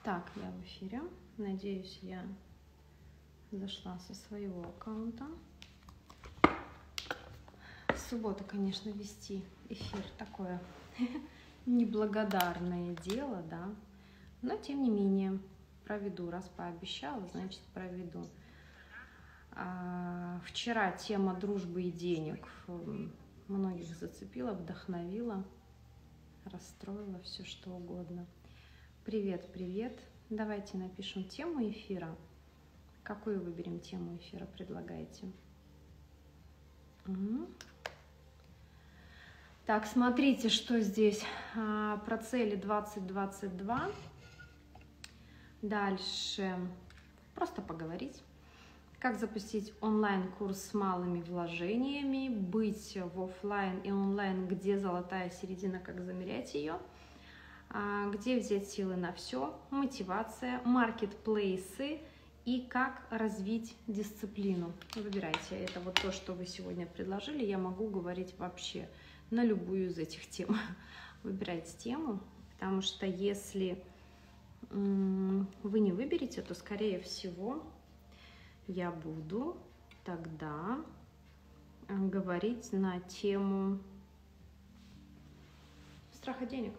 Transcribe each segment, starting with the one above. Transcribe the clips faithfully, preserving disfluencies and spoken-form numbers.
Так, я в эфире. Надеюсь, я зашла со своего аккаунта. Суббота, конечно, вести эфир такое неблагодарное дело, да. Но, тем не менее, проведу. Раз пообещала, значит, проведу. А, вчера тема дружбы и денег многих зацепила, вдохновила, расстроила, все что угодно. Привет, привет. Давайте напишем тему эфира. Какую выберем тему эфира, предлагаете? Угу. Так, смотрите, что здесь а, про цели двадцать двадцать два. Дальше просто поговорить. Как запустить онлайн-курс с малыми вложениями, быть в офлайн и онлайн, где золотая середина, как замерять ее, где взять силы на все, мотивация, маркетплейсы и как развить дисциплину. Выбирайте, это вот то, что вы сегодня предложили, я могу говорить вообще на любую из этих тем. Выбирайте тему, потому что если вы не выберете, то, скорее всего, я буду тогда говорить на тему страха денег.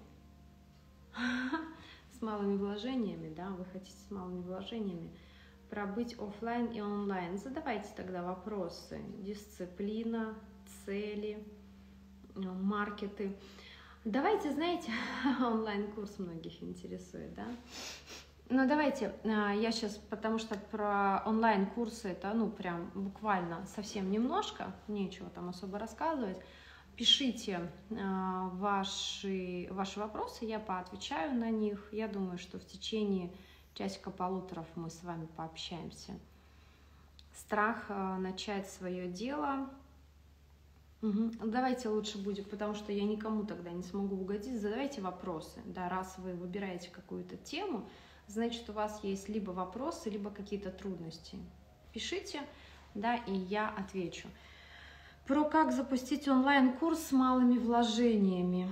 С малыми вложениями, да, вы хотите с малыми вложениями пробыть офлайн и онлайн. Задавайте тогда вопросы: дисциплина, цели, маркеты. Давайте, знаете, онлайн-курс многих интересует, да? Ну, давайте, я сейчас, потому что про онлайн-курсы это, ну, прям буквально совсем немножко, нечего там особо рассказывать. Пишите э, ваши, ваши вопросы, я поотвечаю на них. Я думаю, что в течение часика-полуторов мы с вами пообщаемся. Страх э, начать свое дело. Угу. Давайте лучше будет, потому что я никому тогда не смогу угодить. Задавайте вопросы. Да, раз вы выбираете какую-то тему, значит, у вас есть либо вопросы, либо какие-то трудности. Пишите, да, и я отвечу. Про как запустить онлайн-курс с малыми вложениями.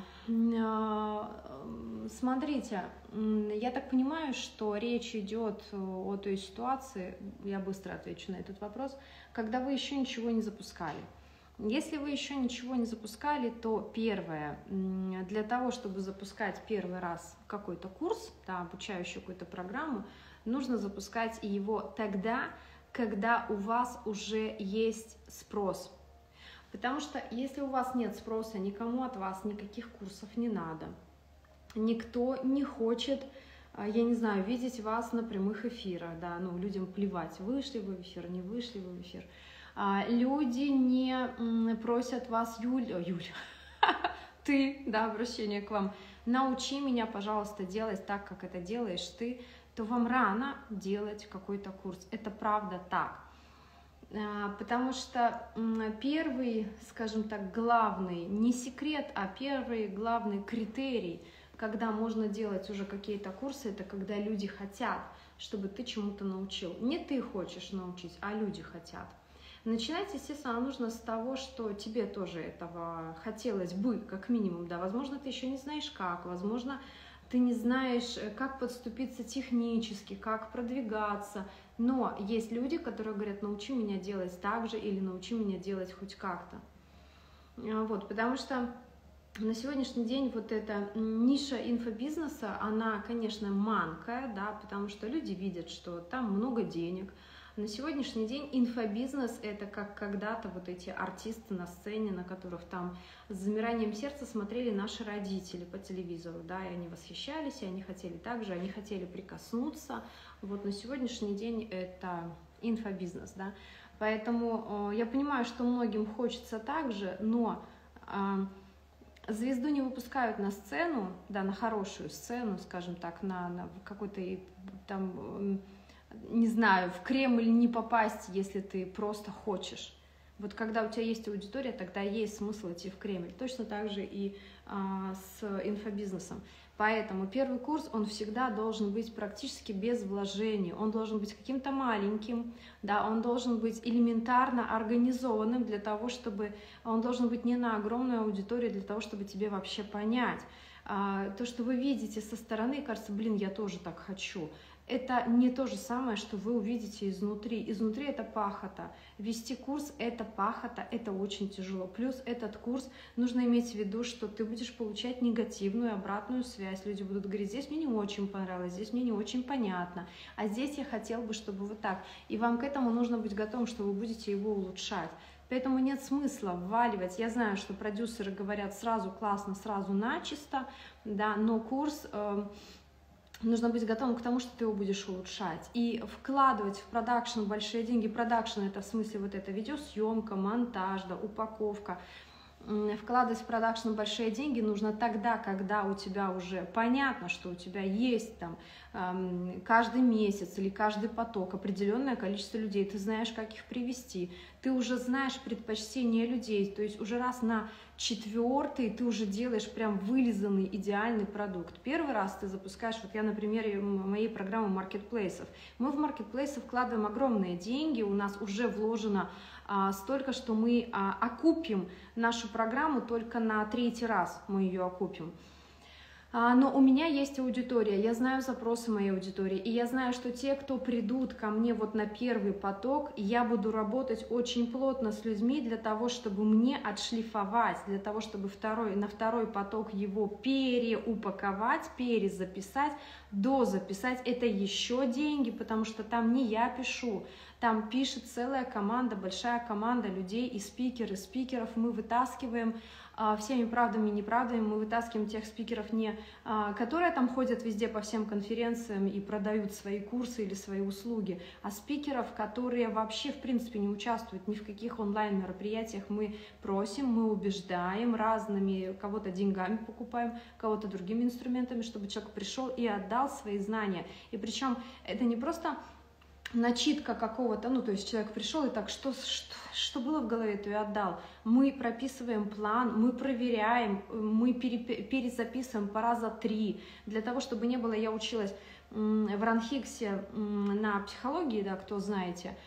Смотрите, я так понимаю, что речь идет о той ситуации, я быстро отвечу на этот вопрос, когда вы еще ничего не запускали. Если вы еще ничего не запускали, то первое, для того, чтобы запускать первый раз какой-то курс, да, обучающую какую-то программу, нужно запускать его тогда, когда у вас уже есть спрос. Потому что если у вас нет спроса, никому от вас никаких курсов не надо. Никто не хочет, я не знаю, видеть вас на прямых эфирах, да, ну, людям плевать, вышли вы в эфир, не вышли вы в эфир. Люди не просят вас: Юля, Юля, ты, да, обращение к вам, научи меня, пожалуйста, делать так, как это делаешь ты, то вам рано делать какой-то курс. Это правда так. Потому что первый, скажем так, главный, не секрет, а первый главный критерий, когда можно делать уже какие-то курсы, это когда люди хотят, чтобы ты чему-то научил. Не ты хочешь научить, а люди хотят. Начинать, естественно, нужно с того, что тебе тоже этого хотелось бы, как минимум, да, возможно, ты еще не знаешь как, возможно, ты не знаешь, как подступиться технически, как продвигаться, но есть люди, которые говорят: научи меня делать так же или научи меня делать хоть как-то. Вот, потому что на сегодняшний день вот эта ниша инфобизнеса, она, конечно, манкая, да, потому что люди видят, что там много денег. На сегодняшний день инфобизнес — это как когда-то вот эти артисты на сцене, на которых там с замиранием сердца смотрели наши родители по телевизору, да, и они восхищались, и они хотели так же, они хотели прикоснуться. Вот на сегодняшний день это инфобизнес, да. Поэтому э, я понимаю, что многим хочется так же, но э, звезду не выпускают на сцену, да, на хорошую сцену, скажем так, на, на какой-то там... Э, не знаю, в Кремль не попасть, если ты просто хочешь. Вот когда у тебя есть аудитория, тогда есть смысл идти в Кремль. Точно так же и с инфобизнесом. Поэтому первый курс, он всегда должен быть практически без вложений, он должен быть каким-то маленьким, да, он должен быть элементарно организованным для того, чтобы, он должен быть не на огромную аудиторию для того, чтобы тебе вообще понять. То, что вы видите со стороны, кажется, блин, я тоже так хочу. Это не то же самое, что вы увидите изнутри. Изнутри это пахота. Вести курс – это пахота, это очень тяжело. Плюс этот курс, нужно иметь в виду, что ты будешь получать негативную обратную связь. Люди будут говорить, здесь мне не очень понравилось, здесь мне не очень понятно, а здесь я хотел бы, чтобы вот так. И вам к этому нужно быть готовым, что вы будете его улучшать. Поэтому нет смысла вваливать. Я знаю, что продюсеры говорят сразу классно, сразу начисто, да, но курс… Э, нужно быть готовым к тому, что ты его будешь улучшать. И вкладывать в продакшн большие деньги. Продакшн — это в смысле вот это видеосъемка, монтаж, да, упаковка. Вкладывать в продакшн большие деньги нужно тогда, когда у тебя уже понятно, что у тебя есть там эм, каждый месяц или каждый поток определенное количество людей, ты знаешь, как их привести, ты уже знаешь предпочтения людей, то есть уже раз на четвертый ты уже делаешь прям вылизанный идеальный продукт. Первый раз ты запускаешь, вот я на примере моей программы маркетплейсов, мы в маркетплейсы вкладываем огромные деньги, у нас уже вложено а, столько, что мы а, окупим нашу программу только на третий раз, мы ее окупим. Но у меня есть аудитория, я знаю запросы моей аудитории, и я знаю, что те, кто придут ко мне вот на первый поток, я буду работать очень плотно с людьми для того, чтобы мне отшлифовать, для того, чтобы второй, на второй поток его переупаковать, перезаписать, дозаписать. Это еще деньги, потому что там не я пишу, там пишет целая команда, большая команда людей и спикеры, спикеров мы вытаскиваем всеми правдами и неправдами, мы вытаскиваем тех спикеров, не, которые там ходят везде по всем конференциям и продают свои курсы или свои услуги, а спикеров, которые вообще в принципе не участвуют ни в каких онлайн-мероприятиях, мы просим, мы убеждаем разными, кого-то деньгами покупаем, кого-то другими инструментами, чтобы человек пришел и отдал свои знания. И причем это не просто начитка какого-то, ну, то есть человек пришел и так, что, что, что было в голове, то и отдал. Мы прописываем план, мы проверяем, мы пере, перезаписываем по раза три, для того, чтобы не было, я училась в Ранхиксе на психологии, да, кто знаете,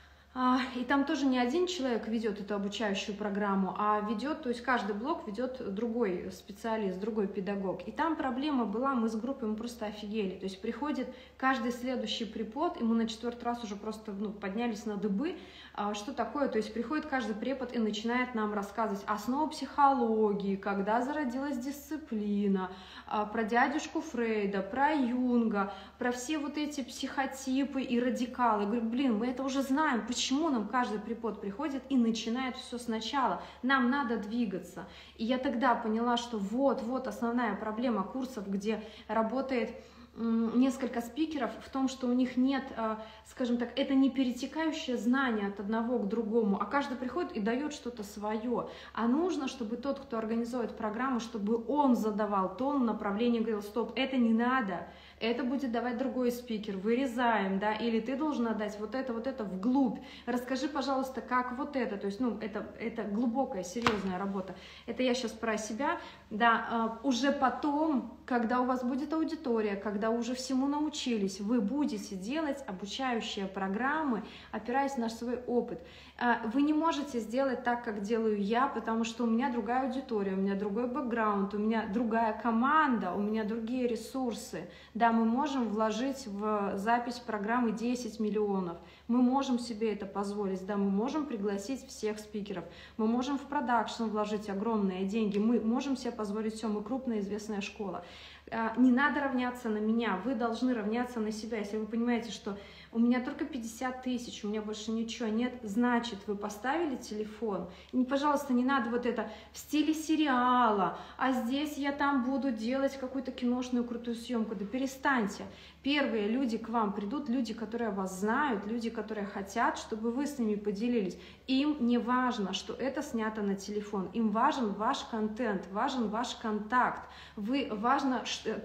и там тоже не один человек ведет эту обучающую программу, а ведет, то есть каждый блок ведет другой специалист, другой педагог. И там проблема была, мы с группой, мы просто офигели. То есть приходит каждый следующий препод, и мы на четвертый раз уже просто ну, поднялись на дыбы. Что такое? То есть приходит каждый препод и начинает нам рассказывать основу психологии, когда зародилась дисциплина, про дядюшку Фрейда, про Юнга, про все вот эти психотипы и радикалы. Я говорю, блин, мы это уже знаем, почему нам каждый препод приходит и начинает все сначала? Нам надо двигаться. И я тогда поняла, что вот, вот основная проблема курсов, где работает несколько спикеров, в том, что у них нет, скажем так, это не перетекающее знание от одного к другому, а каждый приходит и дает что-то свое. А нужно, чтобы тот, кто организует программу, чтобы он задавал тон, направление, говорил, стоп, это не надо, это будет давать другой спикер, вырезаем, да, или ты должен отдать вот это, вот это вглубь. Расскажи, пожалуйста, как вот это, то есть, ну, это, это глубокая, серьезная работа. Это я сейчас про себя, да, уже потом, когда у вас будет аудитория, когда уже всему научились, вы будете делать обучающие программы, опираясь на свой опыт. Вы не можете сделать так, как делаю я, потому что у меня другая аудитория, у меня другой бэкграунд, у меня другая команда, у меня другие ресурсы. Да, мы можем вложить в запись программы десять миллионов, мы можем себе это позволить, да, мы можем пригласить всех спикеров, мы можем в продакшн вложить огромные деньги, мы можем себе позволить все, мы крупная известная школа. Не надо равняться на меня, вы должны равняться на себя. Если вы понимаете, что у меня только пятьдесят тысяч, у меня больше ничего нет, значит, вы поставили телефон. И, пожалуйста, не надо вот это в стиле сериала, а здесь я там буду делать какую-то киношную крутую съемку. Да перестаньте. Первые люди к вам придут, люди, которые вас знают, люди, которые хотят, чтобы вы с ними поделились. Им не важно, что это снято на телефон, им важен ваш контент, важен ваш контакт. Вы, важно,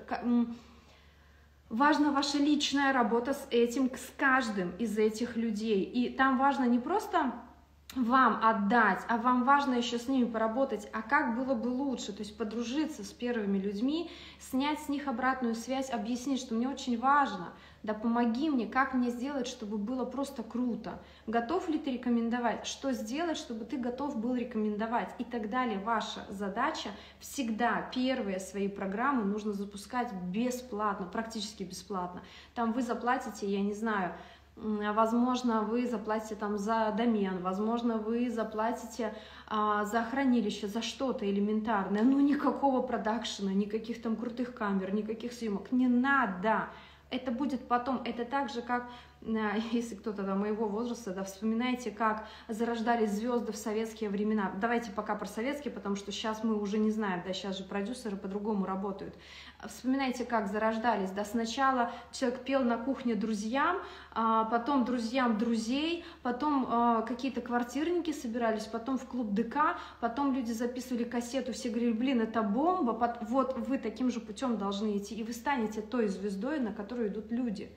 важна ваша личная работа с этим, с каждым из этих людей. И там важно не просто вам отдать, а вам важно еще с ними поработать, а как было бы лучше, то есть подружиться с первыми людьми, снять с них обратную связь, объяснить, что мне очень важно, да помоги мне, как мне сделать, чтобы было просто круто, готов ли ты рекомендовать, что сделать, чтобы ты готов был рекомендовать и так далее. Ваша задача всегда первые свои программы нужно запускать бесплатно, практически бесплатно, там вы заплатите, я не знаю, возможно, вы заплатите там за домен, возможно, вы заплатите а, за хранилище, за что-то элементарное, но никакого продакшена, никаких там крутых камер, никаких съемок, не надо. Это будет потом, это так же, как, если кто-то до моего возраста, да, вспоминайте, как зарождались звезды в советские времена. Давайте пока про советские, потому что сейчас мы уже не знаем, да, сейчас же продюсеры по-другому работают. Вспоминайте, как зарождались, да, сначала человек пел на кухне друзьям, потом друзьям друзей, потом какие-то квартирники собирались, потом в клуб ДК, потом люди записывали кассету, все говорили, блин, это бомба, вот вы таким же путем должны идти, и вы станете той звездой, на которую идут люди.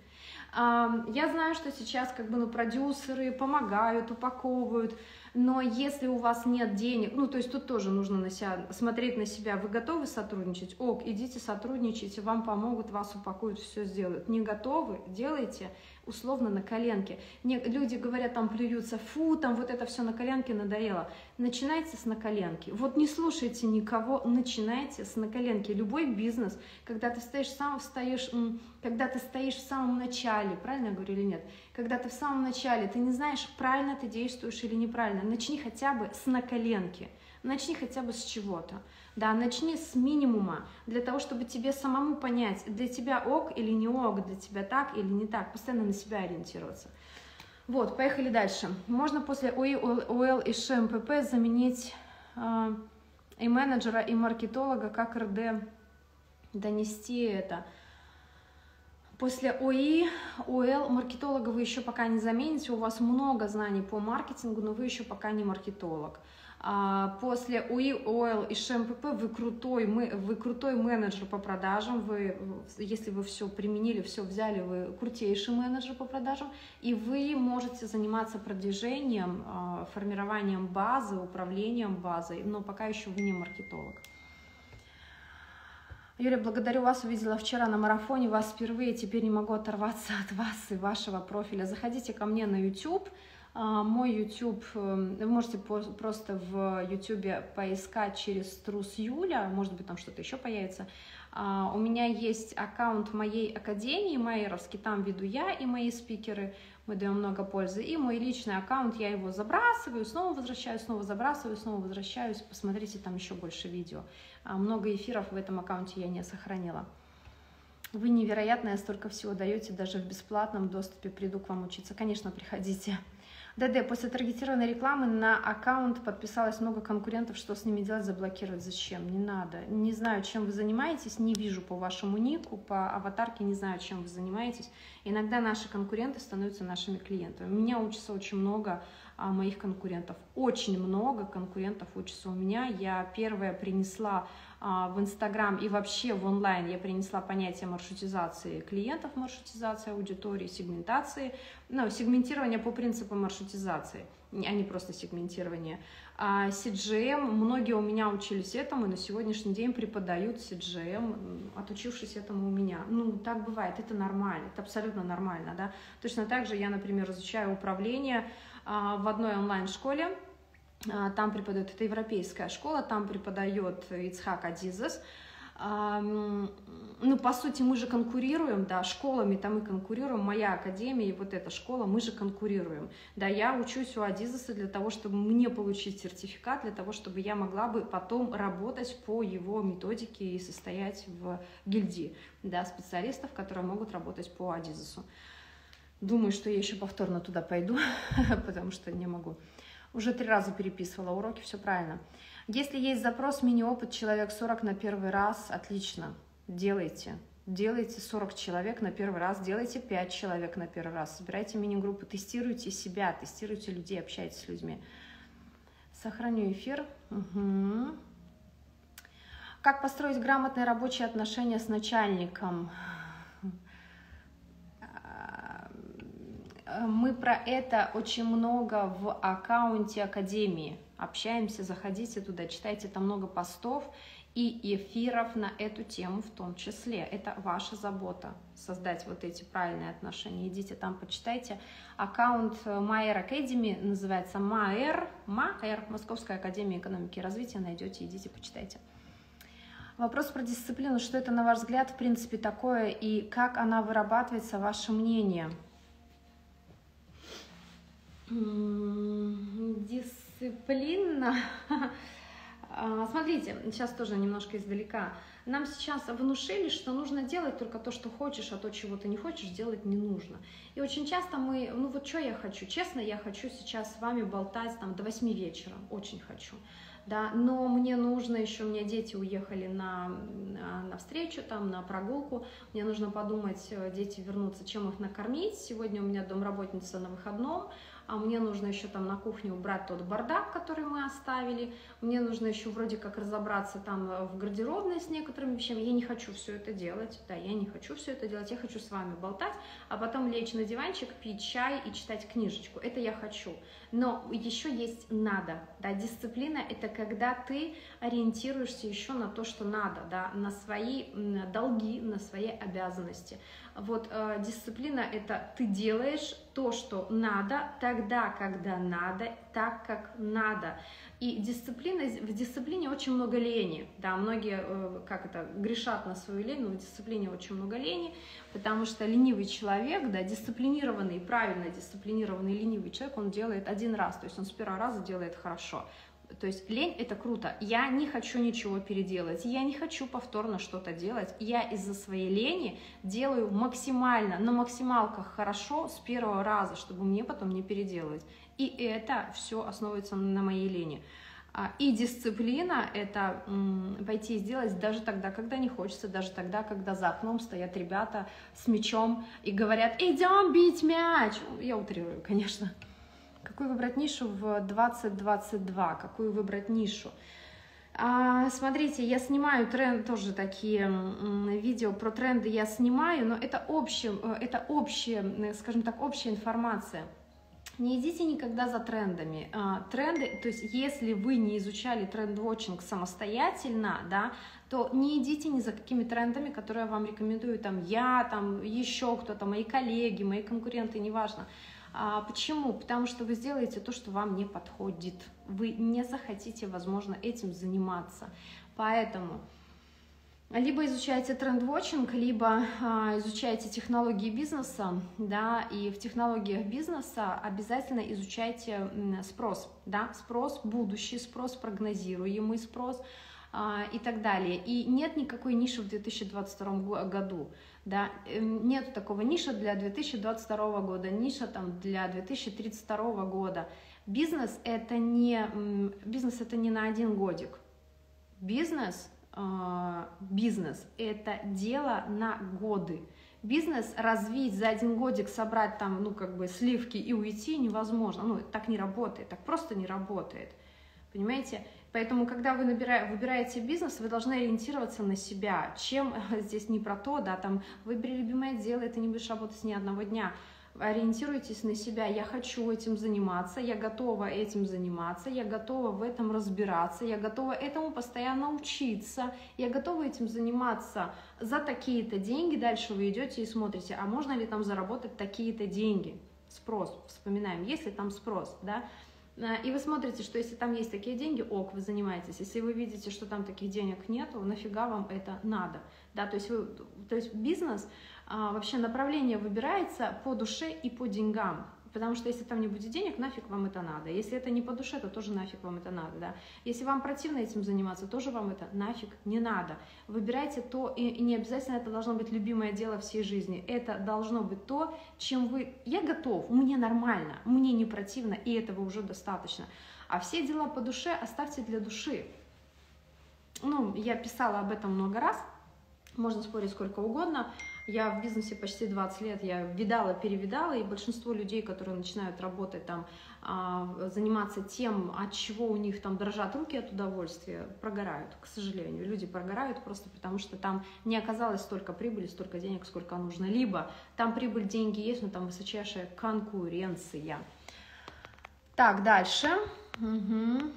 Я знаю, что сейчас как бы, ну, продюсеры помогают, упаковывают, но если у вас нет денег, ну, то есть тут тоже нужно на себя, смотреть на себя, вы готовы сотрудничать? Ок, идите сотрудничайте, вам помогут, вас упакуют, все сделают. Не готовы? Делайте условно на коленке. Не, люди говорят, там плюются, фу, там вот это все на коленке надоело. Начинайте с на коленки. Вот не слушайте никого, начинайте с на коленки. Любой бизнес, когда ты стоишь сам, встаешь, когда ты стоишь в самом начале, правильно я говорю или нет? Когда ты в самом начале, ты не знаешь, правильно ты действуешь или неправильно, начни хотя бы с на коленки. Начни хотя бы с чего-то, да, начни с минимума, для того, чтобы тебе самому понять, для тебя ок или не ок, для тебя так или не так, постоянно на себя ориентироваться. Вот, поехали дальше. Можно после ОИ, ОЛ и ШМПП заменить э, и менеджера, и маркетолога, как РД донести это. После ОИ, ОЛ, маркетолога вы еще пока не замените, у вас много знаний по маркетингу, но вы еще пока не маркетолог. После ОИ, ОЛ и ШМПП вы крутой, вы крутой менеджер по продажам, вы, если вы все применили, все взяли, вы крутейший менеджер по продажам, и вы можете заниматься продвижением, формированием базы, управлением базой, но пока еще вы не маркетолог. Юлия, благодарю вас, увидела вчера на марафоне вас впервые, теперь не могу оторваться от вас и вашего профиля. Заходите ко мне на YouTube. Мой YouTube, вы можете просто в YouTube поискать через Трус Юля, может быть, там что-то еще появится. У меня есть аккаунт моей академии, майеровский, там веду я и мои спикеры, мы даем много пользы. И мой личный аккаунт, я его забрасываю, снова возвращаюсь, снова забрасываю, снова возвращаюсь. Посмотрите, там еще больше видео. Много эфиров в этом аккаунте я не сохранила. Вы невероятные, столько всего даете, даже в бесплатном доступе приду к вам учиться. Конечно, приходите. ДД, после таргетированной рекламы на аккаунт подписалось много конкурентов, что с ними делать, заблокировать, зачем? Не надо. Не знаю, чем вы занимаетесь, не вижу по вашему нику, по аватарке, не знаю, чем вы занимаетесь. Иногда наши конкуренты становятся нашими клиентами. У меня учится очень много а, моих конкурентов, очень много конкурентов учатся у меня. Я первая принесла а, в Инстаграм и вообще в онлайн, я принесла понятие маршрутизации клиентов, маршрутизации аудитории, сегментации, ну, сегментирование по принципу маршрутизации, а не просто сегментирование. А си джи эм, многие у меня учились этому, и на сегодняшний день преподают си джи эм, отучившись этому у меня. Ну, так бывает, это нормально, это абсолютно нормально, да. Точно так же я, например, изучаю управление а, в одной онлайн-школе, а, там преподает, это европейская школа, там преподает Ицхак Адизес. Ну, по сути, мы же конкурируем, да, школами там мы конкурируем, моя академия и вот эта школа, мы же конкурируем. Да, я учусь у Адизеса для того, чтобы мне получить сертификат, для того, чтобы я могла бы потом работать по его методике и состоять в гильдии, да, специалистов, которые могут работать по Адизесу. Думаю, что я еще повторно туда пойду, потому что не могу. Уже три раза переписывала уроки, все правильно. Если есть запрос, мини-опыт, человек сорок на первый раз, отлично, делайте. Делайте сорок человек на первый раз, делайте пять человек на первый раз, собирайте мини-группы, тестируйте себя, тестируйте людей, общайтесь с людьми. Сохраню эфир. Угу. Как построить грамотные рабочие отношения с начальником? Мы про это очень много в аккаунте Академии общаемся, заходите туда, читайте там много постов и эфиров на эту тему в том числе. Это ваша забота, создать вот эти правильные отношения. Идите там, почитайте. Аккаунт Майер Academy называется Майер, Майер, Московская академия экономики и развития. Найдете, идите, почитайте. Вопрос про дисциплину. Что это, на ваш взгляд, в принципе, такое и как она вырабатывается, ваше мнение? Дисциплина. Смотрите, сейчас тоже немножко издалека. Нам сейчас внушили, что нужно делать только то, что хочешь, а то, чего ты не хочешь, делать не нужно. И очень часто мы, ну вот что я хочу, честно, я хочу сейчас с вами болтать там до восьми вечера, очень хочу. Да, но мне нужно еще, у меня дети уехали на, на, на встречу, там, на прогулку, мне нужно подумать, дети вернутся, чем их накормить. Сегодня у меня домработница на выходном, а мне нужно еще там на кухне убрать тот бардак, который мы оставили, мне нужно еще вроде как разобраться там в гардеробной с некоторыми вещами. Я не хочу все это делать, да, я не хочу все это делать, я хочу с вами болтать, а потом лечь на диванчик, пить чай и читать книжечку, это я хочу. Но еще есть надо, да, дисциплина — это когда ты ориентируешься еще на то, что надо, да, на свои долги, на свои обязанности. Вот э, дисциплина — это ты делаешь то, что надо, тогда, когда надо, так, как надо. И дисциплина, в дисциплине очень много лени, да, многие, э, как это, грешат на свою лень, но в дисциплине очень много лени, потому что ленивый человек, да, дисциплинированный, правильно дисциплинированный ленивый человек, он делает один раз, то есть он с первого раза делает хорошо. То есть лень — это круто. Я не хочу ничего переделать, я не хочу повторно что-то делать. Я из-за своей лени делаю максимально, на максималках хорошо с первого раза, чтобы мне потом не переделывать. И это все основывается на моей лени. И дисциплина — это пойти и сделать даже тогда, когда не хочется, даже тогда, когда за окном стоят ребята с мячом и говорят: «Идем бить мяч!» Я утрирую, конечно. Какую выбрать нишу в двадцать двадцать два? Какую выбрать нишу? А, смотрите, я снимаю тренд, тоже такие видео про тренды я снимаю, но это общее, это общее, скажем так, общая информация. Не идите никогда за трендами. А, тренды, то есть если вы не изучали тренд-вотчинг самостоятельно, да, то не идите ни за какими трендами, которые я вам рекомендую, там я, там еще кто-то, мои коллеги, мои конкуренты, неважно. А почему? Потому что вы сделаете то, что вам не подходит. Вы не захотите, возможно, этим заниматься. Поэтому либо изучайте тренд-вотчинг, либо а, изучайте технологии бизнеса, да, и в технологиях бизнеса обязательно изучайте спрос, да, спрос, будущий спрос, прогнозируемый спрос а, и так далее. И нет никакой ниши в две тысячи двадцать втором году. Да, нет такого ниша для две тысячи двадцать второго года, ниша там для две тысячи тридцать второго года. Бизнес это не, бизнес это не на один годик. Бизнес, э, бизнес это дело на годы. Бизнес развить за один годик, собрать там, ну, как бы сливки и уйти невозможно. Ну, так не работает, так просто не работает. Понимаете? Поэтому, когда вы набираете, выбираете бизнес, вы должны ориентироваться на себя. Чем здесь не про то, да, там, выбери любимое дело, и ты не будешь работать ни одного дня. Ориентируйтесь на себя. Я хочу этим заниматься, я готова этим заниматься, я готова в этом разбираться, я готова этому постоянно учиться, я готова этим заниматься за такие-то деньги. Дальше вы идете и смотрите, а можно ли там заработать такие-то деньги? Спрос, вспоминаем, есть ли там спрос, да? И вы смотрите, что если там есть такие деньги, ок, вы занимаетесь. Если вы видите, что там таких денег нету, нафига вам это надо? Да, то есть, вы, то есть бизнес, а, вообще направление выбирается по душе и по деньгам. Потому что если там не будет денег, нафиг вам это надо. Если это не по душе, то тоже нафиг вам это надо. Да? Если вам противно этим заниматься, тоже вам это нафиг не надо. Выбирайте то, и, и не обязательно это должно быть любимое дело всей жизни. Это должно быть то, чем вы... Я готов, мне нормально, мне не противно, и этого уже достаточно. А все дела по душе оставьте для души. Ну, я писала об этом много раз, можно спорить сколько угодно. Я в бизнесе почти двадцать лет, я видала, перевидала, и большинство людей, которые начинают работать там, заниматься тем, от чего у них там дрожат руки от удовольствия, прогорают, к сожалению. Люди прогорают просто потому, что там не оказалось столько прибыли, столько денег, сколько нужно. Либо там прибыль, деньги есть, но там высочайшая конкуренция. Так, дальше. Угу.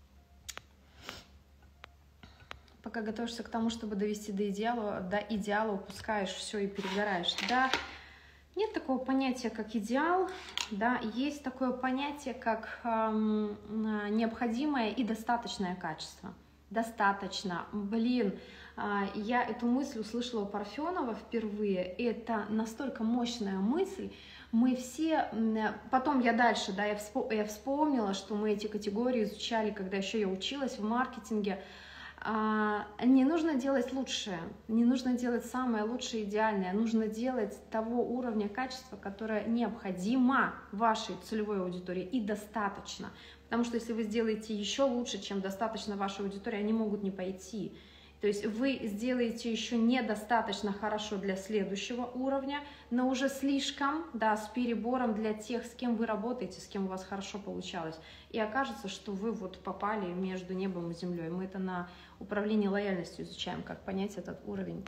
Пока готовишься к тому, чтобы довести до идеала, до идеала упускаешь все и перегораешь. Да, нет такого понятия, как идеал, да, есть такое понятие, как эм, необходимое и достаточное качество. Достаточно. Блин, э, я эту мысль услышала у Парфенова впервые. Это настолько мощная мысль. Мы все, потом я дальше, да, я вспомнила, что мы эти категории изучали, когда еще я училась в маркетинге. Не нужно делать лучшее, не нужно делать самое лучшее, идеальное, нужно делать того уровня качества, которое необходимо вашей целевой аудитории и достаточно. Потому что если вы сделаете еще лучше, чем достаточно вашей аудитории, они могут не пойти. То есть вы сделаете еще недостаточно хорошо для следующего уровня, но уже слишком, да, с перебором для тех, с кем вы работаете, с кем у вас хорошо получалось. И окажется, что вы вот попали между небом и землей. Мы это на управлении лояльностью изучаем, как понять этот уровень.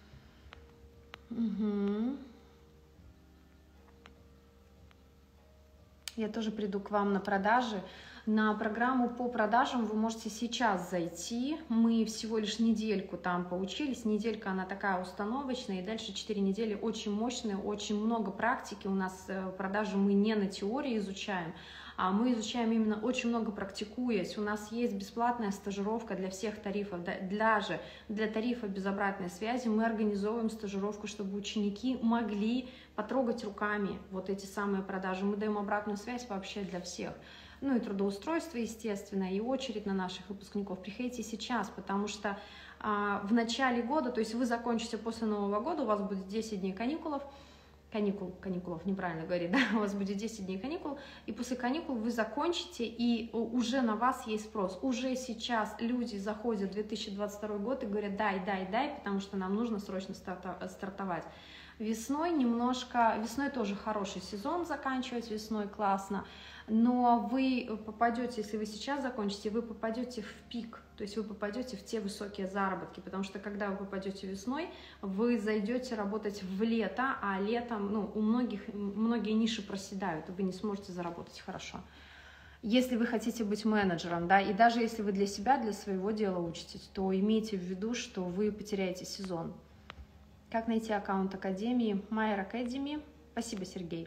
Угу. Я тоже приду к вам на продажи. На программу по продажам вы можете сейчас зайти. Мы всего лишь недельку там поучились. Неделька, она такая установочная, и дальше четыре недели очень мощные, очень много практики. У нас продажи мы не на теории изучаем, а мы изучаем именно очень много практикуясь. У нас есть бесплатная стажировка для всех тарифов. Даже для тарифа без обратной связи мы организовываем стажировку, чтобы ученики могли потрогать руками вот эти самые продажи. Мы даем обратную связь вообще для всех. Ну и трудоустройство, естественно, и очередь на наших выпускников. Приходите сейчас, потому что а, в начале года, то есть вы закончите после Нового года, у вас будет десять дней каникулов, каникул, каникулов, неправильно говорить, да, у вас будет десять дней каникул, и после каникул вы закончите, и уже на вас есть спрос. Уже сейчас люди заходят в две тысячи двадцать второй год и говорят: дай, дай, дай, потому что нам нужно срочно стартовать. Весной немножко, весной тоже хороший сезон, заканчивать весной классно, но вы попадете, если вы сейчас закончите, вы попадете в пик, то есть вы попадете в те высокие заработки, потому что когда вы попадете весной, вы зайдете работать в лето, а летом, ну, у многих, многие ниши проседают, и вы не сможете заработать хорошо. Если вы хотите быть менеджером, да, и даже если вы для себя, для своего дела учитесь, то имейте в виду, что вы потеряете сезон. Как найти аккаунт Академии? Майер Academy. Спасибо, Сергей.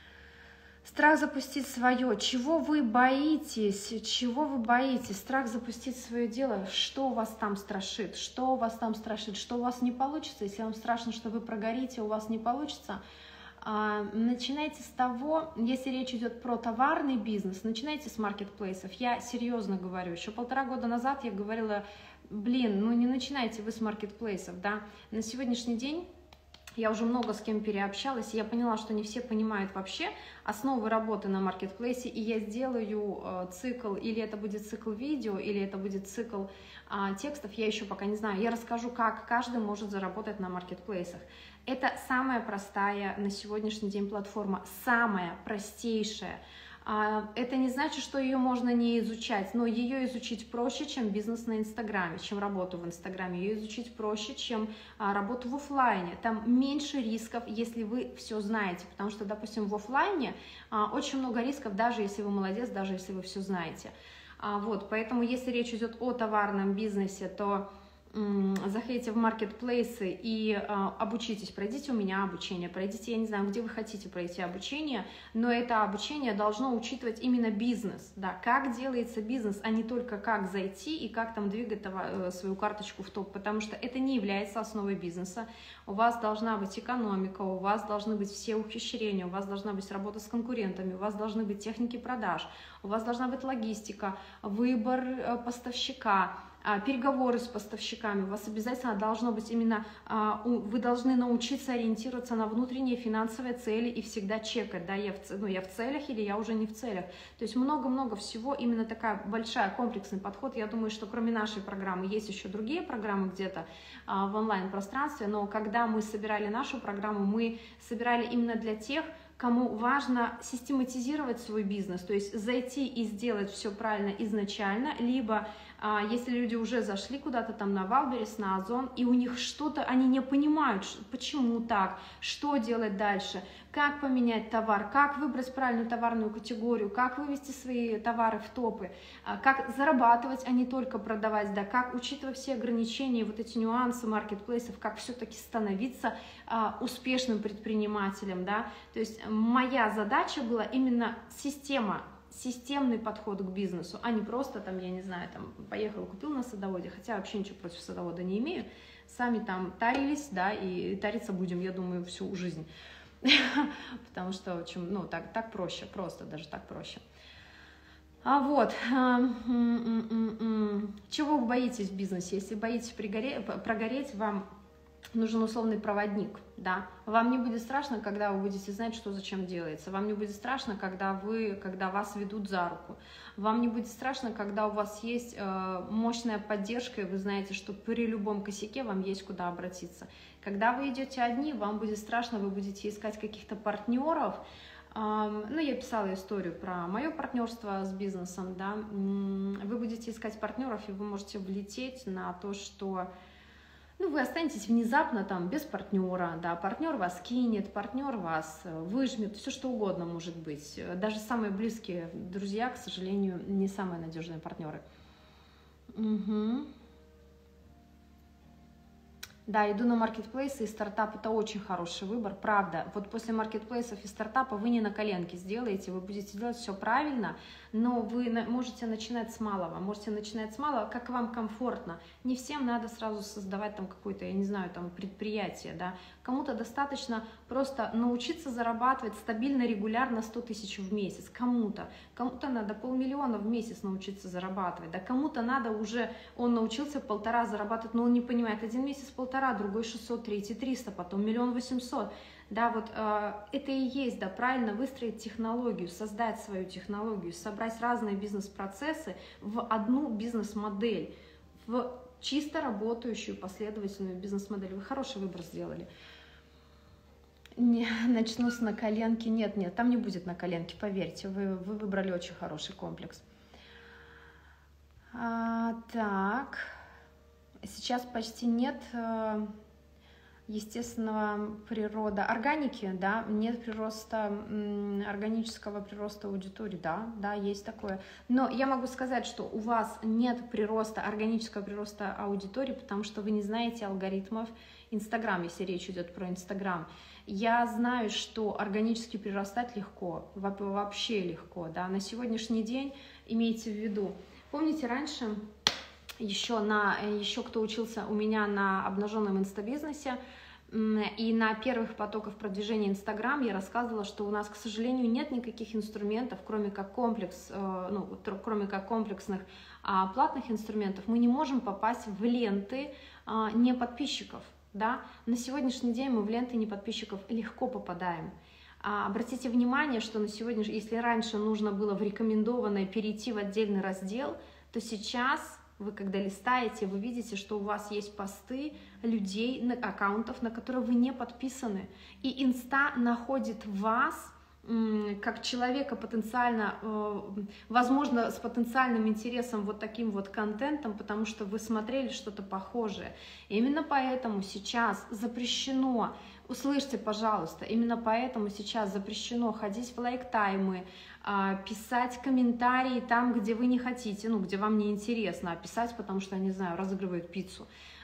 Страх запустить свое. Чего вы боитесь? Чего вы боитесь? Страх запустить свое дело. Что у вас там страшит? Что у вас там страшит? Что у вас не получится? Если вам страшно, что вы прогорите, у вас не получится, начинайте с того, если речь идет про товарный бизнес, начинайте с маркетплейсов. Я серьезно говорю. Еще полтора года назад я говорила: блин, ну не начинайте вы с маркетплейсов, да. На сегодняшний день я уже много с кем переобщалась, и я поняла, что не все понимают вообще основы работы на маркетплейсе, и я сделаю э, цикл, или это будет цикл видео, или это будет цикл э, текстов, я еще пока не знаю. Я расскажу, как каждый может заработать на маркетплейсах. Это самая простая на сегодняшний день платформа, самая простейшая. Это не значит, что ее можно не изучать, но ее изучить проще, чем бизнес на Инстаграме, чем работу в Инстаграме. Ее изучить проще, чем работу в офлайне. Там меньше рисков, если вы все знаете, потому что, допустим, в офлайне очень много рисков, даже если вы молодец, даже если вы все знаете. Вот, поэтому, если речь идет о товарном бизнесе, то заходите в маркетплейсы и э, обучитесь, пройдите у меня обучение, пройдите, я не знаю, где вы хотите пройти обучение, но это обучение должно учитывать именно бизнес, да, как делается бизнес, а не только как зайти и как там двигать э, свою карточку в топ, потому что это не является основой бизнеса. У вас должна быть экономика, у вас должны быть все ухищрения, у вас должна быть работа с конкурентами, у вас должны быть техники продаж, у вас должна быть логистика, выбор э, поставщика, переговоры с поставщиками, у вас обязательно должно быть именно, вы должны научиться ориентироваться на внутренние финансовые цели и всегда чекать, да, я в, ну, я в целях или я уже не в целях. То есть много-много всего, именно такая большая комплексный подход. Я думаю, что кроме нашей программы есть еще другие программы где-то в онлайн-пространстве, но когда мы собирали нашу программу, мы собирали именно для тех, кому важно систематизировать свой бизнес, то есть зайти и сделать все правильно изначально, либо а, если люди уже зашли куда-то там на Валберес, на Озон, и у них что-то, они не понимают, почему так, что делать дальше, как поменять товар, как выбрать правильную товарную категорию, как вывести свои товары в топы, а, как зарабатывать, а не только продавать, да, как, учитывая все ограничения, вот эти нюансы маркетплейсов, как все-таки становиться а, успешным предпринимателем, да, то есть моя задача была именно система, системный подход к бизнесу, а не просто там, я не знаю, там, поехал, купил на садоводе, хотя вообще ничего против садовода не имею, сами там тарились, да, и тариться будем, я думаю, всю жизнь, потому что, очень, ну, так, так проще, просто даже так проще. А вот, чего вы боитесь в бизнесе? Если боитесь прогореть, вам нужен условный проводник, да. Вам не будет страшно, когда вы будете знать, что зачем делается. Вам не будет страшно, когда вы, когда вас ведут за руку. Вам не будет страшно, когда у вас есть э, мощная поддержка, и вы знаете, что при любом косяке вам есть куда обратиться. Когда вы идете одни, вам будет страшно, вы будете искать каких-то партнеров. Э, ну, я писала историю про мое партнерство с бизнесом, да. Вы будете искать партнеров, и вы можете влететь на то, что ну, вы останетесь внезапно там без партнера, да, партнер вас кинет, партнер вас выжмет, все что угодно может быть. Даже самые близкие друзья, к сожалению, не самые надежные партнеры. Угу. Да, иду на маркетплейсы и стартап, это очень хороший выбор, правда. Вот после маркетплейсов и стартапа вы не на коленке сделаете, вы будете делать все правильно, но вы можете начинать с малого, можете начинать с малого, как вам комфортно. Не всем надо сразу создавать там какое-то, я не знаю, там предприятие, да. Кому-то достаточно просто научиться зарабатывать стабильно, регулярно сто тысяч в месяц, кому-то. Кому-то надо полмиллиона в месяц научиться зарабатывать, да, кому-то надо уже, он научился полтора зарабатывать, но он не понимает, один месяц полтора, другой шестьсот, третий триста, потом миллион восемьсот. Да, вот э, это и есть, да, правильно выстроить технологию, создать свою технологию, собрать разные бизнес-процессы в одну бизнес-модель, в чисто работающую последовательную бизнес-модель. Вы хороший выбор сделали. Не, начну с на коленки. Нет, нет, там не будет на коленке, поверьте, вы, вы выбрали очень хороший комплекс. А, так, сейчас почти нет э, естественного природа, органики, да, нет прироста, м, органического прироста аудитории, да, да, есть такое. Но я могу сказать, что у вас нет прироста, органического прироста аудитории, потому что вы не знаете алгоритмов Инстаграм, если речь идет про Инстаграм. Я знаю, что органически прирастать легко, вообще легко, да, на сегодняшний день имейте в виду. Помните, раньше еще, на, еще кто учился у меня на обнаженном инстабизнесе, и на первых потоках продвижения Инстаграм я рассказывала, что у нас, к сожалению, нет никаких инструментов, кроме как комплекс, ну, кроме как комплексных а, платных инструментов, мы не можем попасть в ленты а, не подписчиков. Да? На сегодняшний день мы в ленты не подписчиков легко попадаем. А, обратите внимание, что на сегодня, если раньше нужно было в рекомендованное перейти в отдельный раздел, то сейчас вы, когда листаете, вы видите, что у вас есть посты людей, аккаунтов, на которые вы не подписаны. И Инста находит вас как человека потенциально, возможно, с потенциальным интересом вот таким вот контентом, потому что вы смотрели что-то похожее. И именно поэтому сейчас запрещено, услышьте, пожалуйста, именно поэтому сейчас запрещено ходить в лайк-таймы, писать комментарии там, где вы не хотите, ну, где вам не интересно, а писать, потому что, я не знаю, разыгрывают пиццу.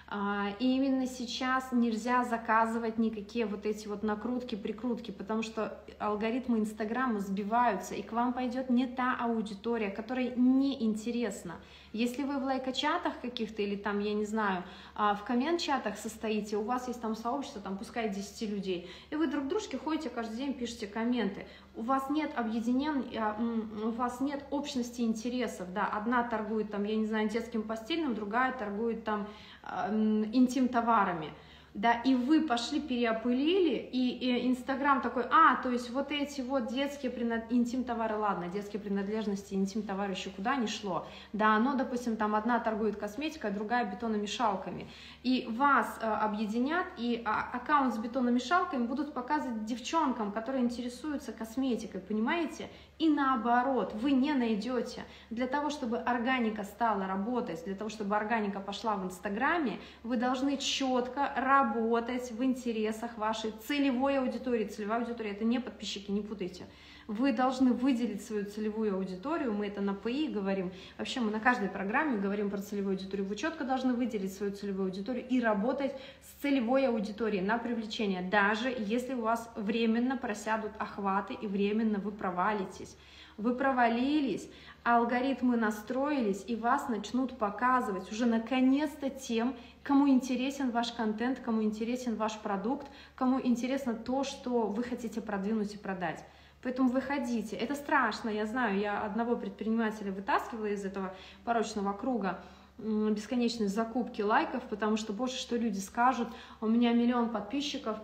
И именно сейчас нельзя заказывать никакие вот эти вот накрутки, прикрутки, потому что алгоритмы Инстаграма сбиваются, и к вам пойдет не та аудитория, которой неинтересно. Если вы в лайкочатах каких-то или там, я не знаю, в коммент-чатах состоите, у вас есть там сообщество, там пускай десять людей, и вы друг дружке ходите каждый день, пишете комменты, у вас нет объединен, у вас нет общности интересов, да, одна торгует там, я не знаю, детским постельным, другая торгует там интим-товарами. Да, и вы пошли, переопылили, и Инстаграм такой, а, то есть вот эти вот детские принад... интим-товары, ладно, детские принадлежности, интим-товары еще куда ни шло, да, но, допустим, там одна торгует косметикой, другая бетономешалками, и вас э, объединят, и а, аккаунт с бетономешалками будут показывать девчонкам, которые интересуются косметикой, понимаете? И наоборот, вы не найдете. Для того, чтобы органика стала работать, для того, чтобы органика пошла в Инстаграме, вы должны четко работать в интересах вашей целевой аудитории. Целевая аудитория – это не подписчики, не путайте. Вы должны выделить свою целевую аудиторию, мы это на ПИ говорим, вообще мы на каждой программе говорим про целевую аудиторию. Вы четко должны выделить свою целевую аудиторию и работать с целевой аудиторией на привлечение, даже если у вас временно просядут охваты и временно вы провалитесь. Вы провалились, алгоритмы настроились и вас начнут показывать уже наконец-то тем, кому интересен ваш контент, кому интересен ваш продукт, кому интересно то, что вы хотите продвинуть и продать. Поэтому выходите. Это страшно, я знаю, я одного предпринимателя вытаскивала из этого порочного круга бесконечной закупки лайков, потому что больше что люди скажут, у меня миллион подписчиков,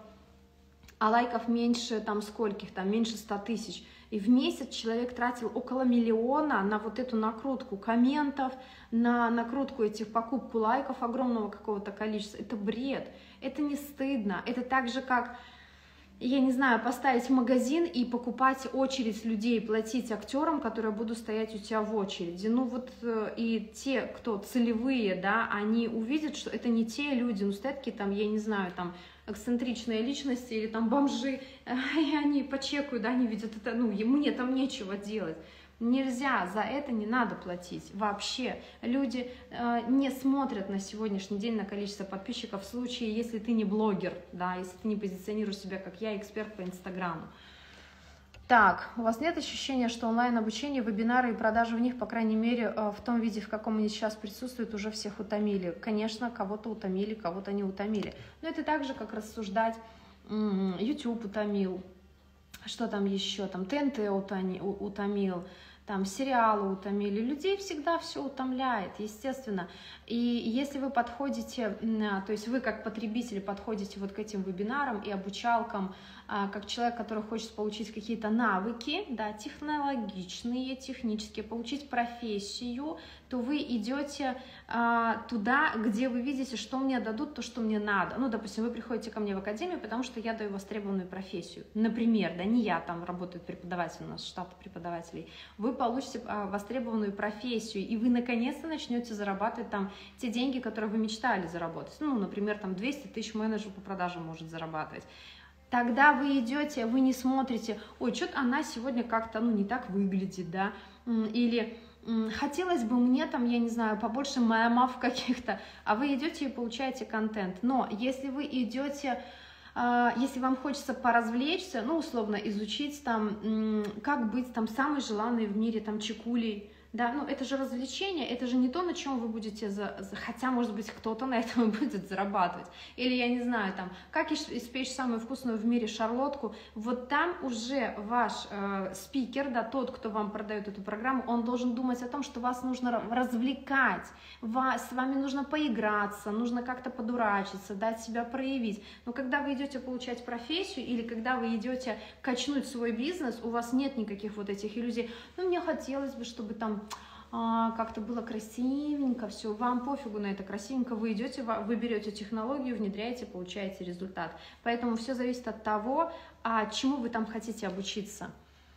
а лайков меньше там скольких, там меньше ста тысяч. И в месяц человек тратил около миллиона на вот эту накрутку комментов, на накрутку этих покупку лайков огромного какого-то количества. Это бред, это не стыдно, это так же, как... Я не знаю, поставить магазин и покупать очередь людей, платить актерам, которые будут стоять у тебя в очереди. Ну вот и те, кто целевые, да, они увидят, что это не те люди, ну стоят какие там, я не знаю, там эксцентричные личности или там бомжи, и они почекают, да, они видят это, ну мне там нечего делать. Нельзя, за это не надо платить вообще. Люди э, не смотрят на сегодняшний день на количество подписчиков в случае, если ты не блогер, да, если ты не позиционируешь себя, как я, эксперт по Инстаграму. Так, у вас нет ощущения, что онлайн-обучение, вебинары и продажи в них, по крайней мере, в том виде, в каком они сейчас присутствуют, уже всех утомили? Конечно, кого-то утомили, кого-то не утомили. Но это так же, как рассуждать, YouTube утомил, что там еще, там ТНТ утомил, там сериалы утомили. Людей всегда все утомляет, естественно. И если вы подходите, то есть вы как потребители подходите вот к этим вебинарам и обучалкам, как человек, который хочет получить какие-то навыки, да, технологичные, технические, получить профессию, то вы идете а, туда, где вы видите, что мне дадут, то, что мне надо. Ну, допустим, вы приходите ко мне в академию, потому что я даю востребованную профессию. Например, да, не я, там работает преподаватель, у нас штат преподавателей. Вы получите а, востребованную профессию, и вы наконец-то начнете зарабатывать там те деньги, которые вы мечтали заработать. Ну, например, там двести тысяч менеджер по продажам может зарабатывать. Тогда вы идете, вы не смотрите, ой, что-то она сегодня как-то, ну, не так выглядит, да, или хотелось бы мне там, я не знаю, побольше мемов каких-то, а вы идете и получаете контент. Но если вы идете, если вам хочется поразвлечься, ну, условно, изучить там, как быть там самой желанной в мире там чекулей, да, ну это же развлечение, это же не то, на чем вы будете, за, за, хотя, может быть, кто-то на этом будет зарабатывать. Или, я не знаю, там, как испечь самую вкусную в мире шарлотку, вот там уже ваш э, спикер, да, тот, кто вам продает эту программу, он должен думать о том, что вас нужно развлекать, вас, с вами нужно поиграться, нужно как-то подурачиться, дать себя проявить. Но когда вы идете получать профессию или когда вы идете качнуть свой бизнес, у вас нет никаких вот этих иллюзий, ну, мне хотелось бы, чтобы там как-то было красивенько, все, вам пофигу на это красивенько, вы идете, вы берете технологию, внедряете, получаете результат. Поэтому все зависит от того, а чему вы там хотите обучиться.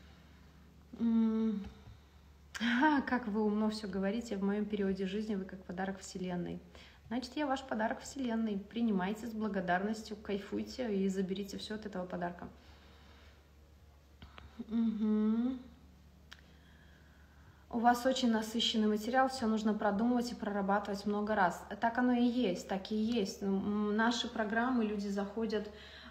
Как вы умно все говорите, в моем периоде жизни вы как подарок Вселенной. Значит, я ваш подарок Вселенной. Принимайте с благодарностью, кайфуйте и заберите все от этого подарка. Угу. У вас очень насыщенный материал, все нужно продумывать и прорабатывать много раз. Так оно и есть, так и есть. Наши программы, люди заходят,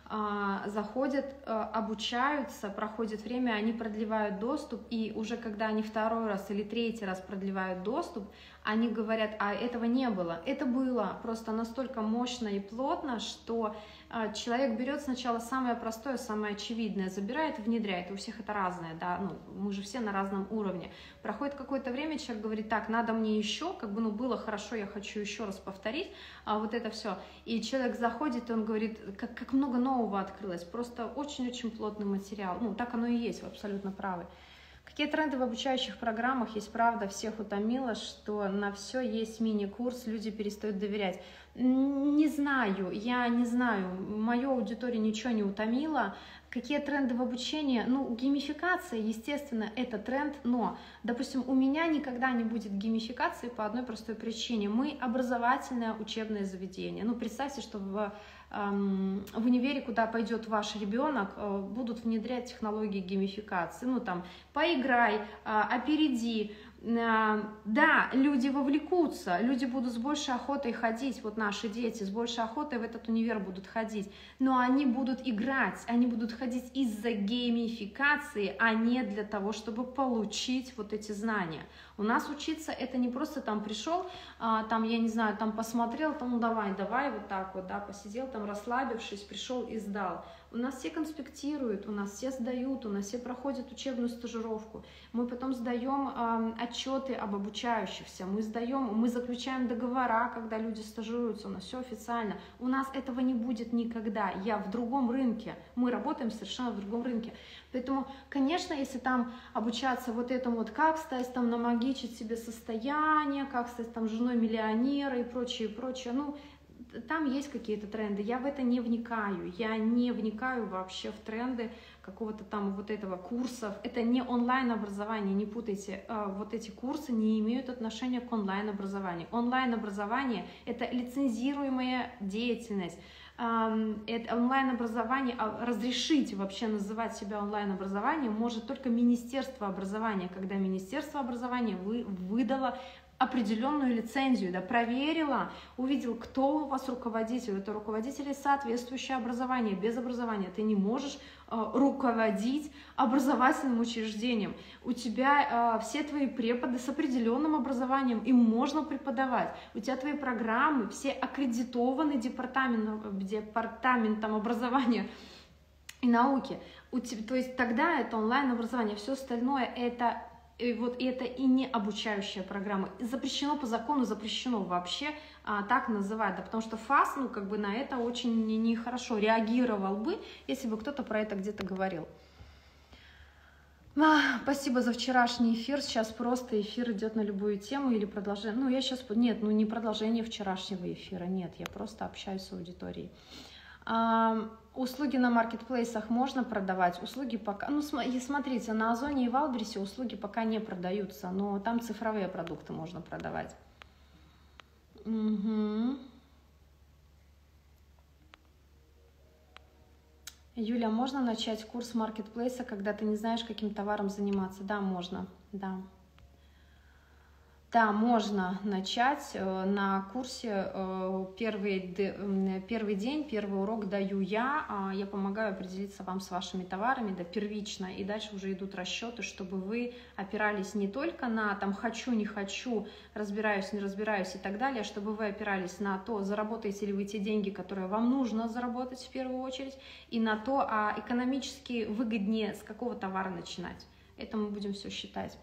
заходят, обучаются, проходит время, они продлевают доступ, и уже когда они второй раз или третий раз продлевают доступ, они говорят, а этого не было. Это было просто настолько мощно и плотно, что человек берет сначала самое простое, самое очевидное, забирает и внедряет. У всех это разное, да, ну, мы же все на разном уровне. Проходит какое-то время, человек говорит, так, надо мне еще, как бы, ну, было хорошо, я хочу еще раз повторить, а вот это все. И человек заходит, и он говорит, как, как много нового открылось, просто очень-очень плотный материал. Ну, так оно и есть, вы абсолютно правы. Какие тренды в обучающих программах? Есть, правда, всех утомило, что на все есть мини-курс, люди перестают доверять. Не знаю, я не знаю, мою аудиторию ничего не утомило. Какие тренды в обучении? Ну, геймификация, естественно, это тренд, но, допустим, у меня никогда не будет геймификации по одной простой причине. Мы образовательное учебное заведение. Ну, представьте, что в, эм, в универе, куда пойдет ваш ребенок, э, будут внедрять технологии геймификации. Ну, там, поиграй, э, опереди. Да, люди вовлекутся, люди будут с большей охотой ходить, вот наши дети с большей охотой в этот универ будут ходить, но они будут играть, они будут ходить из-за геймификации, а не для того, чтобы получить вот эти знания. У нас учиться это не просто там пришел, там, я не знаю, там посмотрел, там, ну давай, давай, вот так вот, да, посидел там расслабившись, пришел и сдал. У нас все конспектируют, у нас все сдают, у нас все проходят учебную стажировку. Мы потом сдаем э, отчеты об обучающихся, мы сдаем, мы заключаем договора, когда люди стажируются, у нас все официально. У нас этого не будет никогда. Я в другом рынке, мы работаем совершенно в другом рынке. Поэтому, конечно, если там обучаться вот этому вот, как стать там намагичить себе состояние, как стать там женой миллионера и прочее, прочее, ну, там есть какие-то тренды, я в это не вникаю, я не вникаю вообще в тренды какого-то там вот этого курсов. Это не онлайн-образование, не путайте, вот эти курсы не имеют отношения к онлайн-образованию. Онлайн-образование – это лицензируемая деятельность. Это онлайн-образование, разрешить вообще называть себя онлайн-образованием может только Министерство образования, когда Министерство образования вы, выдало определенную лицензию, да, проверила, увидел, кто у вас руководитель. Это руководители соответствующее образование. Без образования ты не можешь э, руководить образовательным учреждением. У тебя э, все твои преподы с определенным образованием, им можно преподавать. У тебя твои программы все аккредитованы департаментом, департаментом образования и науки. У тебя, то есть тогда это онлайн-образование, все остальное это... И вот это и не обучающая программа. Запрещено по закону, запрещено вообще а, так называть, да, потому что ФАС, ну, как бы на это очень нехорошо реагировал бы, если бы кто-то про это где-то говорил. А, спасибо за вчерашний эфир. Сейчас просто эфир идет на любую тему или продолжение. Ну, я сейчас... Нет, ну, не продолжение вчерашнего эфира, нет, я просто общаюсь с аудиторией. А, услуги на маркетплейсах можно продавать, услуги пока, ну смотрите, на Озоне и Валбересе услуги пока не продаются, но там цифровые продукты можно продавать. Угу. Юля, можно начать курс маркетплейса, когда ты не знаешь, каким товаром заниматься? Да, можно, да. Да, можно начать на курсе. Первый, первый день, первый урок даю я. Я помогаю определиться вам с вашими товарами, да, первично. И дальше уже идут расчеты, чтобы вы опирались не только на там хочу, не хочу, разбираюсь, не разбираюсь и так далее, чтобы вы опирались на то, заработаете ли вы те деньги, которые вам нужно заработать в первую очередь, и на то, а экономически выгоднее с какого товара начинать. Это мы будем все считать.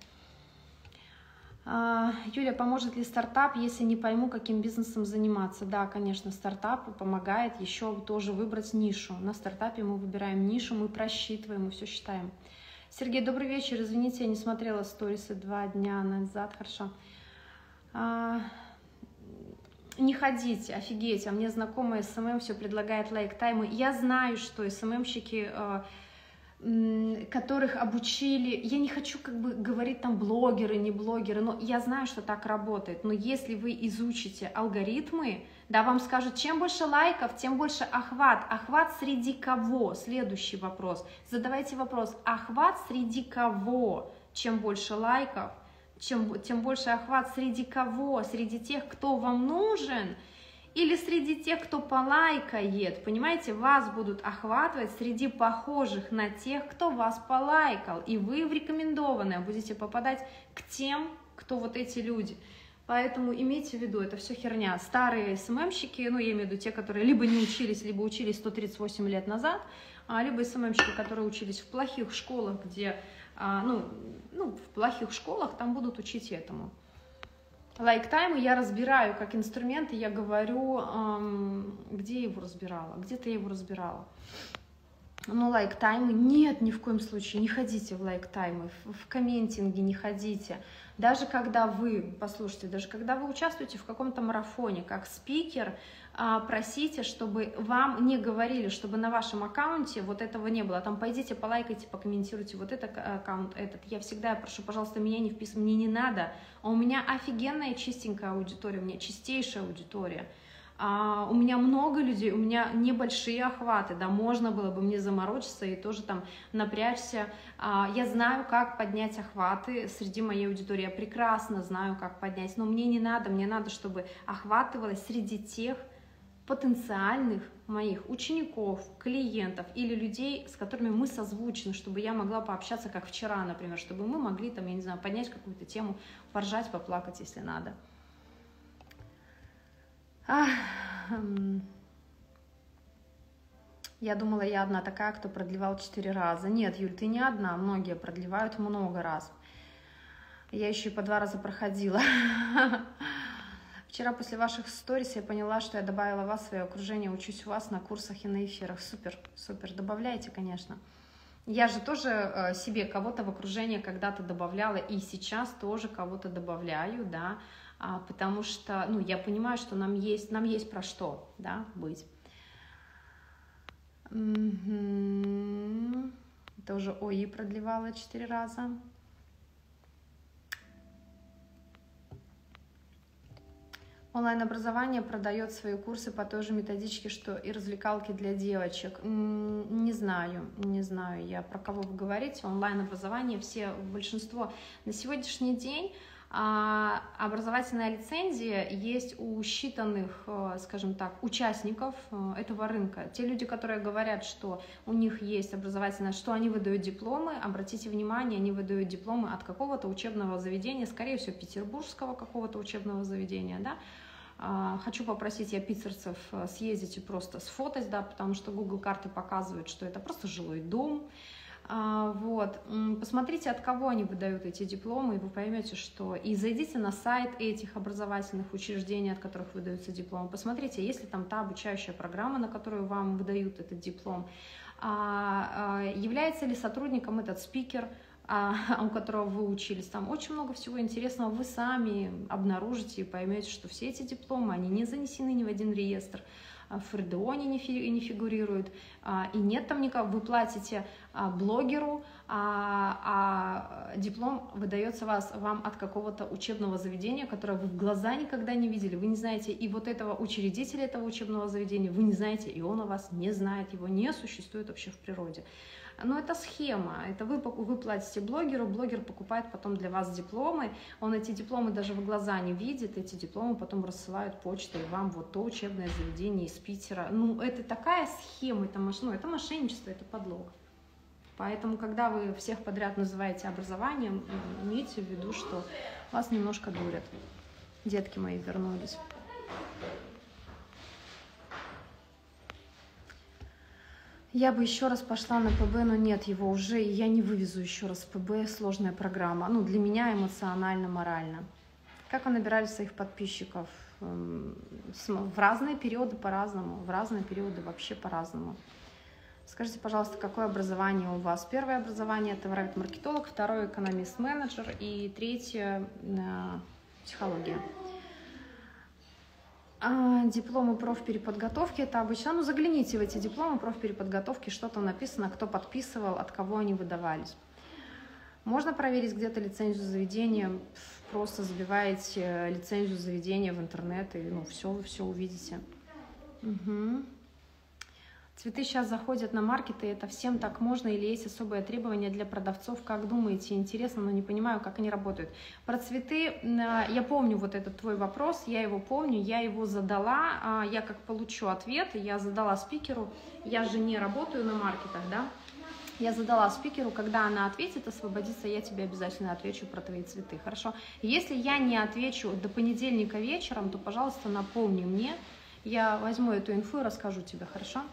Юля, поможет ли стартап, если не пойму, каким бизнесом заниматься? Да, конечно, стартап помогает еще тоже выбрать нишу. На стартапе мы выбираем нишу, мы просчитываем, мы все считаем. Сергей, добрый вечер. Извините, я не смотрела сторисы два дня назад. Хорошо. А, не ходите, офигеть. А мне знакомая СММ все предлагает лайк-таймы. Я знаю, что СММщики... которых обучили, я не хочу как бы говорить там блогеры, не блогеры, но я знаю, что так работает, но если вы изучите алгоритмы, да, вам скажут, чем больше лайков, тем больше охват, охват среди кого? Следующий вопрос, задавайте вопрос, охват среди кого? Чем больше лайков, чем, тем больше охват среди кого? Среди тех, кто вам нужен, или среди тех, кто полайкает, понимаете, вас будут охватывать среди похожих на тех, кто вас полайкал, и вы в рекомендованное будете попадать к тем, кто вот эти люди. Поэтому имейте в виду, это все херня. Старые СММщики, ну я имею в виду те, которые либо не учились, либо учились сто тридцать восемь лет назад, либо СММщики, которые учились в плохих школах, где, ну, ну в плохих школах там будут учить этому. Лайктаймы я разбираю как инструмент, и я говорю, эм, где я его разбирала, где-то я его разбирала. Но лайктаймы нет, ни в коем случае, не ходите в лайктаймы, в, в комментинге не ходите. Даже когда вы, послушайте, даже когда вы участвуете в каком-то марафоне, как спикер, просите, чтобы вам не говорили, чтобы на вашем аккаунте вот этого не было. Там пойдите, полайкайте, покомментируйте вот этот аккаунт, этот. Я всегда прошу, пожалуйста, меня не вписывать, мне не надо. А у меня офигенная чистенькая аудитория, у меня чистейшая аудитория. А у меня много людей, у меня небольшие охваты, да, можно было бы мне заморочиться и тоже там напрячься. А, я знаю, как поднять охваты среди моей аудитории, я прекрасно знаю, как поднять, но мне не надо, мне надо, чтобы охватывалось среди тех потенциальных моих учеников, клиентов или людей, с которыми мы созвучны, чтобы я могла пообщаться, как вчера, например, чтобы мы могли там, я не знаю, поднять какую-то тему, поржать, поплакать, если надо. Я думала, я одна такая, кто продлевал четыре раза. Нет, Юль, ты не одна, многие продлевают много раз. Я еще и по два раза проходила. Вчера после ваших сторис я поняла, что я добавила вас в свое окружение, учусь у вас на курсах и на эфирах. Супер, супер, добавляйте, конечно. Я же тоже себе кого-то в окружение когда-то добавляла, и сейчас тоже кого-то добавляю, да, потому что, ну, я понимаю, что нам есть, нам есть про что, да, быть. Угу. Тоже ОИ продлевала четыре раза. Онлайн-образование продает свои курсы по той же методичке, что и развлекалки для девочек. Не знаю, не знаю я, про кого вы говорите. Онлайн-образование, все, большинство на сегодняшний день образовательная лицензия есть у считанных, скажем так, участников этого рынка. Те люди, которые говорят, что у них есть образовательное, что они выдают дипломы, обратите внимание, они выдают дипломы от какого-то учебного заведения, скорее всего, петербургского какого-то учебного заведения, да. Хочу попросить я питерцев съездить и просто сфотать, да, потому что Google карты показывают, что это просто жилой дом. Вот, посмотрите, от кого они выдают эти дипломы, и вы поймете, что... И зайдите на сайт этих образовательных учреждений, от которых выдаются дипломы, посмотрите, есть ли там та обучающая программа, на которую вам выдают этот диплом, является ли сотрудником этот спикер, у которого вы учились. Там очень много всего интересного вы сами обнаружите и поймете, что все эти дипломы, они не занесены ни в один реестр, в РДО не фигурируют, и нет там никак, вы платите блогеру, а, а диплом выдается вас, вам от какого-то учебного заведения, которое вы в глаза никогда не видели, вы не знаете, и вот этого учредителя этого учебного заведения вы не знаете, и он о вас не знает, его не существует вообще в природе. Но это схема, это вы, вы платите блогеру, блогер покупает потом для вас дипломы, он эти дипломы даже в глаза не видит, эти дипломы потом рассылают почтой вам вот то учебное заведение из Питера. Ну, это такая схема, это, ну, это мошенничество, это подлог. Поэтому, когда вы всех подряд называете образованием, имейте в виду, что вас немножко дурят. Детки мои вернулись. Я бы еще раз пошла на ПБ, но нет его уже, и я не вывезу еще раз ПБ, сложная программа. Ну, для меня эмоционально, морально. Как вы набирали своих подписчиков? В разные периоды по-разному, в разные периоды вообще по-разному. Скажите, пожалуйста, какое образование у вас? Первое образование – это маркетолог, второе – экономист-менеджер, и третье – психология. А, дипломы профпереподготовки – это обычно, ну загляните в эти дипломы профпереподготовки, что там написано, кто подписывал, от кого они выдавались. Можно проверить где-то лицензию заведения, просто забиваете лицензию заведения в интернет, и ну все, вы все увидите. Угу. Цветы сейчас заходят на маркеты, это всем так можно или есть особые требования для продавцов? Как думаете? Интересно, но не понимаю, как они работают. Про цветы, я помню вот этот твой вопрос, я его помню, я его задала, я как получу ответ, я задала спикеру, я же не работаю на маркетах, да? Я задала спикеру, когда она ответит, освободится, я тебе обязательно отвечу про твои цветы, хорошо? Если я не отвечу до понедельника вечером, то, пожалуйста, напомни мне, я возьму эту инфу и расскажу тебе, хорошо?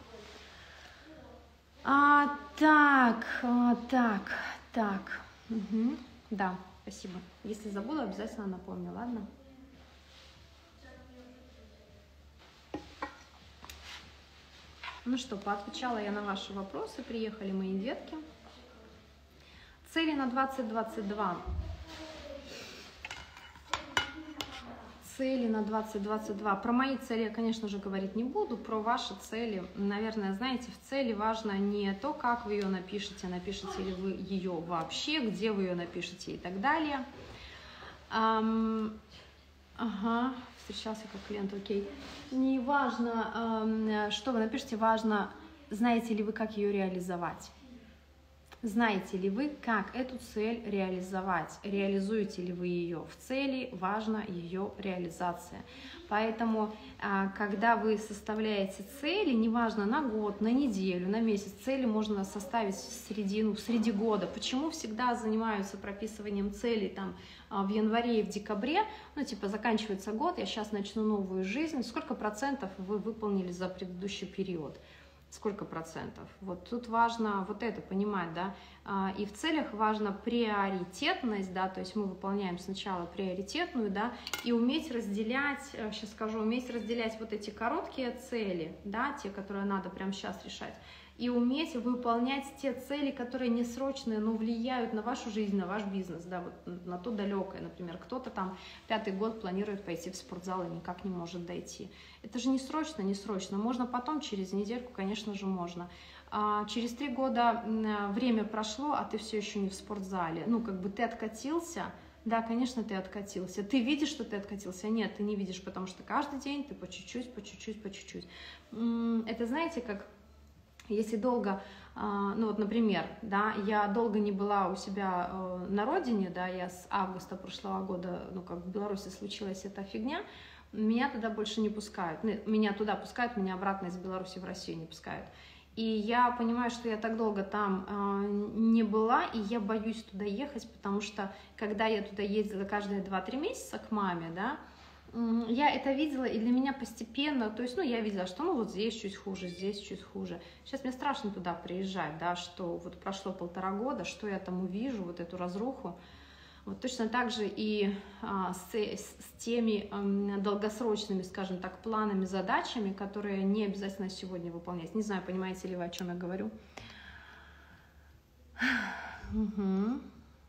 А, так, а, так, так, угу. Да, спасибо. Если забуду, обязательно напомню, ладно? Ну что, поотвечала я на ваши вопросы, приехали мои детки. Цели на двадцать двадцать два. Цели на двадцать двадцать два. Про мои цели я, конечно же, говорить не буду. Про ваши цели, наверное, знаете, в цели важно не то, как вы ее напишете, напишете ли вы ее вообще, где вы ее напишете и так далее. Эм, ага, встречался как клиент, окей. Не важно, эм, что вы напишете, важно, знаете ли вы, как ее реализовать. Знаете ли вы, как эту цель реализовать? Реализуете ли вы ее? В цели важна ее реализация. Поэтому, когда вы составляете цели, неважно на год, на неделю, на месяц, цели можно составить в середину, среди года. Почему всегда занимаются прописыванием целей там, в январе и в декабре? Ну, типа, заканчивается год, я сейчас начну новую жизнь. Сколько процентов вы выполнили за предыдущий период? Сколько процентов? Вот тут важно вот это понимать, да, и в целях важна приоритетность, да, то есть мы выполняем сначала приоритетную, да, и уметь разделять, сейчас скажу, уметь разделять вот эти короткие цели, да, те, которые надо прямо сейчас решать, и уметь выполнять те цели, которые не срочные, но влияют на вашу жизнь, на ваш бизнес, да, вот на то далекое, например, кто-то там пятый год планирует пойти в спортзал и никак не может дойти. Это же не срочно, не срочно, можно потом, через недельку, конечно же, можно. А через три года время прошло, а ты все еще не в спортзале, ну, как бы ты откатился. Да, конечно, ты откатился. Ты видишь, что ты откатился? Нет, ты не видишь, потому что каждый день ты по чуть-чуть, по чуть-чуть, по чуть-чуть. Это, знаете, как... Если долго, ну вот, например, да, я долго не была у себя на родине, да, я с августа прошлого года, ну, как в Беларуси случилась эта фигня, меня туда больше не пускают. Меня туда пускают, меня обратно из Беларуси в Россию не пускают. И я понимаю, что я так долго там не была, и я боюсь туда ехать, потому что, когда я туда ездила каждые два-три месяца к маме, да, я это видела, и для меня постепенно, то есть, ну, я видела, что, ну, вот здесь чуть хуже, здесь чуть хуже. Сейчас мне страшно туда приезжать, да, что вот прошло полтора года, что я там увижу, вот эту разруху. Вот точно так же и а, с, с теми а, долгосрочными, скажем так, планами, задачами, которые не обязательно сегодня выполнять. Не знаю, понимаете ли вы, о чем я говорю. Угу.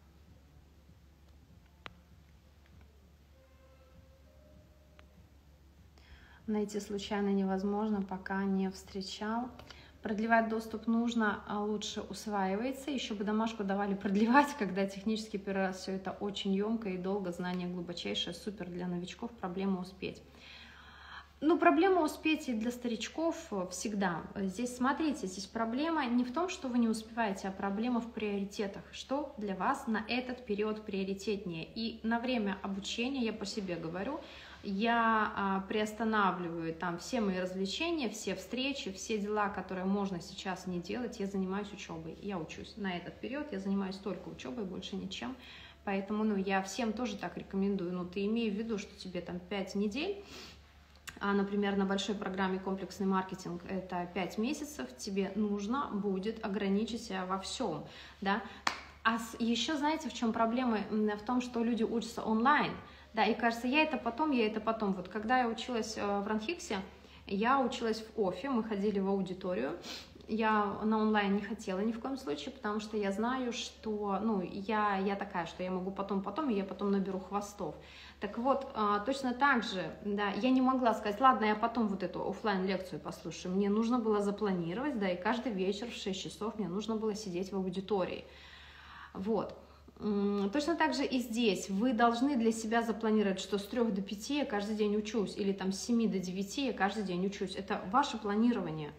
Найти случайно невозможно, пока не встречал. Продлевать доступ нужно, а лучше усваивается. Еще бы домашку давали продлевать, когда технический первый раз все это очень емко и долго, знание глубочайшее, супер для новичков, проблема успеть. Ну, проблема успеть и для старичков всегда. Здесь, смотрите, здесь проблема не в том, что вы не успеваете, а проблема в приоритетах. Что для вас на этот период приоритетнее? И на время обучения, я по себе говорю, я а, приостанавливаю там все мои развлечения, все встречи, все дела, которые можно сейчас не делать, я занимаюсь учебой, я учусь. На этот период я занимаюсь только учебой, больше ничем. Поэтому, ну, я всем тоже так рекомендую. Ну, ты имей в виду, что тебе там пять недель, а, например, на большой программе комплексный маркетинг это пять месяцев, тебе нужно будет ограничить себя во всем, да. А еще знаете, в чем проблема? В том, что люди учатся онлайн. Да, и кажется, я это потом, я это потом. Вот когда я училась в Ранхиксе, я училась в ОФИ, мы ходили в аудиторию. Я на онлайн не хотела ни в коем случае, потому что я знаю, что, ну, я, я такая, что я могу потом-потом, и я потом наберу хвостов. Так вот, точно так же, да, я не могла сказать, ладно, я потом вот эту офлайн-лекцию послушаю. Мне нужно было запланировать, да, и каждый вечер в шесть часов мне нужно было сидеть в аудитории. Вот. Точно так же и здесь. Вы должны для себя запланировать, что с трёх до пяти я каждый день учусь, или там с семи до девяти я каждый день учусь. Это ваше планирование.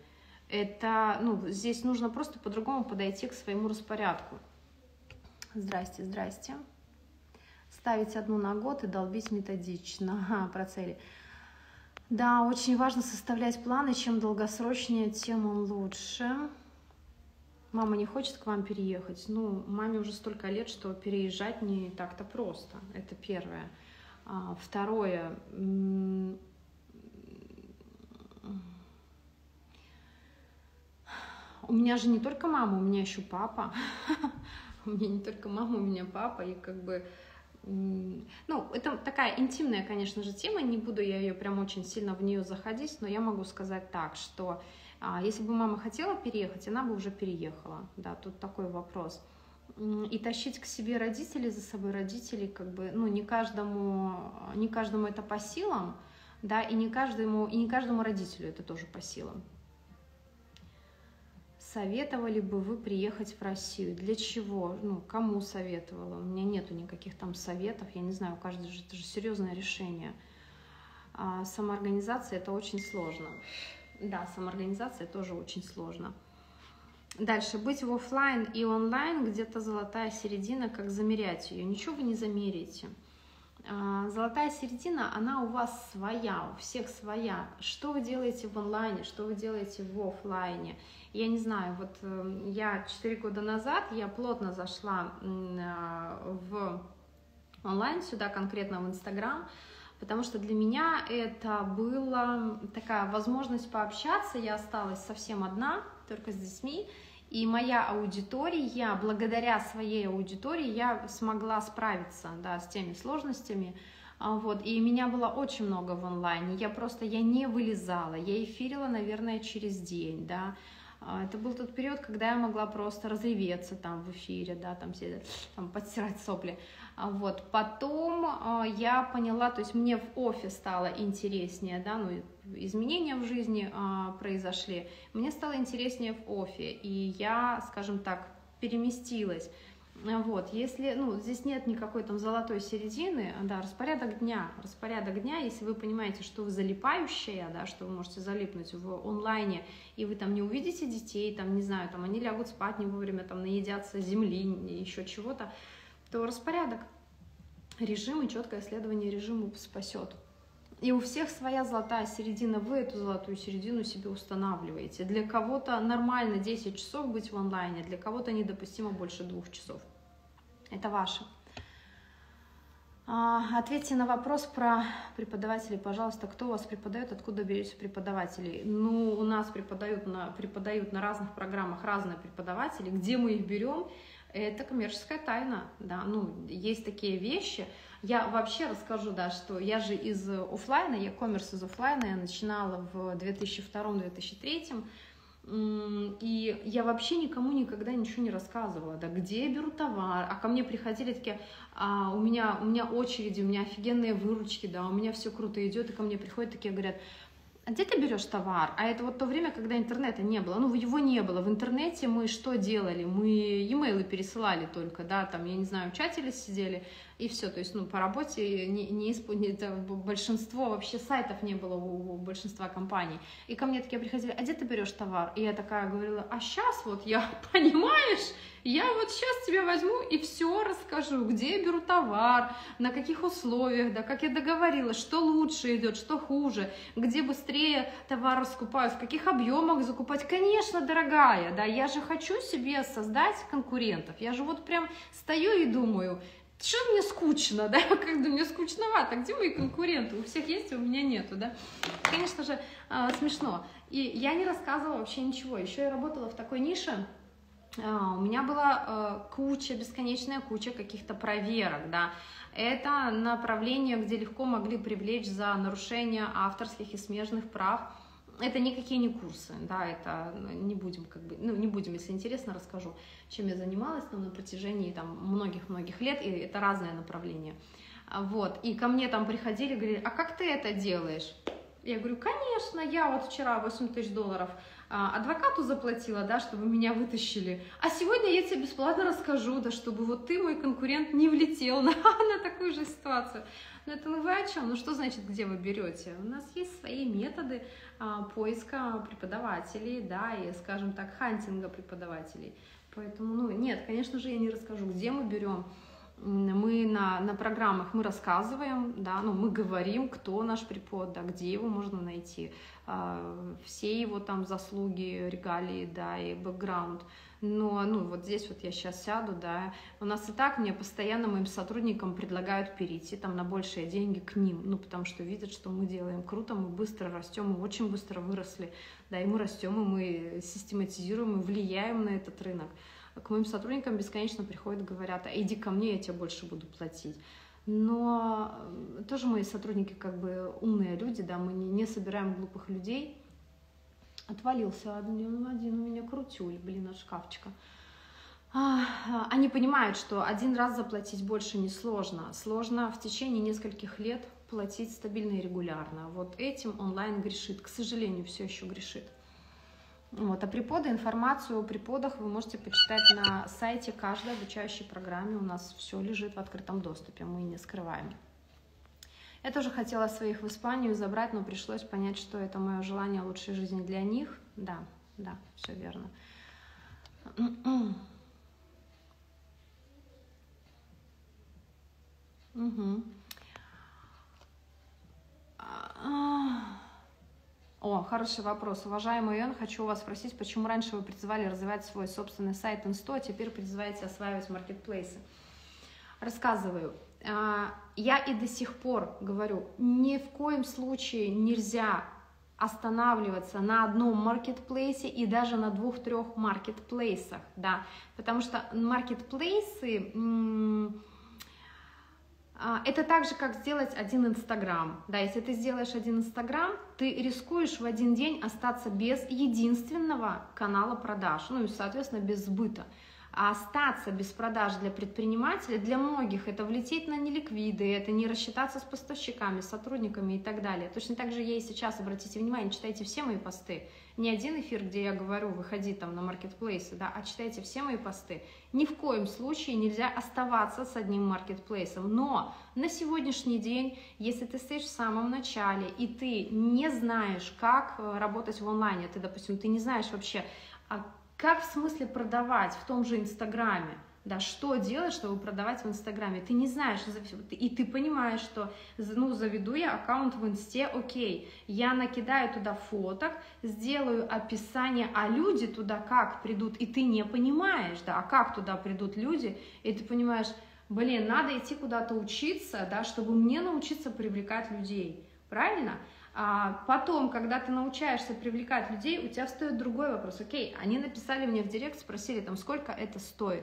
Это, ну, здесь нужно просто по-другому подойти к своему распорядку. Здрасте, здрасте. Ставить одну на год и долбить методично. Ага, про цели. Да, очень важно составлять планы. Чем долгосрочнее, тем он лучше. Мама не хочет к вам переехать. Ну, маме уже столько лет, что переезжать не так-то просто. Это первое. А, второе. У меня же не только мама, у меня еще папа. У меня не только мама, у меня папа. И как бы... Ну, это такая интимная, конечно же, тема. Не буду я ее прям очень сильно в нее заходить. Но я могу сказать так, что если бы мама хотела переехать, она бы уже переехала. Да, тут такой вопрос. И тащить к себе родителей, за собой родителей, как бы, ну, не каждому, не каждому это по силам, да, и не каждому, и не каждому родителю это тоже по силам. Советовали бы вы приехать в Россию? Для чего? Ну, кому советовала? У меня нету никаких там советов, я не знаю, у каждого же, это же серьезное решение. А самоорганизация — это очень сложно. Да, самоорганизация тоже очень сложно. Дальше. Быть в офлайн и онлайн, где-то золотая середина, как замерять ее? Ничего вы не замерите. Золотая середина, она у вас своя, у всех своя. Что вы делаете в онлайне, что вы делаете в офлайне? Я не знаю, вот я четыре года назад, я плотно зашла в онлайн, сюда конкретно в Инстаграм, потому что для меня это была такая возможность пообщаться. Я осталась совсем одна, только с детьми, и моя аудитория, благодаря своей аудитории, я смогла справиться, да, с теми сложностями. Вот, и меня было очень много в онлайне, я просто, я не вылезала, я эфирила, наверное, через день, да. Это был тот период, когда я могла просто разреветься там в эфире, да, там, все, там подстирать сопли. Вот. Потом я поняла, то есть мне в офис стало интереснее, да, ну, изменения в жизни а, произошли, мне стало интереснее в офе, и я, скажем так, переместилась. Вот, если, ну, здесь нет никакой там золотой середины, да, распорядок дня, распорядок дня, если вы понимаете, что вы залипающая, да, что вы можете залипнуть в онлайне, и вы там не увидите детей, там, не знаю, там, они лягут спать не вовремя, там, наедятся земли, еще чего-то, то распорядок, режим и четкое следование режиму спасет. И у всех своя золотая середина, вы эту золотую середину себе устанавливаете. Для кого-то нормально десять часов быть в онлайне, для кого-то недопустимо больше двух часов. Это ваше. Ответьте на вопрос про преподавателей, пожалуйста. Кто у вас преподает, откуда берете преподавателей? Ну, у нас преподают на, преподают на разных программах разные преподаватели. Где мы их берем? Это коммерческая тайна. Да? Ну, есть такие вещи. Я вообще расскажу, да, что я же из офлайна, я коммерс из офлайна, я начинала в две тысячи втором — две тысячи третьем, и я вообще никому никогда ничего не рассказывала, да, где я беру товар, а ко мне приходили такие, а, у меня, у меня очереди, у меня офигенные выручки, да, у меня все круто идет, и ко мне приходят такие, говорят, а где ты берешь товар? А это вот то время, когда интернета не было. Ну, его не было. В интернете мы что делали? Мы e-mail пересылали только, да, там, я не знаю, чатили, сидели, и все. То есть, ну, по работе не, не исполнить, большинство вообще сайтов не было у, у большинства компаний. И ко мне такие приходили, а где ты берешь товар? И я такая говорила, а сейчас вот я, понимаешь, я вот сейчас тебя возьму и все расскажу, где я беру товар, на каких условиях, да, как я договорилась, что лучше идет, что хуже, где быстрее товар раскупаю, в каких объемах закупать. Конечно, дорогая, да, я же хочу себе создать конкурентов. Я же вот прям стою и думаю, что мне скучно, да, когда мне скучновато, где мои конкуренты? У всех есть, а у меня нету, да. Конечно же, смешно. И я не рассказывала вообще ничего. Еще я работала в такой нише. Uh, у меня была uh, куча, бесконечная куча каких-то проверок, да, это направление, где легко могли привлечь за нарушение авторских и смежных прав, это никакие не курсы, да, это не будем, как бы, ну, не будем, если интересно, расскажу, чем я занималась, но на протяжении, там, многих-многих лет, и это разное направление, вот, и ко мне там приходили, говорили, а как ты это делаешь? Я говорю, конечно, я вот вчера восемь тысяч долларов адвокату заплатила, да, чтобы меня вытащили, а сегодня я тебе бесплатно расскажу, да, чтобы вот ты, мой конкурент, не влетел на, на такую же ситуацию. Ну это ну вы о чем? Ну что значит, где вы берете? У нас есть свои методы а, поиска преподавателей, да, и, скажем так, хантинга преподавателей. Поэтому, ну нет, конечно же, я не расскажу, где мы берем. Мы на, на программах мы рассказываем, да, ну, мы говорим, кто наш препод, да, где его можно найти, э, все его там заслуги, регалии, да, и бэкграунд. Но, ну, вот здесь вот я сейчас сяду, да, у нас и так мне постоянно моим сотрудникам предлагают перейти там на большие деньги к ним, ну, потому что видят, что мы делаем круто, мы быстро растем, мы очень быстро выросли, да, и мы растем, и мы систематизируем, и влияем на этот рынок. К моим сотрудникам бесконечно приходят, говорят, а иди ко мне, я тебе больше буду платить. Но тоже мои сотрудники как бы умные люди, да, мы не, не собираем глупых людей. Отвалился один, один у меня крутюль, блин, от шкафчика. А, они понимают, что один раз заплатить больше не сложно. Сложно в течение нескольких лет платить стабильно и регулярно. Вот этим онлайн грешит, к сожалению, все еще грешит. Вот, а преподы, информацию о преподах вы можете почитать на сайте каждой обучающей программе. У нас все лежит в открытом доступе, мы не скрываем. Я тоже хотела своих в Испанию забрать, но пришлось понять, что это мое желание лучшей жизни для них. Да, да, все верно. Угу. О, хороший вопрос. Уважаемый Ион, хочу у вас спросить, почему раньше вы призывали развивать свой собственный сайт Инсто, а теперь призываете осваивать маркетплейсы? Рассказываю. Я и до сих пор говорю, ни в коем случае нельзя останавливаться на одном маркетплейсе и даже на двух-трех маркетплейсах, да, потому что маркетплейсы... Это так же, как сделать один Инстаграм. Да, если ты сделаешь один Инстаграм, ты рискуешь в один день остаться без единственного канала продаж, ну и, соответственно, без сбыта. А остаться без продаж для предпринимателя, для многих, это влететь на неликвиды, это не рассчитаться с поставщиками, сотрудниками и так далее. Точно так же я и сейчас, обратите внимание, читайте все мои посты. Не один эфир, где я говорю, выходи там на маркетплейсы, да, а читайте все мои посты. Ни в коем случае нельзя оставаться с одним маркетплейсом. Но на сегодняшний день, если ты стоишь в самом начале и ты не знаешь, как работать в онлайне, ты, допустим, ты не знаешь вообще, как в смысле продавать в том же Инстаграме, да, что делать, чтобы продавать в Инстаграме, ты не знаешь, и ты понимаешь, что, ну, заведу я аккаунт в Инсте, окей, я накидаю туда фоток, сделаю описание, а люди туда как придут, и ты не понимаешь, да, а как туда придут люди, и ты понимаешь, блин, надо идти куда-то учиться, да, чтобы мне научиться привлекать людей, правильно? А потом, когда ты научаешься привлекать людей, у тебя встает другой вопрос. Окей, они написали мне в директ, спросили, там, сколько это стоит.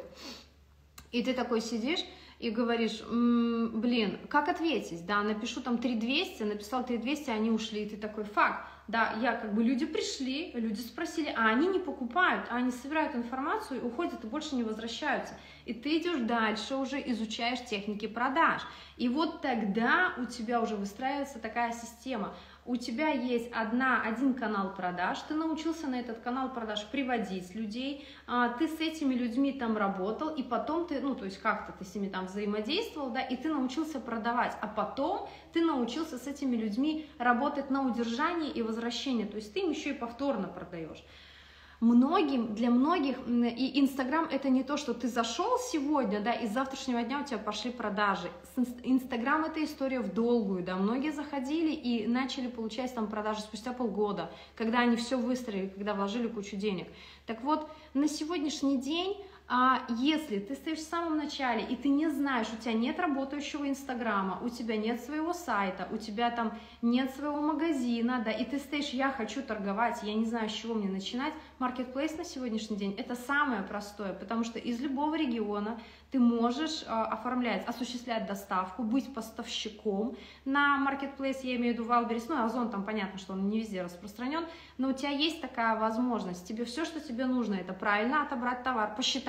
И ты такой сидишь и говоришь, м-м, блин, как ответить? Да, напишу там три двести, написал три двести, они ушли. И ты такой, факт, да, я как бы, люди пришли, люди спросили, а они не покупают, а они собирают информацию и уходят и больше не возвращаются. И ты идешь дальше, уже изучаешь техники продаж. И вот тогда у тебя уже выстраивается такая система. У тебя есть одна, один канал продаж, ты научился на этот канал продаж приводить людей, ты с этими людьми там работал, и потом ты, ну, то есть как-то ты с ними там взаимодействовал, да, и ты научился продавать, а потом ты научился с этими людьми работать на удержании и возвращении, то есть ты им еще и повторно продаешь. Многим, для многих, и Инстаграм это не то, что ты зашел сегодня, да, и с завтрашнего дня у тебя пошли продажи. Инстаграм это история в долгую, да, многие заходили и начали получать там продажи спустя полгода, когда они все выстроили, когда вложили кучу денег. Так вот, на сегодняшний день, а если ты стоишь в самом начале и ты не знаешь, у тебя нет работающего Инстаграма, у тебя нет своего сайта, у тебя там нет своего магазина, да, и ты стоишь, я хочу торговать, я не знаю, с чего мне начинать, маркетплейс на сегодняшний день это самое простое, потому что из любого региона ты можешь э, оформлять, осуществлять доставку, быть поставщиком на маркетплейс, я имею в виду Wildberries, ну, Озон там понятно, что он не везде распространен, но у тебя есть такая возможность, тебе все, что тебе нужно, это правильно отобрать товар, посчитать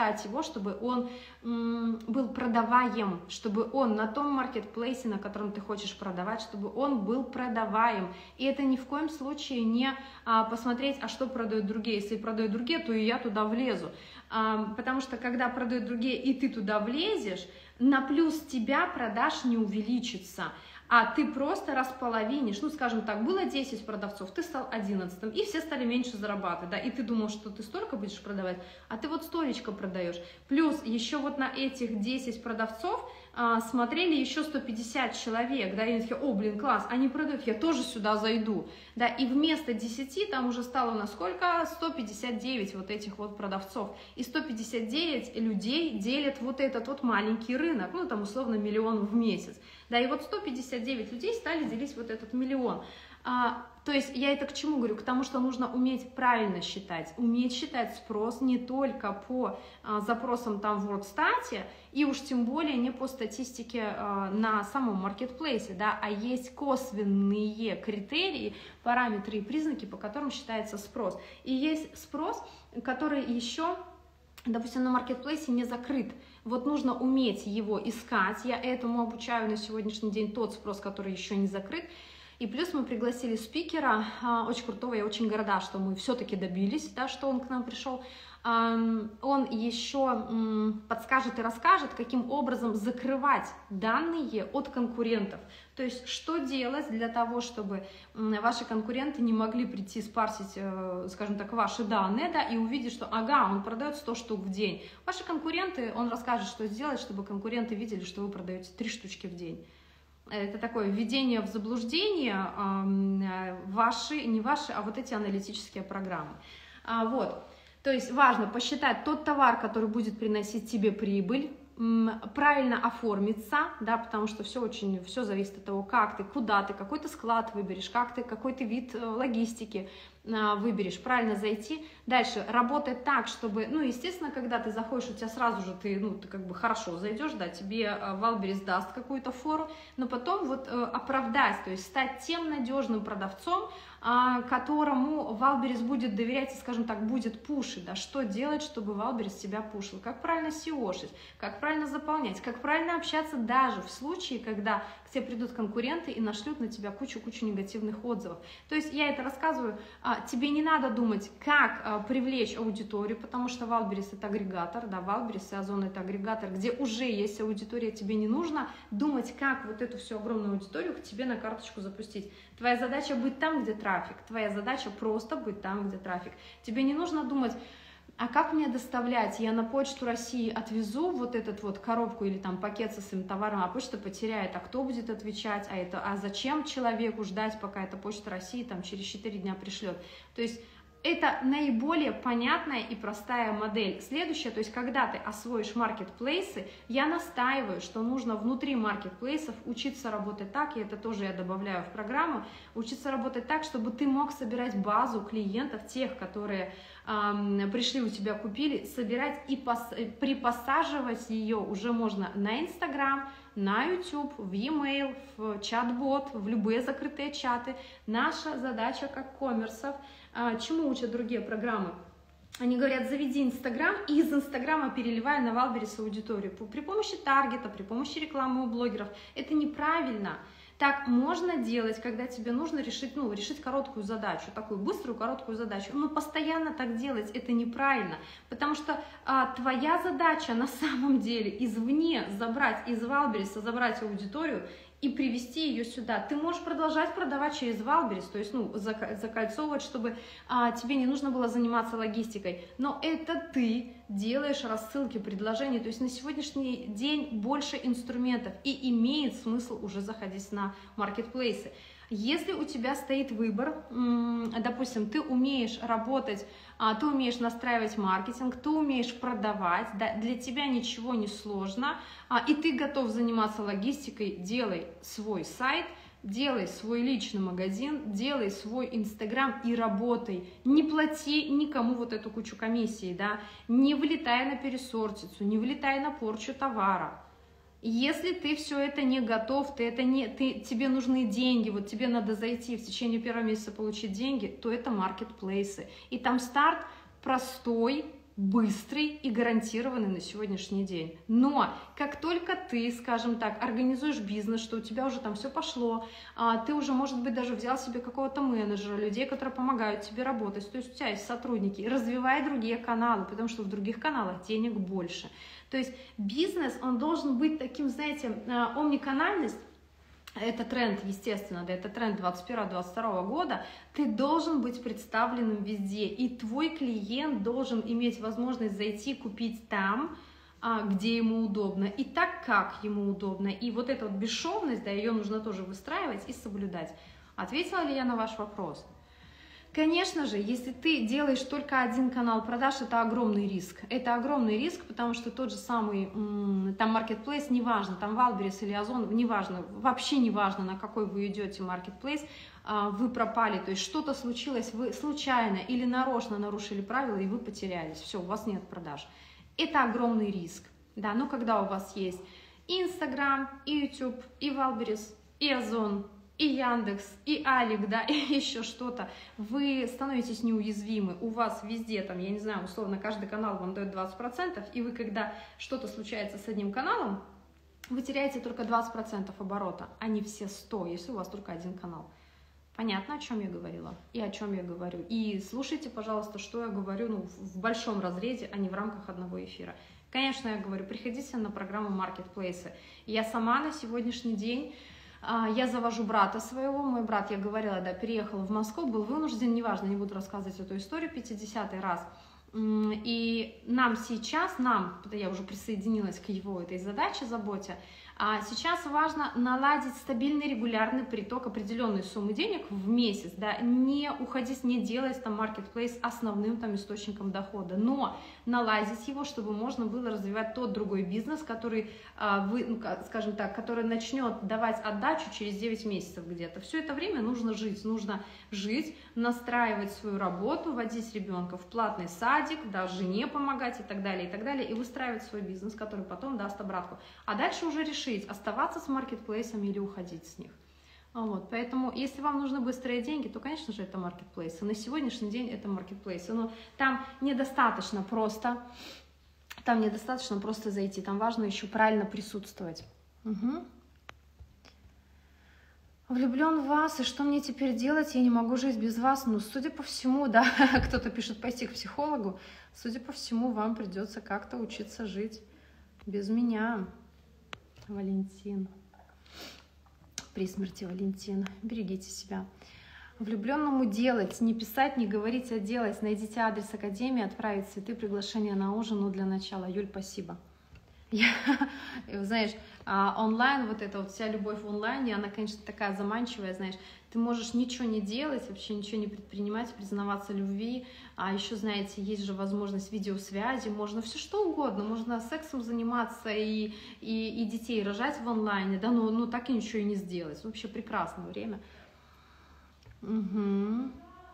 рассчитать его, чтобы он м, был продаваем, чтобы он на том маркетплейсе, на котором ты хочешь продавать, чтобы он был продаваем. И это ни в коем случае не а, посмотреть, а что продают другие. Если продают другие, то и я туда влезу. А, потому что когда продают другие, и ты туда влезешь, на плюс тебя продаж не увеличится. А ты просто располовинишь, ну, скажем так, было десять продавцов, ты стал одиннадцатым, и все стали меньше зарабатывать, да, и ты думал, что ты столько будешь продавать, а ты вот столечко продаешь. Плюс еще вот на этих десять продавцов а, смотрели еще сто пятьдесят человек, да, и они такие, о, блин, класс, они продают, я тоже сюда зайду, да, и вместо десяти там уже стало у нас сколько? сто пятьдесят девять вот этих вот продавцов, и сто пятьдесят девять людей делят вот этот вот маленький рынок, ну, там, условно, миллион в месяц. Да, и вот сто пятьдесят девять людей стали делить вот этот миллион. А, то есть я это к чему говорю? К тому, что нужно уметь правильно считать, уметь считать спрос не только по а, запросам там в WordStat, и уж тем более не по статистике а, на самом маркетплейсе, да, а есть косвенные критерии, параметры и признаки, по которым считается спрос. И есть спрос, который еще, допустим, на маркетплейсе не закрыт. Вот нужно уметь его искать. Я этому обучаю на сегодняшний день, тот спрос, который еще не закрыт. И плюс мы пригласили спикера, очень крутого, я очень горда, что мы все-таки добились, да, что он к нам пришел. Он еще подскажет и расскажет, каким образом закрывать данные от конкурентов. То есть, что делать для того, чтобы ваши конкуренты не могли прийти спарсить, скажем так, ваши данные, да, и увидеть, что, ага, он продает сто штук в день. Ваши конкуренты, он расскажет, что сделать, чтобы конкуренты видели, что вы продаете три штучки в день. Это такое введение в заблуждение, ваши, не ваши, а вот эти аналитические программы. Вот. То есть важно посчитать тот товар, который будет приносить тебе прибыль, правильно оформиться, да, потому что все очень, все зависит от того, как ты, куда ты, какой ты склад выберешь, как ты, какой ты вид логистики выберешь, правильно зайти. Дальше работать так, чтобы, ну, естественно, когда ты заходишь, у тебя сразу же ты, ну, ты как бы хорошо зайдешь, да, тебе Валберес даст какую-то фору, но потом вот оправдать, то есть стать тем надежным продавцом, которому Валберес будет доверять и, скажем так, будет пушить, да, что делать, чтобы Валберес тебя пушил, как правильно сеошить, как правильно заполнять, как правильно общаться даже в случае, когда к тебе придут конкуренты и нашлют на тебя кучу-кучу негативных отзывов. То есть я это рассказываю, тебе не надо думать, как привлечь аудиторию, потому что Валберес это агрегатор, да, Валберес и Озон это агрегатор, где уже есть аудитория, тебе не нужно думать, как вот эту всю огромную аудиторию к тебе на карточку запустить. Твоя задача быть там, где трафик, твоя задача просто быть там, где трафик. Тебе не нужно думать, а как мне доставлять? Я на Почту России отвезу вот этот вот коробку или там пакет со своим товаром, а почта потеряет, а кто будет отвечать? А, это, а зачем человеку ждать, пока эта Почта России там через четыре дня пришлет? То есть это наиболее понятная и простая модель. Следующее, то есть когда ты освоишь маркетплейсы, я настаиваю, что нужно внутри маркетплейсов учиться работать так, и это тоже я добавляю в программу, учиться работать так, чтобы ты мог собирать базу клиентов, тех, которые эм, пришли у тебя, купили, собирать и пос, припосаживать ее уже можно на Инстаграм, на YouTube, в e-mail, в чат-бот, в любые закрытые чаты. Наша задача как коммерсов, чему учат другие программы? Они говорят, заведи Инстаграм и из Инстаграма переливай на Валберес аудиторию. При помощи таргета, при помощи рекламы у блогеров. Это неправильно. Так можно делать, когда тебе нужно решить, ну, решить короткую задачу, такую быструю короткую задачу. Но постоянно так делать это неправильно, потому что а, твоя задача на самом деле извне забрать, из Валбереса забрать аудиторию и привести ее сюда. Ты можешь продолжать продавать через Валберес, то есть, ну, закольцовывать, чтобы а, тебе не нужно было заниматься логистикой. Но это ты делаешь рассылки, предложения. То есть на сегодняшний день больше инструментов, и имеет смысл уже заходить на маркетплейсы. Если у тебя стоит выбор, допустим, ты умеешь работать, ты умеешь настраивать маркетинг, ты умеешь продавать, для тебя ничего не сложно, и ты готов заниматься логистикой, делай свой сайт, делай свой личный магазин, делай свой Инстаграм и работай. Не плати никому вот эту кучу комиссий, да, не влетай на пересортицу, не влетай на порчу товара. Если ты все это не готов, ты это не, ты, тебе нужны деньги, вот тебе надо зайти в течение первого месяца получить деньги, то это маркетплейсы. И там старт простой, быстрый и гарантированный на сегодняшний день. Но как только ты, скажем так, организуешь бизнес, что у тебя уже там все пошло, ты уже, может быть, даже взял себе какого-то менеджера, людей, которые помогают тебе работать, то есть у тебя есть сотрудники, развивай другие каналы, потому что в других каналах денег больше. То есть бизнес, он должен быть таким, знаете, омниканальность. Это тренд, естественно, да, это тренд двадцать первого — двадцать второго года, ты должен быть представленным везде, и твой клиент должен иметь возможность зайти, купить там, где ему удобно, и так, как ему удобно, и вот эта вот бесшовность, да, ее нужно тоже выстраивать и соблюдать. Ответила ли я на ваш вопрос? Конечно же, если ты делаешь только один канал продаж, это огромный риск. Это огромный риск, потому что тот же самый, там, маркетплейс, неважно, там, Валберес или Озон, неважно, вообще неважно, на какой вы идете маркетплейс, вы пропали, то есть что-то случилось, вы случайно или нарочно нарушили правила, и вы потерялись, все, у вас нет продаж. Это огромный риск, да, но когда у вас есть и Инстаграм, и Ютуб, и Валберес, и Озон, и Яндекс, и Алик, да, и еще что-то, вы становитесь неуязвимы, у вас везде, там, я не знаю, условно, каждый канал вам дает двадцать процентов, и вы, когда что-то случается с одним каналом, вы теряете только двадцать процентов оборота, а не все сто, если у вас только один канал. Понятно, о чем я говорила и о чем я говорю. И слушайте, пожалуйста, что я говорю, ну, в большом разрезе, а не в рамках одного эфира. Конечно, я говорю, приходите на программу маркетплейсы. Я сама на сегодняшний день... Я завожу брата своего, мой брат, я говорила, да, переехал в Москву, был вынужден, неважно, не буду рассказывать эту историю пятидесятый раз. И нам сейчас, нам, я уже присоединилась к его этой задаче, заботе, а сейчас важно наладить стабильный регулярный приток определенной суммы денег в месяц, да, не уходить, не делать там маркетплейс основным там источником дохода, но наладить его, чтобы можно было развивать тот другой бизнес, который, вы, ну, скажем так, который начнет давать отдачу через девять месяцев где-то. Все это время нужно жить, нужно жить, настраивать свою работу, водить ребенка в платный садик, да, жене помогать и так далее, и так далее, и выстраивать свой бизнес, который потом даст обратку. А дальше уже решить, оставаться с маркетплейсами или уходить с них. Вот, поэтому, если вам нужны быстрые деньги, то, конечно же, это маркетплейсы. На сегодняшний день это маркетплейсы. Но там недостаточно просто, там недостаточно просто зайти, там важно еще правильно присутствовать. Угу. Влюблен в вас, и что мне теперь делать? Я не могу жить без вас. Ну, судя по всему, да, кто-то пишет пойти к психологу, судя по всему, вам придется как-то учиться жить без меня. Валентин. При смерти Валентин. Берегите себя. Влюбленному делать, не писать, не говорить, а делать. Найдите адрес академии, отправить цветы, приглашение на ужин. Ну, для начала. Юль, спасибо. Я, знаешь, онлайн, вот эта вот вся любовь в онлайне, она, конечно, такая заманчивая, знаешь, ты можешь ничего не делать, вообще ничего не предпринимать, признаваться любви, а еще, знаете, есть же возможность видеосвязи, можно все что угодно, можно сексом заниматься и, и, и детей рожать в онлайне, да, но, но так и ничего и не сделать, вообще прекрасное время. Угу.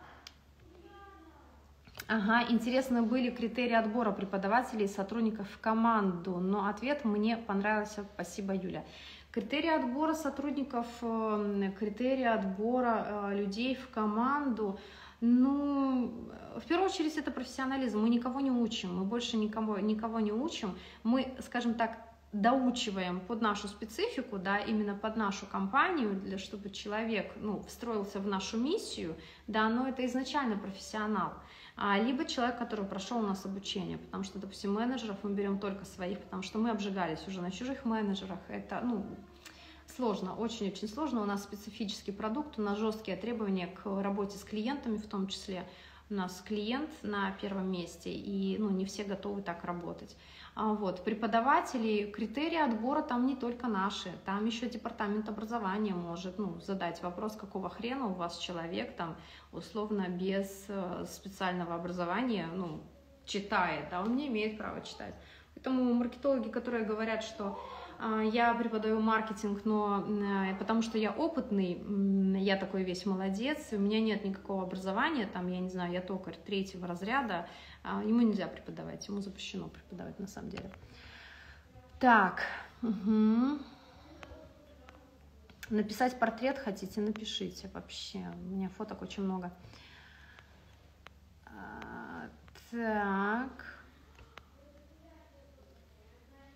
Ага, интересно были критерии отбора преподавателей и сотрудников в команду, но ответ мне понравился, спасибо, Юля. Критерии отбора сотрудников, критерии отбора людей в команду, ну, в первую очередь это профессионализм, мы никого не учим, мы больше никого, никого не учим, мы, скажем так, доучиваем под нашу специфику, да, именно под нашу компанию, для, чтобы человек, ну, встроился в нашу миссию, да, но это изначально профессионал. Либо человек, который прошел у нас обучение, потому что, допустим, менеджеров мы берем только своих, потому что мы обжигались уже на чужих менеджерах, это, ну, сложно, очень-очень сложно, у нас специфический продукт, у нас жесткие требования к работе с клиентами в том числе, у нас клиент на первом месте, и, ну, не все готовы так работать. Вот, преподаватели, критерии отбора там не только наши, там еще департамент образования может, ну, задать вопрос, какого хрена у вас человек там условно без специального образования, ну, читает, да, он не имеет права читать. Поэтому маркетологи, которые говорят, что я преподаю маркетинг, но потому что я опытный, я такой весь молодец, у меня нет никакого образования, там, я не знаю, я токарь третьего разряда, ему нельзя преподавать, ему запрещено преподавать на самом деле. Так, угу. Написать портрет хотите, напишите вообще, у меня фоток очень много. Так...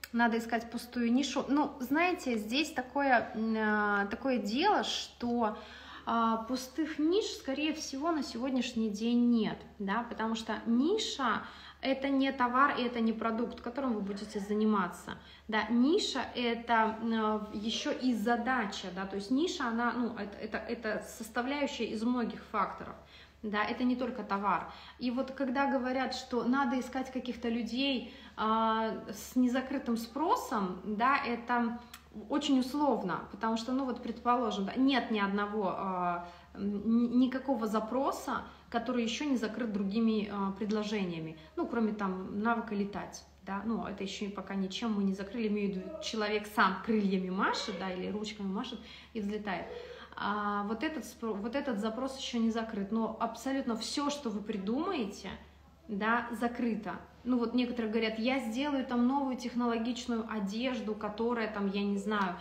Надо искать пустую нишу. Ну, знаете, здесь такое, такое дело, что пустых ниш, скорее всего, на сегодняшний день нет, да, потому что ниша — это не товар и это не продукт, которым вы будете заниматься, да, ниша — это еще и задача, да, то есть ниша, она, ну, это, это, это составляющая из многих факторов. Да, это не только товар. И вот когда говорят, что надо искать каких-то людей а, с незакрытым спросом, да, это очень условно, потому что, ну вот, предположим, да, нет ни одного, а, никакого запроса, который еще не закрыт другими а, предложениями, ну, кроме там навыка летать. Да, ну, это еще пока ничем мы не закрыли, имею в виду, человек сам крыльями машет, да, или ручками машет и взлетает. А вот этот, вот этот запрос еще не закрыт, но абсолютно все, что вы придумаете, да, закрыто. Ну вот некоторые говорят, я сделаю там новую технологичную одежду, которая там, я не знаю,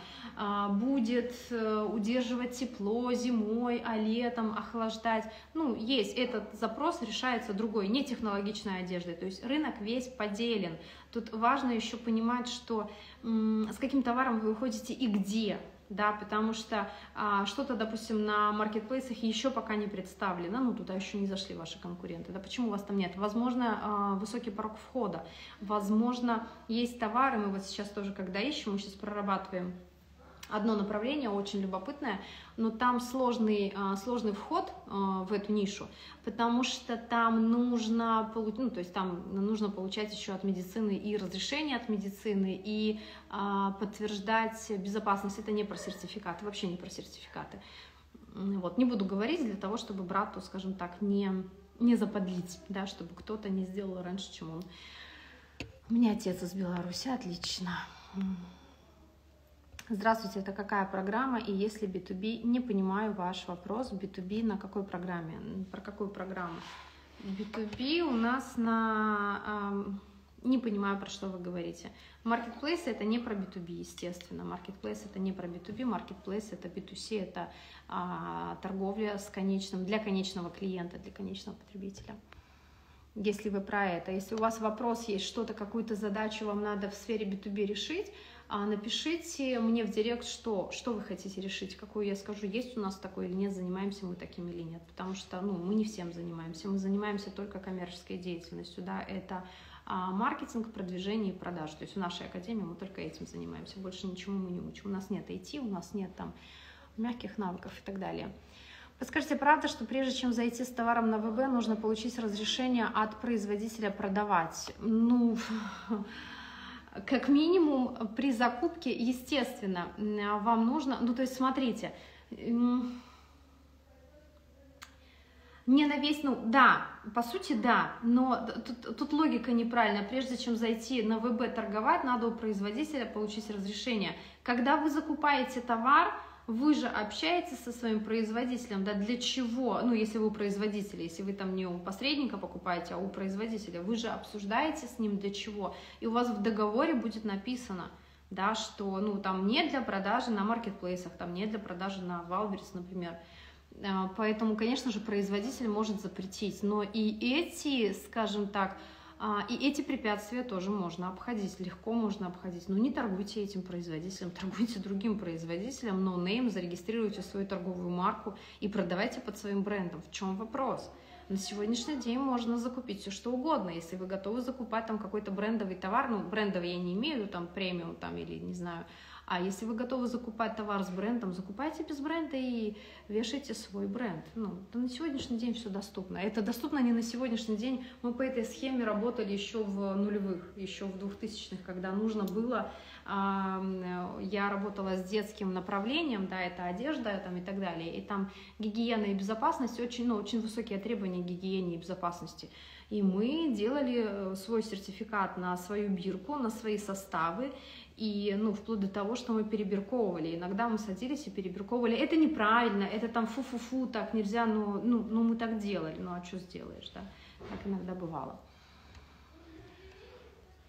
будет удерживать тепло зимой, а летом охлаждать. Ну, есть этот запрос, решается другой, не технологичной одеждой. То есть рынок весь поделен. Тут важно еще понимать, что м, с каким товаром вы выходите и где. Да, потому что а, что-то, допустим, на маркетплейсах еще пока не представлено, ну, туда еще не зашли ваши конкуренты, да, почему у вас там нет? Возможно, а, высокий порог входа, возможно, есть товары, мы вот сейчас тоже, когда ищем, мы сейчас прорабатываем одно направление, очень любопытное, но там сложный, сложный вход в эту нишу, потому что там нужно, ну, то есть там нужно получать еще от медицины и разрешение от медицины, и подтверждать безопасность. Это не про сертификаты, вообще не про сертификаты. Вот, не буду говорить для того, чтобы брату, скажем так, не, не заподлить, да, чтобы кто-то не сделал раньше, чем он. У меня отец из Беларуси, отлично. Здравствуйте, это какая программа, и если би ту би, не понимаю ваш вопрос, би ту би на какой программе, про какую программу? би ту би у нас на, э, не понимаю, про что вы говорите. Marketplace это не про би ту би, естественно, Marketplace это не про би ту би, Marketplace это би ту си, это э, торговля с конечным, для конечного клиента, для конечного потребителя. Если вы про это, если у вас вопрос есть, что-то, какую-то задачу вам надо в сфере би ту би решить, напишите мне в директ, что, что вы хотите решить, какую я скажу, есть у нас такое или нет, занимаемся мы таким или нет, потому что, ну, мы не всем занимаемся, мы занимаемся только коммерческой деятельностью, да, это а, маркетинг, продвижение и продажи, то есть в нашей академии мы только этим занимаемся, больше ничему мы не учим, у нас нет ай ти, у нас нет там мягких навыков и так далее. Подскажите, правда, что прежде чем зайти с товаром на вэ бэ, нужно получить разрешение от производителя продавать? Ну, как минимум при закупке, естественно, вам нужно, ну то есть смотрите, не на весь, ну да, по сути да, но тут, тут логика неправильная, прежде чем зайти на вэ бэ торговать, надо у производителя получить разрешение. Когда вы закупаете товар, вы же общаетесь со своим производителем, да, для чего, ну, если вы производитель, если вы там не у посредника покупаете, а у производителя, вы же обсуждаете с ним для чего, и у вас в договоре будет написано, да, что, ну, там не для продажи на маркетплейсах, там не для продажи на Валберес, например, поэтому, конечно же, производитель может запретить, но и эти, скажем так, и эти препятствия тоже можно обходить, легко можно обходить. Но не торгуйте этим производителем, торгуйте другим производителем, no name, зарегистрируйте свою торговую марку и продавайте под своим брендом. В чем вопрос? На сегодняшний день можно закупить все что угодно, если вы готовы закупать там какой-то брендовый товар, ну брендовый я не имею в виду, там премиум там или не знаю, а если вы готовы закупать товар с брендом, закупайте без бренда и вешайте свой бренд. Ну, на сегодняшний день все доступно. Это доступно не на сегодняшний день. Мы по этой схеме работали еще в нулевых, еще в двухтысячных, когда нужно было. Я работала с детским направлением, да, это одежда там, и так далее. И там гигиена и безопасность, очень, ну, очень высокие требования к гигиене и безопасности. И мы делали свой сертификат на свою бирку, на свои составы. И, ну, вплоть до того, что мы перебирковывали. Иногда мы садились и перебирковывали. Это неправильно, это там фу-фу-фу, так нельзя, но, ну, ну, мы так делали. Ну, а что сделаешь, да? Так иногда бывало.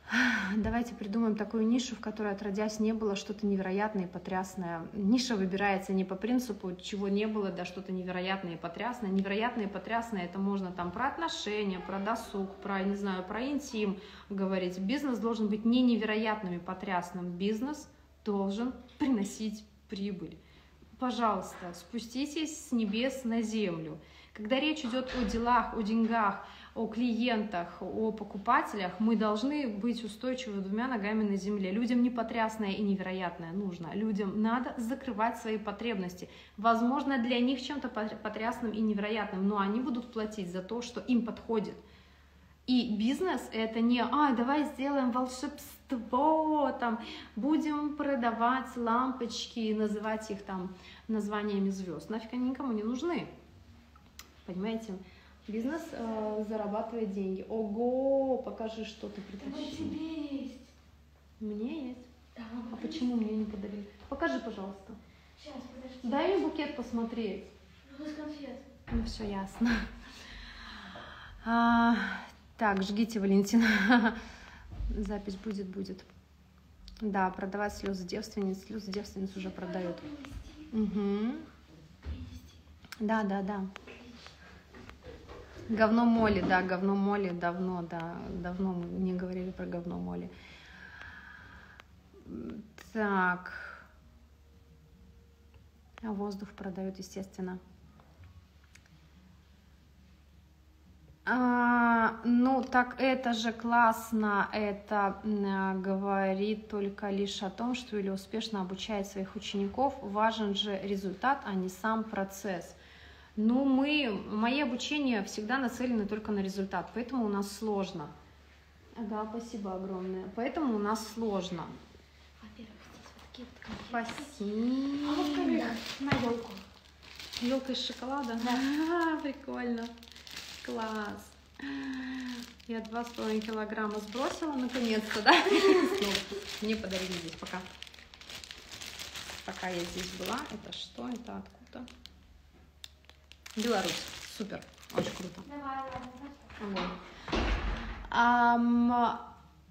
Давайте придумаем такую нишу, в которой отродясь не было что-то невероятное и потрясное. Ниша выбирается не по принципу, чего не было, да что-то невероятное и потрясное. Невероятное и потрясное — это можно там про отношения, про досуг, про, не знаю, про интим говорить. Бизнес должен быть не невероятным и потрясным. Бизнес должен приносить прибыль. Пожалуйста, спуститесь с небес на землю. Когда речь идет о делах, о деньгах, о клиентах, о покупателях, мы должны быть устойчивы двумя ногами на земле. Людям не потрясное и невероятное нужно. Людям надо закрывать свои потребности. Возможно, для них чем-то потрясным и невероятным, но они будут платить за то, что им подходит. И бизнес — это не «а, давай сделаем волшебство, там, будем продавать лампочки и называть их там названиями звезд». Нафиг они никому не нужны. Понимаете? Бизнес э, зарабатывает деньги. Ого, покажи, что ты притащил. Тебе есть. Мне есть? Да, а почему мне не подарили? Покажи, пожалуйста. Сейчас, подожди. Дай мне букет посмотреть. Ну, из конфет. Ну, все ясно. А, так, жгите, Валентина. Запись будет, будет. Да, продавать слезы девственниц. Слезы девственниц уже продают. Угу. Да, да, да. Говно моли, да, говно моли, давно, да, давно мы не говорили про говно моли. Так. А воздух продают, естественно. А, ну, так это же классно, это а, говорит только лишь о том, что Юля успешно обучает своих учеников. Важен же результат, а не сам процесс. Ну, мы, мои обучения всегда нацелены только на результат, поэтому у нас сложно. Ага, спасибо огромное. Поэтому у нас сложно. Во-первых, здесь вот такие вот конфеты. Спасибо. А во-вторых, на елку. Елка из шоколада? Да. А, прикольно. Класс. Я два с половиной килограмма сбросила, наконец-то, да? Мне подарили здесь пока. Пока я здесь была. Это что? Это откуда? Беларусь. Супер. Очень круто. Давай, ладно. Um,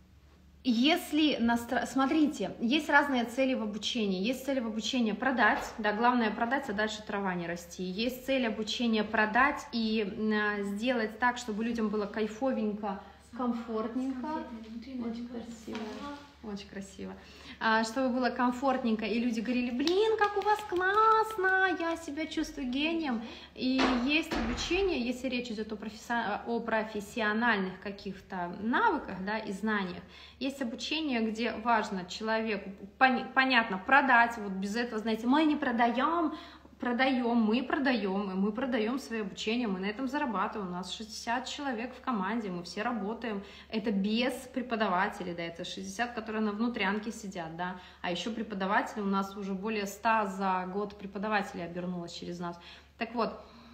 если настро... Смотрите, есть разные цели в обучении. Есть цель в обучении продать, да, главное продать, а дальше трава не расти. Есть цель обучения продать и а, сделать так, чтобы людям было кайфовенько, комфортненько. Очень красиво. Очень красиво. А, чтобы было комфортненько, и люди говорили: блин, как у вас классно, я себя чувствую гением. И есть обучение, если речь идет о, професси... о профессиональных каких-то навыках, да, и знаниях. Есть обучение, где важно человеку, пон... понятно, продать, вот без этого, знаете, мы не продаем, продаем, мы продаем, и мы продаем свои обучения, мы на этом зарабатываем, у нас шестьдесят человек в команде, мы все работаем, это без преподавателей, да, это шестьдесят, которые на внутрянке сидят, да, а еще преподаватели, у нас уже более ста за год преподавателей обернулось через нас. Так вот,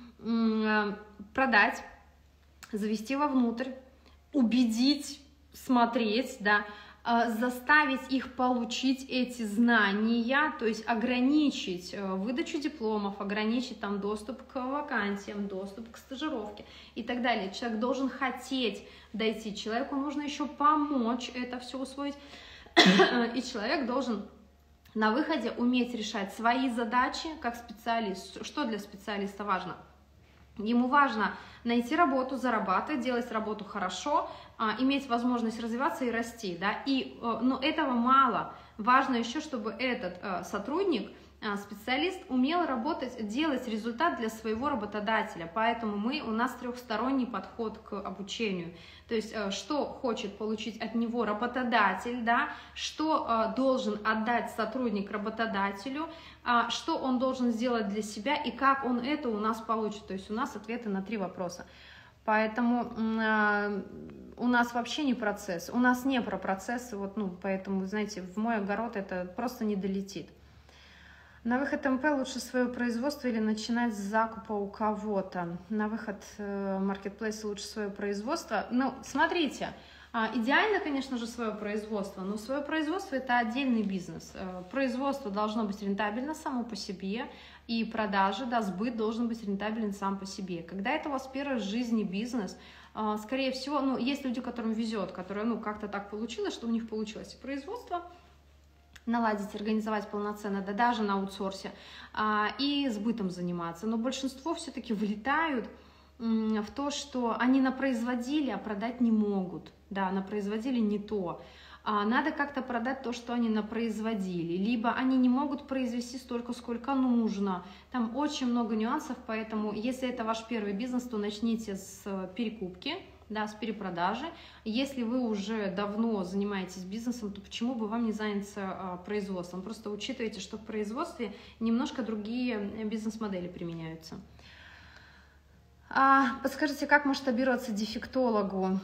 продать, завести вовнутрь, убедить, смотреть, да, заставить их получить эти знания, то есть ограничить выдачу дипломов, ограничить там доступ к вакансиям, доступ к стажировке и так далее. Человек должен хотеть дойти, человеку нужно еще помочь это все усвоить, и человек должен на выходе уметь решать свои задачи как специалист. Что для специалиста важно? Ему важно найти работу, зарабатывать, делать работу хорошо, иметь возможность развиваться и расти, да, и, но этого мало. Важно еще, чтобы этот сотрудник, специалист умел работать, делать результат для своего работодателя, поэтому мы, у нас трехсторонний подход к обучению, то есть что хочет получить от него работодатель, да, что должен отдать сотрудник работодателю, что он должен сделать для себя и как он это у нас получит, то есть у нас ответы на три вопроса. Поэтому э, у нас вообще не процесс, у нас не про процессы, вот, ну, поэтому, знаете, в мой огород это просто не долетит. На выход МП лучше свое производство или начинать с закупа у кого-то? На выход э, маркетплейса лучше свое производство? Ну, смотрите, э, идеально, конечно же, свое производство, но свое производство — это отдельный бизнес. Э, производство должно быть рентабельно само по себе, и продажи, да, сбыт должен быть рентабелен сам по себе. Когда это у вас первый в жизни бизнес, Скорее всего, ну, есть люди, которым везет, которые, ну, как-то так получилось, что у них получилось производство наладить, организовать полноценно, да даже на аутсорсе, и сбытом заниматься. Но большинство все-таки вылетают в то, что они напроизводили, а продать не могут. Да, напроизводили не то. Надо как-то продать то, что они напроизводили. Либо они не могут произвести столько, сколько нужно. Там очень много нюансов, поэтому если это ваш первый бизнес, то начните с перекупки, да, с перепродажи. Если вы уже давно занимаетесь бизнесом, то почему бы вам не заняться производством? Просто учитывайте, что в производстве немножко другие бизнес-модели применяются. А, подскажите, как масштабироваться дефектологу?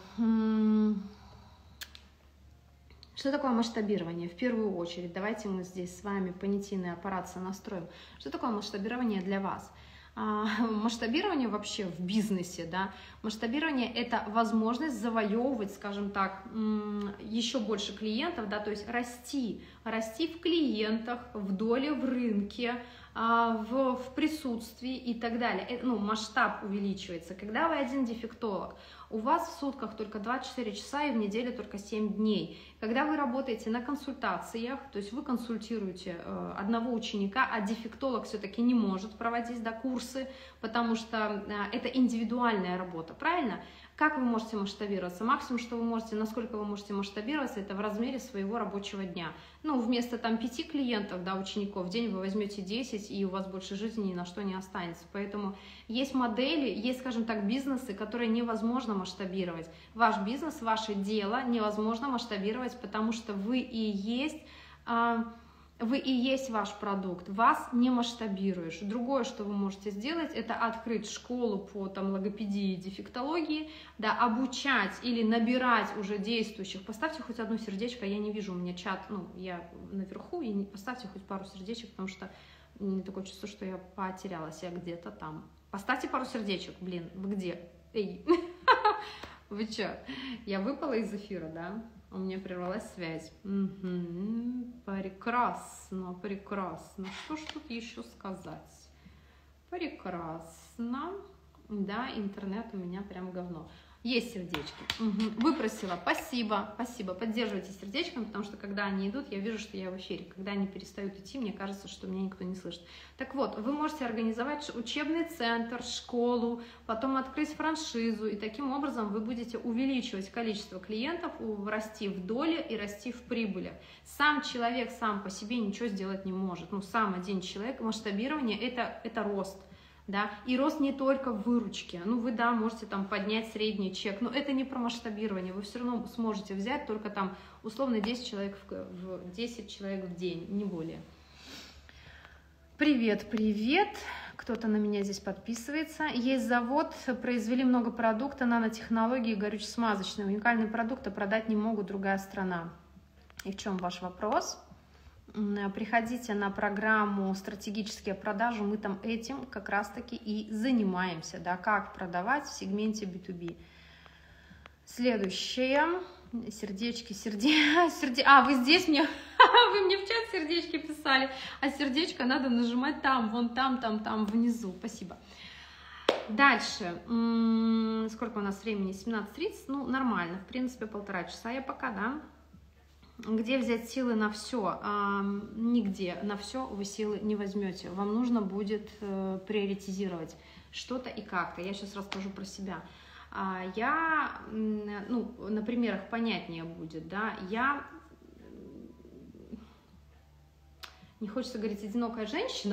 Что такое масштабирование? В первую очередь, давайте мы здесь с вами понятийный аппарат настроим. Что такое масштабирование для вас? А, масштабирование вообще в бизнесе, да, масштабирование – это возможность завоевывать, скажем так, еще больше клиентов, да, то есть расти, расти в клиентах, в доле в рынке, в, в присутствии и так далее. Это, ну, масштаб увеличивается. Когда вы один дефектолог, у вас в сутках только двадцать четыре часа и в неделю только семь дней. Когда вы работаете на консультациях, то есть вы консультируете э, одного ученика, а дефектолог все-таки не может проводить, да, курсы, потому что э, это индивидуальная работа, правильно? Как вы можете масштабироваться? Максимум, что вы можете, насколько вы можете масштабироваться, это в размере своего рабочего дня. Ну, вместо там пяти клиентов, да, учеников в день вы возьмете десять, и у вас больше жизни ни на что не останется. Поэтому есть модели, есть, скажем так, бизнесы, которые невозможно масштабировать. Ваш бизнес, ваше дело невозможно масштабировать, потому что вы и есть... А, Вы и есть ваш продукт, вас не масштабируешь. Другое, что вы можете сделать, это открыть школу по там, логопедии и дефектологии, да, обучать или набирать уже действующих. Поставьте хоть одно сердечко, я не вижу, у меня чат, ну, я наверху, и поставьте хоть пару сердечек, потому что мне такое чувство, что я потерялась, я где-то там. Поставьте пару сердечек, блин, вы где? Эй, вы чё? Я выпала из эфира, да? У меня прервалась связь. Угу. Прекрасно, прекрасно. Что ж тут еще сказать? Прекрасно. Да, интернет у меня прям говно. Есть сердечки. Угу. Выпросила. Спасибо, спасибо. Поддерживайте сердечками, потому что когда они идут, я вижу, что я в эфире. Когда они перестают идти, мне кажется, что меня никто не слышит. Так вот, вы можете организовать учебный центр, школу, потом открыть франшизу, и таким образом вы будете увеличивать количество клиентов, расти в доле и расти в прибылях. Сам человек сам по себе ничего сделать не может. Ну, сам один человек, масштабирование это, – это рост. Да? И рост не только в выручке. Ну, вы, да, можете там поднять средний чек, но это не про масштабирование. Вы все равно сможете взять только там условно десять человек в, в, десять человек в день, не более. Привет, привет. Кто-то на меня здесь подписывается. Есть завод, произвели много продукта, нанотехнологии, горюче-смазочные. Уникальные продукты продать не могут, другая страна. И в чем ваш вопрос? Приходите на программу «Стратегические продажи», мы там этим как раз-таки и занимаемся, да, как продавать в сегменте би ту би. Следующее, сердечки, сердечки, серде... а, вы здесь мне, вы мне в чат сердечки писали, а сердечко надо нажимать там, вон там, там, там, внизу, спасибо. Дальше, сколько у нас времени, семнадцать тридцать, ну, нормально, в принципе, полтора часа я пока, да. Где взять силы на все? А, нигде на все вы силы не возьмете. Вам нужно будет э, приоритизировать что-то и как-то. Я сейчас расскажу про себя. А, я, ну, на примерах понятнее будет, да, я, не хочется говорить одинокая женщина,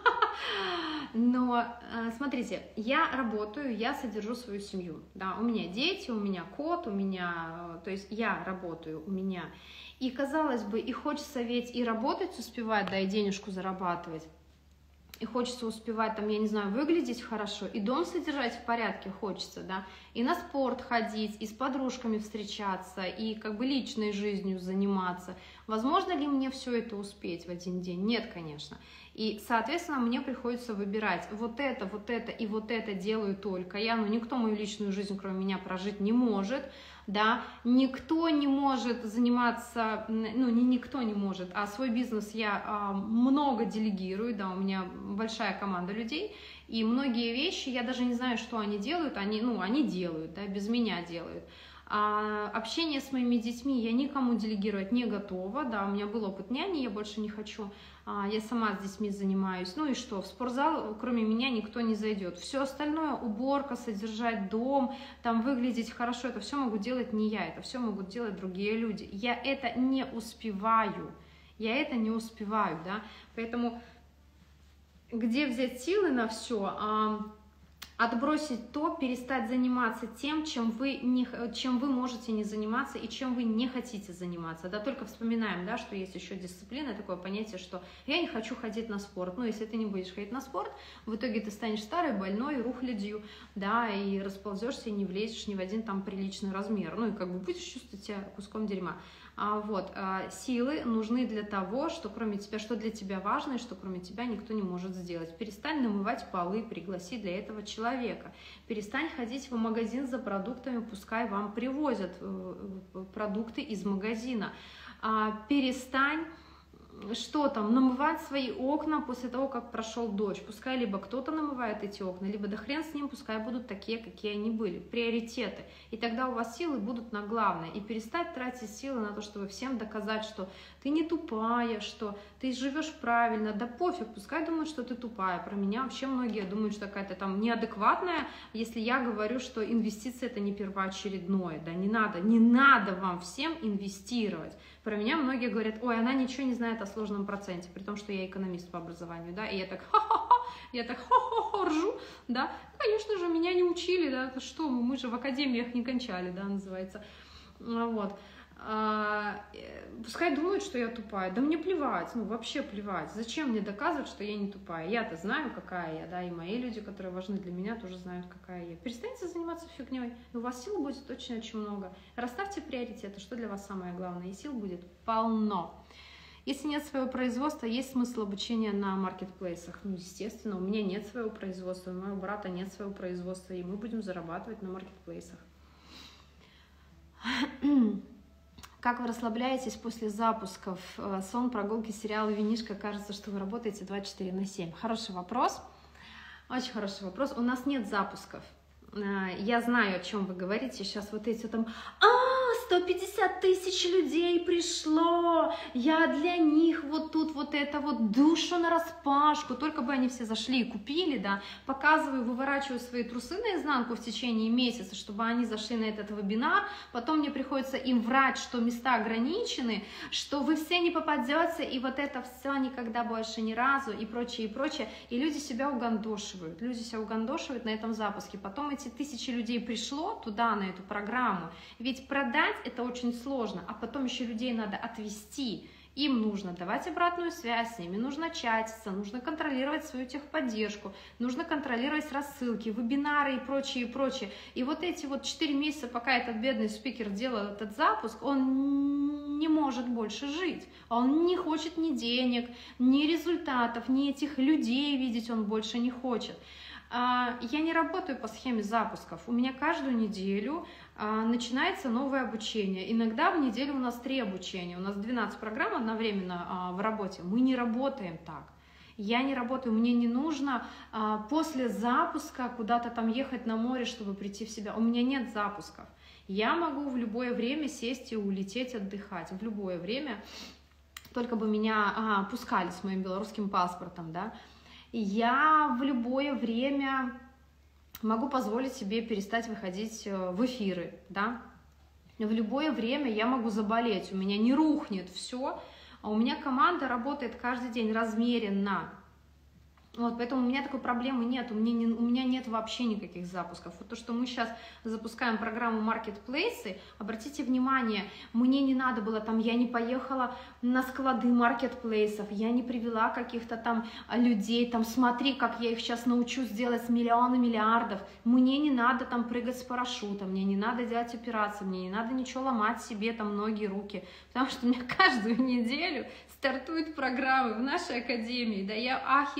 но смотрите, я работаю, я содержу свою семью, да, у меня дети, у меня кот, у меня, то есть я работаю, у меня. И, казалось бы, и хочется ведь и работать успевать, да, и денежку зарабатывать, и хочется успевать, там, я не знаю, выглядеть хорошо, и дом содержать в порядке хочется, да, и на спорт ходить, и с подружками встречаться, и как бы личной жизнью заниматься. Возможно ли мне все это успеть в один день? Нет, конечно. И, соответственно, мне приходится выбирать вот это, вот это и вот это делаю только я, но никто мою личную жизнь, кроме меня, прожить не может. да, никто не может заниматься, ну, не никто не может, а свой бизнес я а, много делегирую, да, у меня большая команда людей, и многие вещи, я даже не знаю, что они делают, они, ну, они делают, да, без меня делают. А общение с моими детьми я никому делегировать не готова, да, у меня был опыт няни, я больше не хочу, а, я сама с детьми занимаюсь, ну и что, в спортзал кроме меня никто не зайдет, все остальное, уборка, содержать дом, там выглядеть хорошо, это все могу делать не я, это все могут делать другие люди, я это не успеваю, я это не успеваю, да, поэтому где взять силы на все? Отбросить то, перестать заниматься тем, чем вы, не, чем вы можете не заниматься и чем вы не хотите заниматься. Да, только вспоминаем, да, что есть еще дисциплина, такое понятие, что я не хочу ходить на спорт. Ну, если ты не будешь ходить на спорт, в итоге ты станешь старой, больной, рухлядью, да, и расползешься, и не влезешь ни в один там приличный размер. Ну, и как бы будешь чувствовать себя куском дерьма. А, вот, а, силы нужны для того, что кроме тебя, что для тебя важно, и что кроме тебя никто не может сделать. Перестань намывать полы, пригласи для этого человека. Перестань ходить в магазин за продуктами, пускай вам привозят продукты из магазина. А, перестань что там, намывать свои окна после того, как прошел дождь. Пускай либо кто-то намывает эти окна, либо да хрен с ним, пускай будут такие, какие они были. Приоритеты. И тогда у вас силы будут на главное. И перестать тратить силы на то, чтобы всем доказать, что ты не тупая, что ты живешь правильно. Да пофиг, пускай думают, что ты тупая. Про меня вообще многие думают, что какая-то там неадекватная, если я говорю, что инвестиции это не первоочередное. Да, не надо, не надо вам всем инвестировать. Про меня многие говорят, ой, она ничего не знает о сложном проценте, при том, что я экономист по образованию, да, и я так ха-ха-ха, я так ха-ха-ха ржу, да, конечно же, меня не учили, да, что мы, мы же в академиях не кончали, да, называется, вот. А, пускай думают, что я тупая, да мне плевать, ну вообще плевать, зачем мне доказывать, что я не тупая, я-то знаю, какая я, да, и мои люди, которые важны для меня, тоже знают, какая я. Перестаньте заниматься фигней, у вас сил будет очень-очень много, расставьте приоритеты, что для вас самое главное, и сил будет полно. Если нет своего производства, есть смысл обучения на маркетплейсах? Ну, естественно, у меня нет своего производства, у моего брата нет своего производства, и мы будем зарабатывать на маркетплейсах. Как вы расслабляетесь после запусков? Сон, прогулки, сериалы, винишко. Кажется, что вы работаете двадцать четыре на семь. Хороший вопрос. Очень хороший вопрос. У нас нет запусков. Я знаю, о чем вы говорите. Сейчас вот эти там... А, сто пятьдесят тысяч людей пришло. Я для них вот тут вот это вот душу нараспашку. Только бы они все зашли и купили, да. Показываю, выворачиваю свои трусы наизнанку в течение месяца, чтобы они зашли на этот вебинар. Потом мне приходится им врать, что места ограничены, что вы все не попадете, и вот это все никогда больше ни разу, и прочее, и прочее. И люди себя угандошивают. Люди себя угандошивают на этом запуске. Потом эти тысячи людей пришло туда, на эту программу. Ведь продать это очень сложно, а потом еще людей надо отвести. Им нужно давать обратную связь, с ними нужно чатиться, нужно контролировать свою техподдержку, нужно контролировать рассылки, вебинары и прочее, и прочее. И вот эти вот четыре месяца, пока этот бедный спикер делал этот запуск, он не может больше жить. Он не хочет ни денег, ни результатов, ни этих людей видеть он больше не хочет. Я не работаю по схеме запусков. У меня каждую неделю начинается новое обучение. Иногда в неделю у нас три обучения. У нас двенадцать программ одновременно в работе. Мы не работаем так. Я не работаю, мне не нужно после запуска куда-то там ехать на море, чтобы прийти в себя. У меня нет запусков. Я могу в любое время сесть и улететь отдыхать. В любое время. Только бы меня а, пускали с моим белорусским паспортом, да. Я в любое время могу позволить себе перестать выходить в эфиры, да. В любое время я могу заболеть, у меня не рухнет все, а у меня команда работает каждый день размеренно. Вот, поэтому у меня такой проблемы нет, у меня, не, у меня нет вообще никаких запусков. Вот то, что мы сейчас запускаем программу маркетплейсы, обратите внимание, мне не надо было там, я не поехала на склады маркетплейсов, я не привела каких-то там людей, там смотри, как я их сейчас научу сделать с миллиона миллиардов. Мне не надо там прыгать с парашютом, мне не надо делать операции, мне не надо ничего ломать себе там ноги, руки, потому что у меня каждую неделю стартуют программы в нашей академии, да я охерею с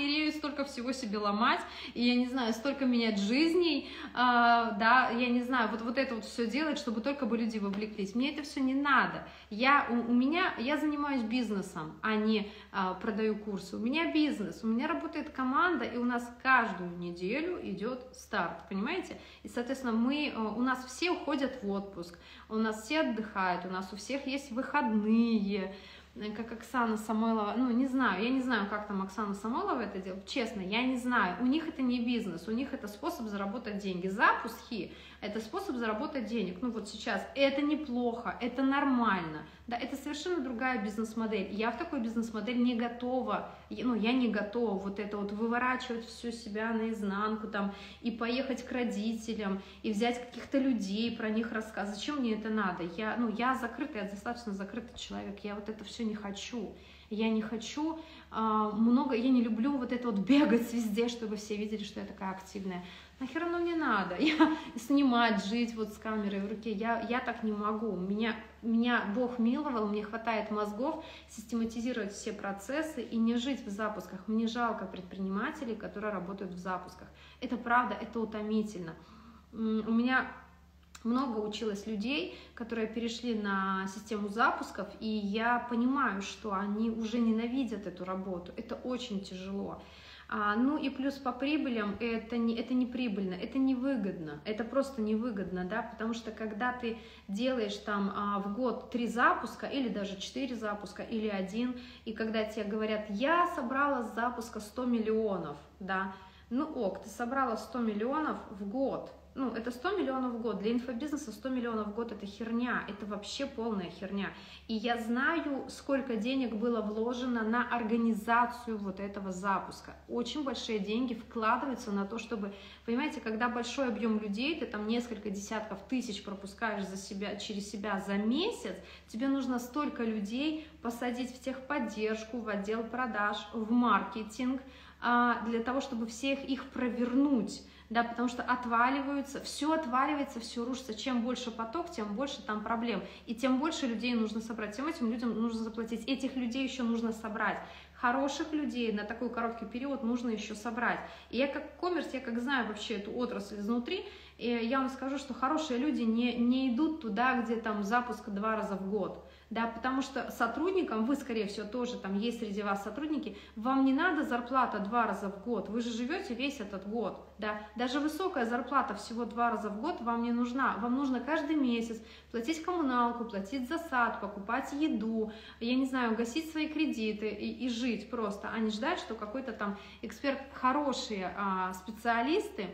столько всего себе ломать, и я не знаю, столько менять жизней, э, да, я не знаю, вот, вот это вот все делать, чтобы только бы люди вовлеклись. Мне это все не надо. Я, у, у меня, я занимаюсь бизнесом, а не э, продаю курсы. У меня бизнес, у меня работает команда, и у нас каждую неделю идет старт, понимаете? И, соответственно, мы, э, у нас все уходят в отпуск, у нас все отдыхают, у нас у всех есть выходные, как Оксана Самойлова, ну, не знаю, я не знаю, как там Оксана Самойлова это делает, честно, я не знаю, у них это не бизнес, у них это способ заработать деньги, запуски — это способ заработать денег, ну, вот сейчас, это неплохо, это нормально, да, это совершенно другая бизнес-модель, я в такой бизнес-модель не готова, ну, я не готова вот это вот выворачивать всю себя наизнанку, там, и поехать к родителям, и взять каких-то людей, про них рассказать, зачем мне это надо, я, ну, я закрытый, я достаточно закрытый человек, я вот это все не хочу, я не хочу э, много, я не люблю вот это вот бегать везде, чтобы все видели, что я такая активная. Нахер оно мне надо? Я снимать, жить вот с камерой в руке, я, я так не могу. Меня, меня Бог миловал, мне хватает мозгов систематизировать все процессы и не жить в запусках. Мне жалко предпринимателей, которые работают в запусках. Это правда, это утомительно. У меня много училось людей, которые перешли на систему запусков, и я понимаю, что они уже ненавидят эту работу. Это очень тяжело. А, ну и плюс по прибылям это не, это не прибыльно, это невыгодно, это просто невыгодно, да, потому что когда ты делаешь там а, в год три запуска или даже четыре запуска или один, и когда тебе говорят, я собрала с запуска сто миллионов, да, ну ок, ты собрала сто миллионов в год. Ну, это сто миллионов в год. Для инфобизнеса сто миллионов в год — это херня, это вообще полная херня. И я знаю, сколько денег было вложено на организацию вот этого запуска. Очень большие деньги вкладываются на то, чтобы, понимаете, когда большой объем людей, ты там несколько десятков тысяч пропускаешь за себя, через себя за месяц, тебе нужно столько людей посадить в техподдержку, в отдел продаж, в маркетинг, для того, чтобы всех их провернуть. Да, потому что отваливаются, все отваливается, все рушится. Чем больше поток, тем больше там проблем. И тем больше людей нужно собрать. Тем этим людям нужно заплатить. Этих людей еще нужно собрать. Хороших людей на такой короткий период нужно еще собрать. И я как коммерс, я как знаю вообще эту отрасль изнутри, и я вам скажу, что хорошие люди не, не идут туда, где там запуск два раза в год. Да, потому что сотрудникам, вы, скорее всего, тоже там есть среди вас сотрудники, вам не надо зарплата два раза в год, вы же живете весь этот год, да, даже высокая зарплата всего два раза в год вам не нужна, вам нужно каждый месяц платить коммуналку, платить за сад, покупать еду, я не знаю, гасить свои кредиты и, и жить просто, а не ждать, что какой-то там эксперт, хорошие а, специалисты,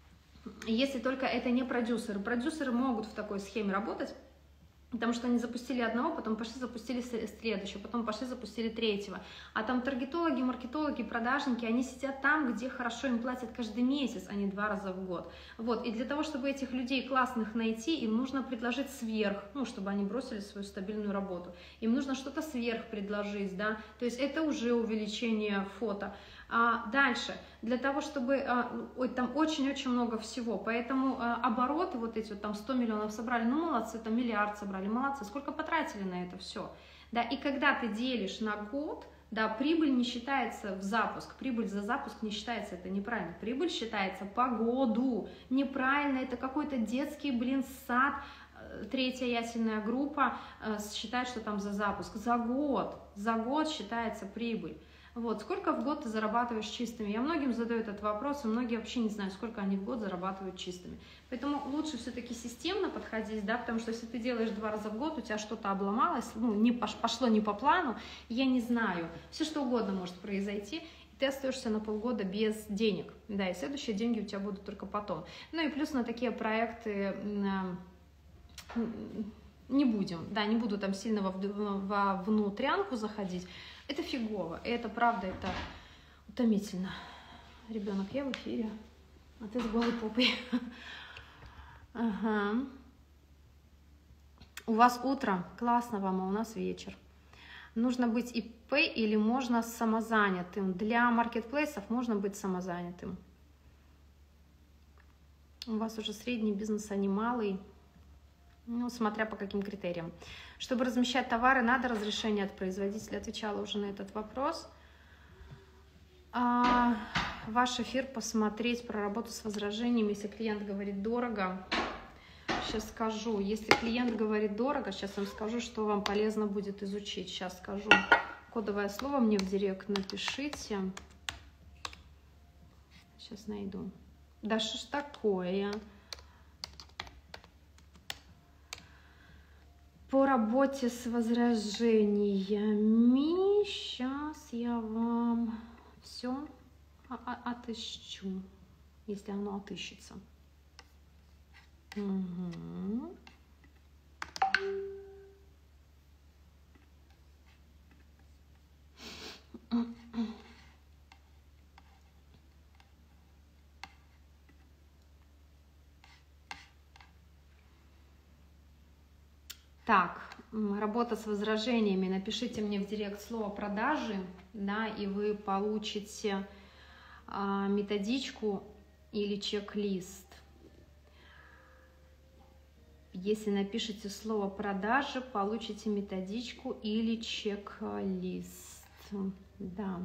если только это не продюсеры, продюсеры могут в такой схеме работать, потому что они запустили одного, потом пошли запустили следующего, потом пошли запустили третьего. А там таргетологи, маркетологи, продажники, они сидят там, где хорошо им платят каждый месяц, а не два раза в год. Вот. И для того, чтобы этих людей классных найти, им нужно предложить сверх, ну, чтобы они бросили свою стабильную работу. Им нужно что-то сверх предложить, да, то есть это уже увеличение фото. А дальше, для того, чтобы, а, ой, там очень-очень много всего, поэтому а, обороты вот эти вот там сто миллионов собрали, ну молодцы, там миллиард собрали, молодцы, сколько потратили на это все, да, и когда ты делишь на год, да, прибыль не считается в запуск, прибыль за запуск не считается, это неправильно, прибыль считается по году, неправильно, это какой-то детский, блин, сад, третья ясельная группа э, считает, что там за запуск, за год, за год считается прибыль. Вот, сколько в год ты зарабатываешь чистыми? Я многим задаю этот вопрос, и многие вообще не знают, сколько они в год зарабатывают чистыми. Поэтому лучше все-таки системно подходить, да, потому что если ты делаешь два раза в год, у тебя что-то обломалось, ну, не пошло не по плану, я не знаю, все что угодно может произойти, и ты остаешься на полгода без денег, да, и следующие деньги у тебя будут только потом. Ну и плюс на такие проекты не будем, да, не буду там сильно во, во внутрянку заходить. Это фигово, и это правда, это утомительно. Ребенок, я в эфире, а ты с голой попой. Ага. У вас утро, классно вам, а у нас вечер. Нужно быть ИП или можно самозанятым? Для маркетплейсов можно быть самозанятым. У вас уже средний бизнес, а не малый. Ну, смотря по каким критериям. Чтобы размещать товары, надо разрешение от производителя. Отвечала уже на этот вопрос. А, ваш эфир посмотреть про работу с возражениями, если клиент говорит дорого. Сейчас скажу. Если клиент говорит дорого, сейчас вам скажу, что вам полезно будет изучить. Сейчас скажу. Кодовое слово мне в директ напишите. Сейчас найду. Да что ж такое? По работе с возражениями. Сейчас я вам все отыщу, если оно отыщется. Угу. Так, работа с возражениями. Напишите мне в директ слово продажи, да, и вы получите а, методичку или чек-лист. Если напишите слово продажи, получите методичку или чек-лист. Да.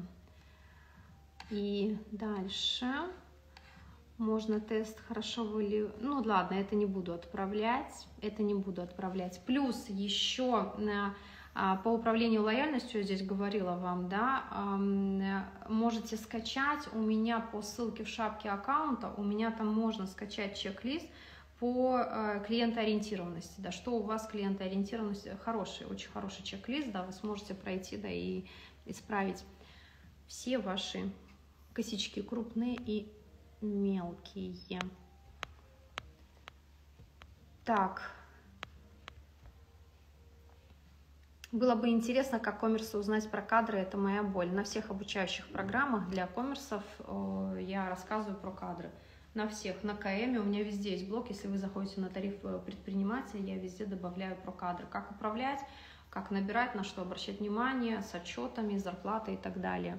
И дальше можно тест, хорошо вы ли... Ну ладно, это не буду отправлять. Это не буду отправлять. Плюс еще на, по управлению лояльностью, я здесь говорила вам, да, можете скачать у меня по ссылке в шапке аккаунта, у меня там можно скачать чек-лист по клиентоориентированности, да, что у вас клиентоориентированность хороший, очень хороший чек-лист, да, вы сможете пройти, да, и исправить все ваши косячки, крупные и мелкие. Так, было бы интересно, как коммерсу узнать про кадры, это моя боль. На всех обучающих программах для коммерсов я рассказываю про кадры. На всех, на КМе, у меня везде есть блок, если вы заходите на тариф предпринимателя, я везде добавляю про кадры, как управлять, как набирать, на что обращать внимание, с отчетами, зарплатой и так далее.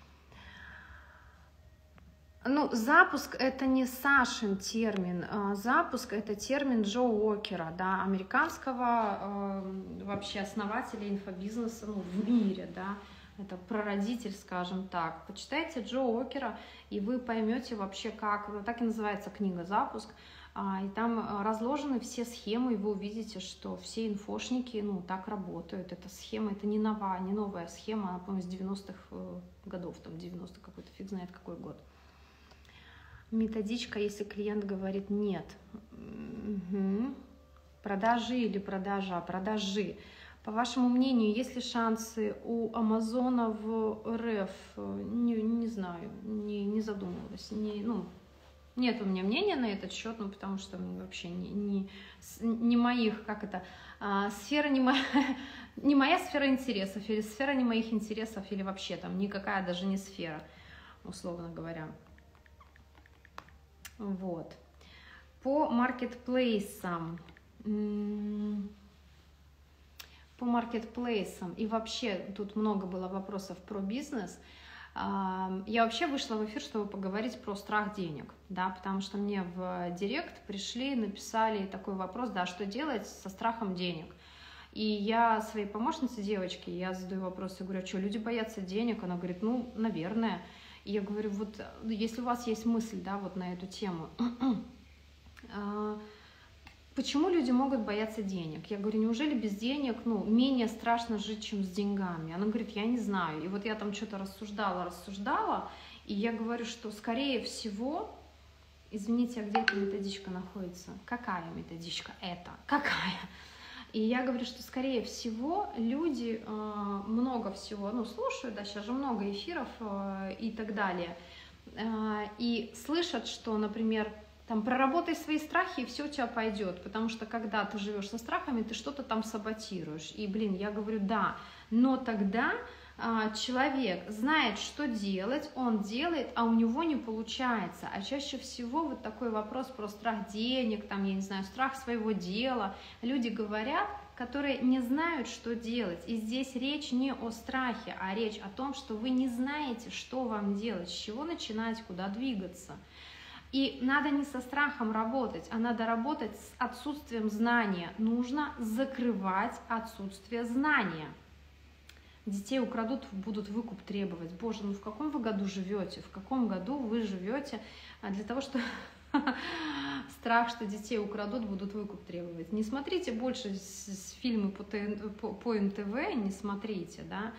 Ну, запуск — это не Сашин термин, запуск — это термин Джо Уокера, да, американского э, вообще основателя инфобизнеса, ну, в мире, да. Это прародитель, скажем так. Почитайте Джо Уокера, и вы поймете вообще, как... Так и называется книга «Запуск». И там разложены все схемы, и вы увидите, что все инфошники, ну, так работают. Эта схема, это не новая, не новая схема, она, по-моему, с девяностых годов, там, девяностый какой-то, фиг знает какой год. Методичка, если клиент говорит «нет». Угу. Продажи или продажа? Продажи. По вашему мнению, есть ли шансы у Амазона в РФ? Не, не знаю, не, не задумывалась. Не, ну, нет у меня мнения на этот счет, ну, потому что вообще не, не, не моих, как это, а, сфера не моя, не моя сфера интересов, или сфера не моих интересов, или вообще там никакая даже не сфера, условно говоря. Вот. По маркетплейсам. По маркетплейсам, и вообще тут много было вопросов про бизнес. Я вообще вышла в эфир, чтобы поговорить про страх денег, да, потому что мне в директ пришли, написали такой вопрос, да, что делать со страхом денег. И я своей помощнице, девочке, я задаю вопрос, я говорю, а что, люди боятся денег? Она говорит, ну, наверное. И я говорю, вот, если у вас есть мысль, да, вот на эту тему, почему люди могут бояться денег? Я говорю, неужели без денег, ну, менее страшно жить, чем с деньгами? Она говорит, я не знаю. И вот я там что-то рассуждала, рассуждала, и я говорю, что, скорее всего, извините, а где эта методичка находится? Какая методичка это? Какая? И я говорю, что, скорее всего, люди э, много всего, ну, слушают, да, сейчас же много эфиров э, и так далее, э, и слышат, что, например, там, проработай свои страхи, и все у тебя пойдет, потому что, когда ты живешь со страхами, ты что-то там саботируешь. И, блин, я говорю, да, но тогда а, человек знает, что делать, он делает, а у него не получается. А чаще всего вот такой вопрос про страх денег, там, я не знаю, страх своего дела, люди говорят, которые не знают, что делать. И здесь речь не о страхе, а речь о том, что вы не знаете, что вам делать, с чего начинать, куда двигаться. И надо не со страхом работать, а надо работать с отсутствием знания. Нужно закрывать отсутствие знания. Детей украдут, будут выкуп требовать. Боже, ну в каком вы году живете? В каком году вы живете для того, что страх, что детей украдут, будут выкуп требовать? Не смотрите больше фильмы по эн тэ вэ, не смотрите, да.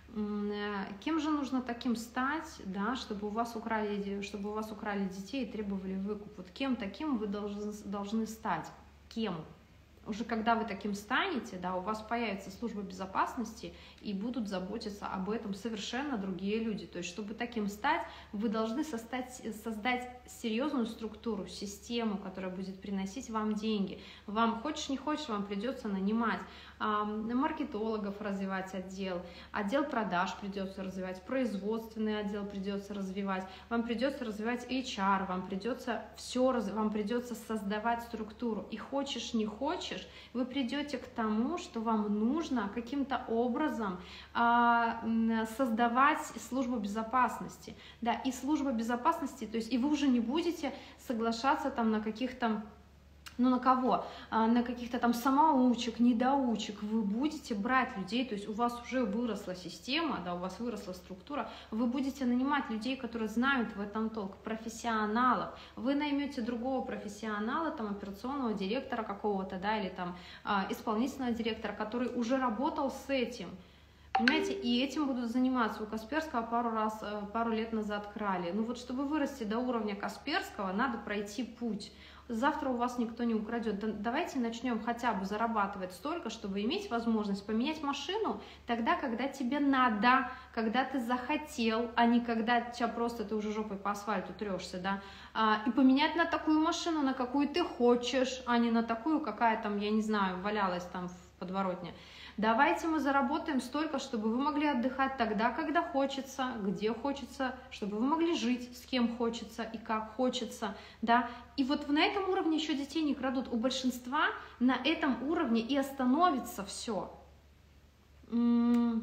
Кем же нужно таким стать, да, чтобы у вас украли, чтобы у вас украли детей и требовали выкуп? Вот кем таким вы должны, должны стать? Кем? Уже когда вы таким станете, да, у вас появится служба безопасности и будут заботиться об этом совершенно другие люди. То есть, чтобы таким стать, вы должны создать, создать серьезную структуру, систему, которая будет приносить вам деньги. Вам, хочешь не хочешь, вам придется нанимать а, маркетологов, развивать отдел, отдел продаж придется развивать, производственный отдел придется развивать, вам придется развивать эйч ар, вам придется все, вам придется создавать структуру. И хочешь не хочешь, вы придете к тому, что вам нужно каким-то образом а, создавать службу безопасности, да, и служба безопасности, то есть и вы уже не будете соглашаться там на каких-то, ну на кого, а, на каких-то там самоучек, недоучек, вы будете брать людей, то есть у вас уже выросла система, да, у вас выросла структура, вы будете нанимать людей, которые знают в этом толк, профессионалов, вы наймете другого профессионала, там операционного директора какого-то, да, или там а, исполнительного директора, который уже работал с этим. Понимаете, и этим будут заниматься. У Касперского пару раз, пару лет назад крали. Ну вот, чтобы вырасти до уровня Касперского, надо пройти путь. Завтра у вас никто не украдет. Давайте начнем хотя бы зарабатывать столько, чтобы иметь возможность поменять машину тогда, когда тебе надо, когда ты захотел, а не когда тебя просто ты уже жопой по асфальту трешься, да. А, и поменять на такую машину, на какую ты хочешь, а не на такую, какая там, я не знаю, валялась там в подворотне. Давайте мы заработаем столько, чтобы вы могли отдыхать тогда, когда хочется, где хочется, чтобы вы могли жить с кем хочется и как хочется, да. И вот на этом уровне еще детей не крадут. У большинства на этом уровне и остановится все. На,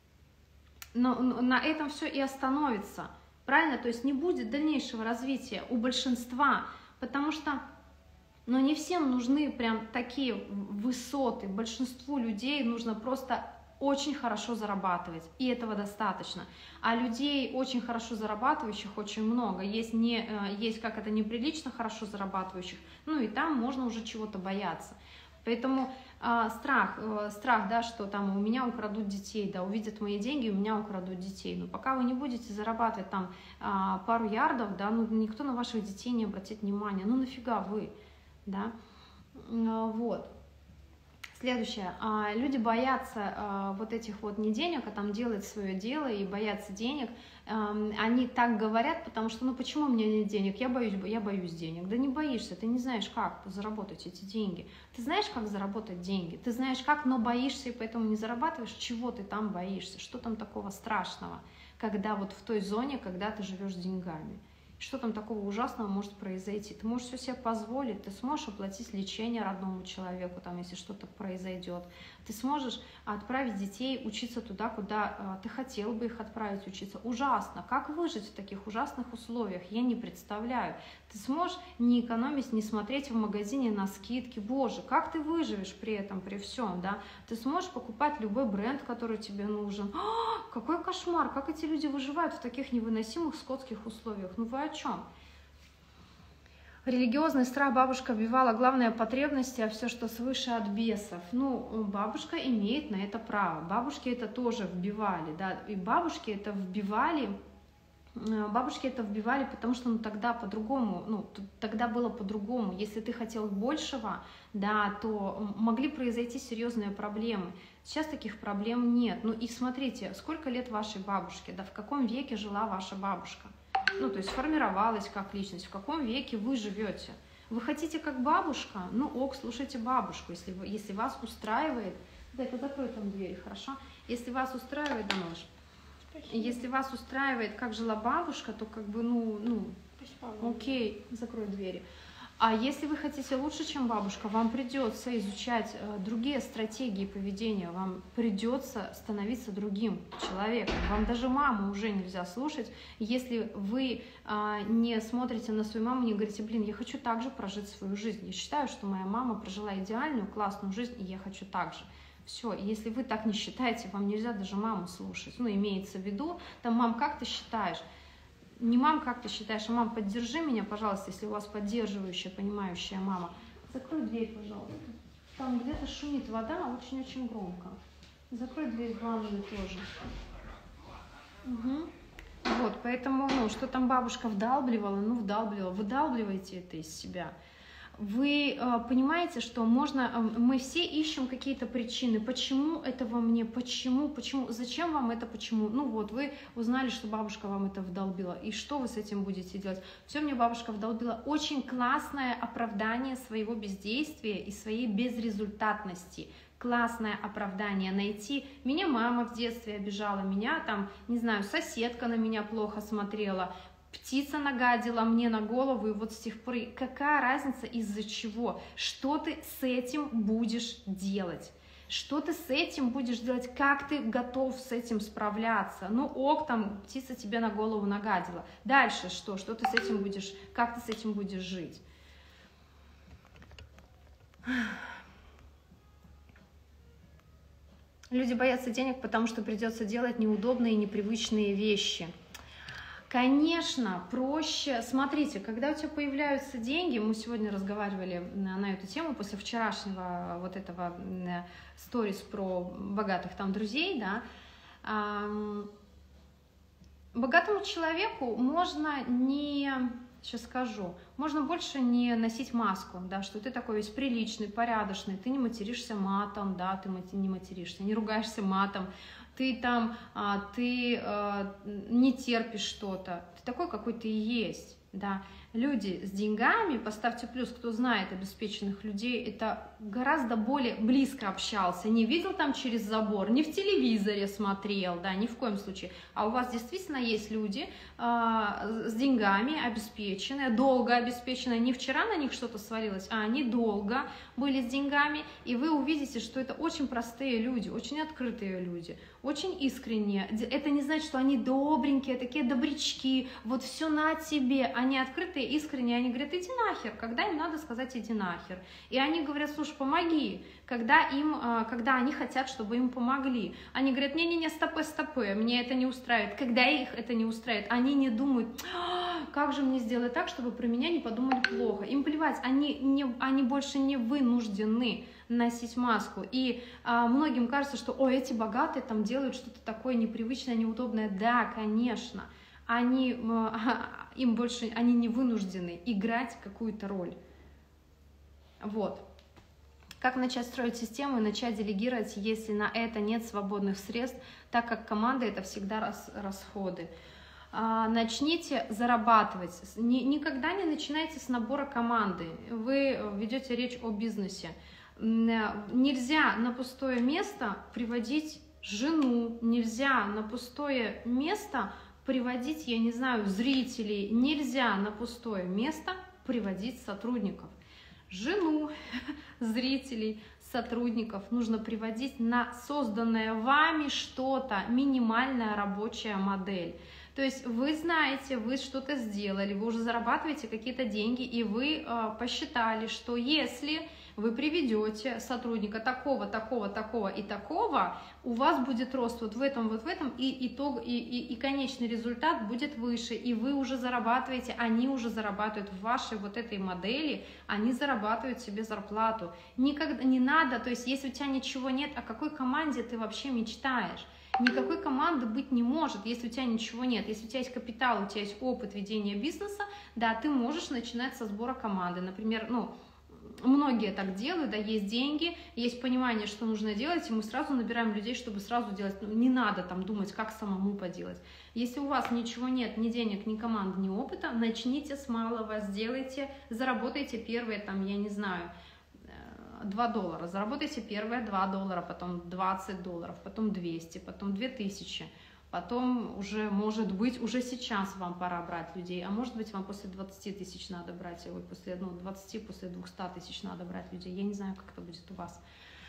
на этом все и остановится, правильно? То есть не будет дальнейшего развития у большинства, потому что но не всем нужны прям такие высоты. Большинству людей нужно просто очень хорошо зарабатывать, и этого достаточно. А людей очень хорошо зарабатывающих очень много. Есть, не, есть как это неприлично хорошо зарабатывающих, ну и там можно уже чего-то бояться. Поэтому э, страх, э, страх, да, что там у меня украдут детей, да, увидят мои деньги, у меня украдут детей. Но пока вы не будете зарабатывать там э, пару ярдов, да, ну никто на ваших детей не обратит внимания. Ну нафига вы? Да, вот. Следующее. Люди боятся вот этих вот не денег, а там делать свое дело и боятся денег. Они так говорят, потому что, ну почему у меня нет денег? Я боюсь, я боюсь денег. Да не боишься, ты не знаешь, как заработать эти деньги. Ты знаешь, как заработать деньги, ты знаешь как, но боишься и поэтому не зарабатываешь. Чего ты там боишься? Что там такого страшного, когда вот в той зоне, когда ты живешь деньгами? Что там такого ужасного может произойти? Ты можешь все себе позволить, ты сможешь оплатить лечение родному человеку, там, если что-то произойдет. Ты сможешь отправить детей учиться туда, куда ты хотел бы их отправить учиться. Ужасно. Как выжить в таких ужасных условиях? Я не представляю. Ты сможешь не экономить, не смотреть в магазине на скидки. Боже, как ты выживешь при этом, при всем, да? Ты сможешь покупать любой бренд, который тебе нужен. А, какой кошмар! Как эти люди выживают в таких невыносимых скотских условиях? Ну вы о чем? Религиозный страх бабушка вбивала, главное потребности, а все, что свыше, от бесов. Ну, бабушка имеет на это право. Бабушки это тоже вбивали, да, и бабушки это вбивали, бабушки это вбивали, потому что ну, тогда по-другому, ну, тогда было по-другому. Если ты хотел большего, да, то могли произойти серьезные проблемы. Сейчас таких проблем нет. Ну и смотрите, сколько лет вашей бабушке, да, в каком веке жила ваша бабушка? Ну, то есть формировалась как личность, в каком веке вы живете. Вы хотите как бабушка? Ну ок, слушайте бабушку, если, вы, если вас устраивает. Дай-ка закрой там дверь, хорошо? Если вас устраивает, да, малыш? Если вас устраивает, как жила бабушка, то как бы, ну, ну, окей, закрой двери. А если вы хотите лучше, чем бабушка, вам придется изучать э, другие стратегии поведения, вам придется становиться другим человеком. Вам даже маму уже нельзя слушать, если вы э, не смотрите на свою маму и не говорите, блин, я хочу так же прожить свою жизнь. Я считаю, что моя мама прожила идеальную, классную жизнь, и я хочу так же. Все, если вы так не считаете, вам нельзя даже маму слушать. Ну, имеется в виду, там, мам, как ты считаешь? Не мам, как ты считаешь, а мам, поддержи меня, пожалуйста, если у вас поддерживающая, понимающая мама. Закрой дверь, пожалуйста. Там где-то шумит вода, очень-очень громко. Закрой дверь в ванную тоже. Угу. Вот, поэтому, ну, что там бабушка вдалбливала, ну, вдалбливала, выдалбливайте это из себя. Вы э, понимаете, что можно, э, мы все ищем какие-то причины, почему это во мне, почему, почему, зачем вам это, почему. Ну вот, вы узнали, что бабушка вам это вдолбила, и что вы с этим будете делать? Все, мне бабушка вдолбила. Очень классное оправдание своего бездействия и своей безрезультатности. Классное оправдание найти. Меня мама в детстве обижала, меня там, не знаю, соседка на меня плохо смотрела, птица нагадила мне на голову, и вот с тех пор какая разница из-за чего? Что ты с этим будешь делать? Что ты с этим будешь делать? Как ты готов с этим справляться? Ну ок, там птица тебе на голову нагадила. Дальше что? Что ты с этим будешь, как ты с этим будешь жить? Люди боятся денег, потому что придется делать неудобные и непривычные вещи. Конечно, проще. Смотрите, когда у тебя появляются деньги, мы сегодня разговаривали на эту тему после вчерашнего вот этого сторис про богатых там друзей, да, богатому человеку можно не, сейчас скажу, можно больше не носить маску, да, что ты такой весь приличный, порядочный, ты не материшься матом, да, ты не материшься, не ругаешься матом, ты там, а, ты а, не терпишь что-то, ты такой, какой ты и есть, да. Люди с деньгами, поставьте плюс, кто знает обеспеченных людей, это гораздо более близко общался, не видел там через забор, не в телевизоре смотрел, да, ни в коем случае, а у вас действительно есть люди а, с деньгами обеспеченные, долго обеспеченные, не вчера на них что-то свалилось, а они долго были с деньгами, и вы увидите, что это очень простые люди, очень открытые люди, очень искренние. Это не значит, что они добренькие, такие добрячки, вот все на тебе, они открытые, искренние, они говорят, иди нахер, когда им надо сказать иди нахер. И они говорят, слушай, помоги, когда, им, когда они хотят, чтобы им помогли. Они говорят, не-не-не, стопы, стопы, мне это не устраивает. Когда их это не устраивает, они не думают, как же мне сделать так, чтобы про меня не подумали плохо. Им плевать, они, не, они больше не вынуждены носить маску. И а, многим кажется, что, ой, эти богатые там делают что-то такое непривычное, неудобное. Да, конечно, они, а, им больше, они не вынуждены играть какую-то роль. Вот. Как начать строить систему и начать делегировать, если на это нет свободных средств, так как команда это всегда рас, расходы. А, начните зарабатывать. Ни, никогда не начинайте с набора команды. Вы ведете речь о бизнесе. Нельзя на пустое место приводить жену, нельзя на пустое место приводить, я не знаю, зрителей, нельзя на пустое место приводить сотрудников. Жену, зрителей, сотрудников нужно приводить на созданное вами что-то, минимальная рабочая модель. То есть вы знаете, вы что-то сделали, вы уже зарабатываете какие-то деньги, и вы э, посчитали, что если вы приведете сотрудника такого, такого, такого и такого, у вас будет рост вот в этом, вот в этом, и, итог, и, и, и конечный результат будет выше, и вы уже зарабатываете, они уже зарабатывают в вашей вот этой модели, они зарабатывают себе зарплату. Никогда не надо, то есть если у тебя ничего нет, о какой команде ты вообще мечтаешь? Никакой команды быть не может, если у тебя ничего нет. Если у тебя есть капитал, у тебя есть опыт ведения бизнеса, да, ты можешь начинать со сбора команды. Например, ну, многие так делают, да, есть деньги, есть понимание, что нужно делать, и мы сразу набираем людей, чтобы сразу делать. Ну, не надо там думать, как самому поделать. Если у вас ничего нет, ни денег, ни команды, ни опыта, начните с малого, сделайте, заработайте первые, там, я не знаю, два доллара, заработайте первые два доллара, потом двадцать долларов, потом двести, потом две тысячи, потом уже, может быть, уже сейчас вам пора брать людей, а может быть, вам после двадцати тысяч надо брать, ой, после ну, двадцати, после двухсот тысяч надо брать людей, я не знаю, как это будет у вас.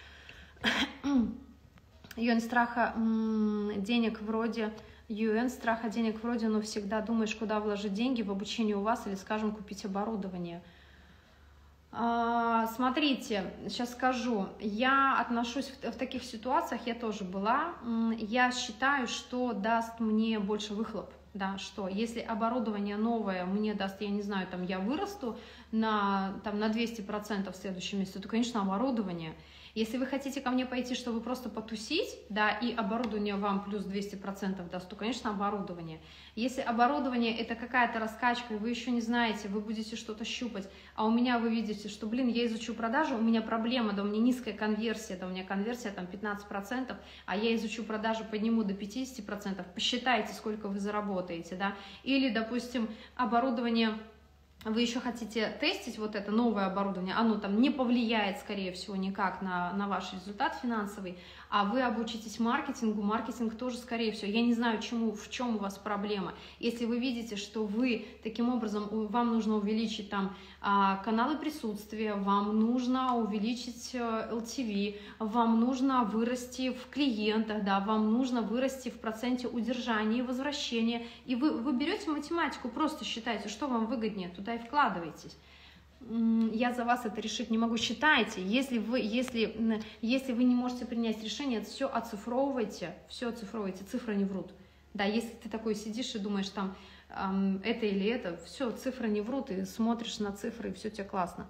Юэн страха денег вроде, Юэн страха денег вроде, но всегда думаешь, куда вложить деньги в обучение у вас или, скажем, купить оборудование. Смотрите, сейчас скажу, я отношусь в, в таких ситуациях, я тоже была, я считаю, что даст мне больше выхлоп, да, что если оборудование новое мне даст, я не знаю, там я вырасту на, там, на двести процентов в следующем месяце, то, конечно, оборудование. Если вы хотите ко мне пойти, чтобы просто потусить, да, и оборудование вам плюс двести процентов даст, то, конечно, оборудование. Если оборудование это какая-то раскачка, и вы еще не знаете, вы будете что-то щупать, а у меня вы видите, что, блин, я изучу продажу, у меня проблема, да, у меня низкая конверсия, да, у меня конверсия там пятнадцать процентов, а я изучу продажу, подниму до пятидесяти процентов, посчитайте, сколько вы заработаете, да. Или, допустим, оборудование... Вы еще хотите тестить вот это новое оборудование, оно там не повлияет, скорее всего, никак на, на ваш результат финансовый, а вы обучитесь маркетингу, маркетинг тоже, скорее всего, я не знаю, чему, в чем у вас проблема. Если вы видите, что вы таким образом, вам нужно увеличить там каналы присутствия, вам нужно увеличить эл ти ви, вам нужно вырасти в клиентах, да, вам нужно вырасти в проценте удержания и возвращения, и вы, вы берете математику, просто считаете, что вам выгоднее, туда и вкладываетесь. Я за вас это решить не могу. Считайте, если вы, если, если вы не можете принять решение, все оцифровывайте, все оцифровывайте, цифры не врут. Да, если ты такой сидишь и думаешь, там, эм, это или это, все, цифры не врут, и смотришь на цифры, и все тебе классно.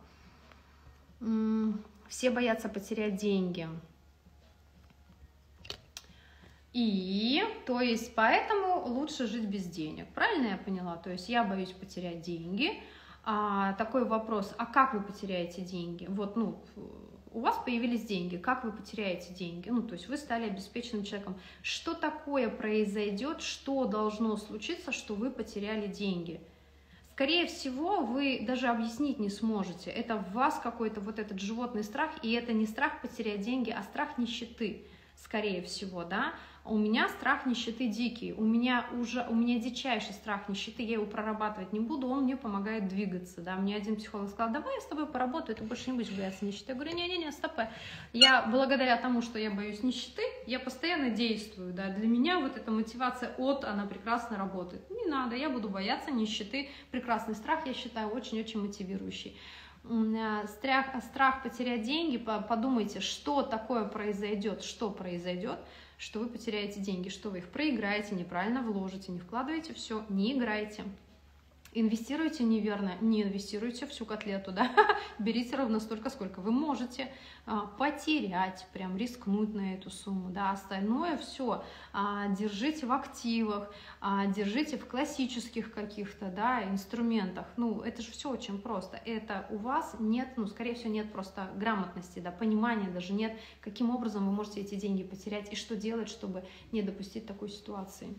Все боятся потерять деньги. И, то есть, поэтому лучше жить без денег. Правильно я поняла? То есть, я боюсь потерять деньги. А, такой вопрос, а как вы потеряете деньги? Вот, ну, у вас появились деньги, как вы потеряете деньги? Ну, то есть, вы стали обеспеченным человеком. Что такое произойдет, что должно случиться, что вы потеряли деньги? Скорее всего, вы даже объяснить не сможете. Это в вас какой-то вот этот животный страх, и это не страх потерять деньги, а страх нищеты, скорее всего, да? У меня страх нищеты дикий, у меня уже, у меня дичайший страх нищеты, я его прорабатывать не буду, он мне помогает двигаться, да, мне один психолог сказал, давай я с тобой поработаю, ты больше не будешь бояться нищеты, я говорю, не-не-не, стоп, я благодаря тому, что я боюсь нищеты, я постоянно действую, да, для меня вот эта мотивация от, она прекрасно работает, не надо, я буду бояться нищеты, прекрасный страх, я считаю, очень-очень мотивирующий. Страх, страх потерять деньги, подумайте, что такое произойдет, что произойдет, что вы потеряете деньги, что вы их проиграете, неправильно вложите, не вкладываете, все, не играйте. Инвестируйте неверно, не инвестируйте всю котлету, да, берите ровно столько, сколько вы можете а, потерять, прям рискнуть на эту сумму, да, остальное все а, держите в активах, а, держите в классических каких-то, да, инструментах, ну, это же все очень просто, это у вас нет, ну, скорее всего, нет просто грамотности, да, понимания даже нет, каким образом вы можете эти деньги потерять и что делать, чтобы не допустить такой ситуации.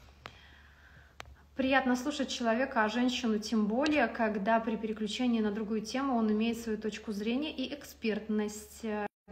Приятно слушать человека, а женщину тем более, когда при переключении на другую тему он имеет свою точку зрения и экспертность.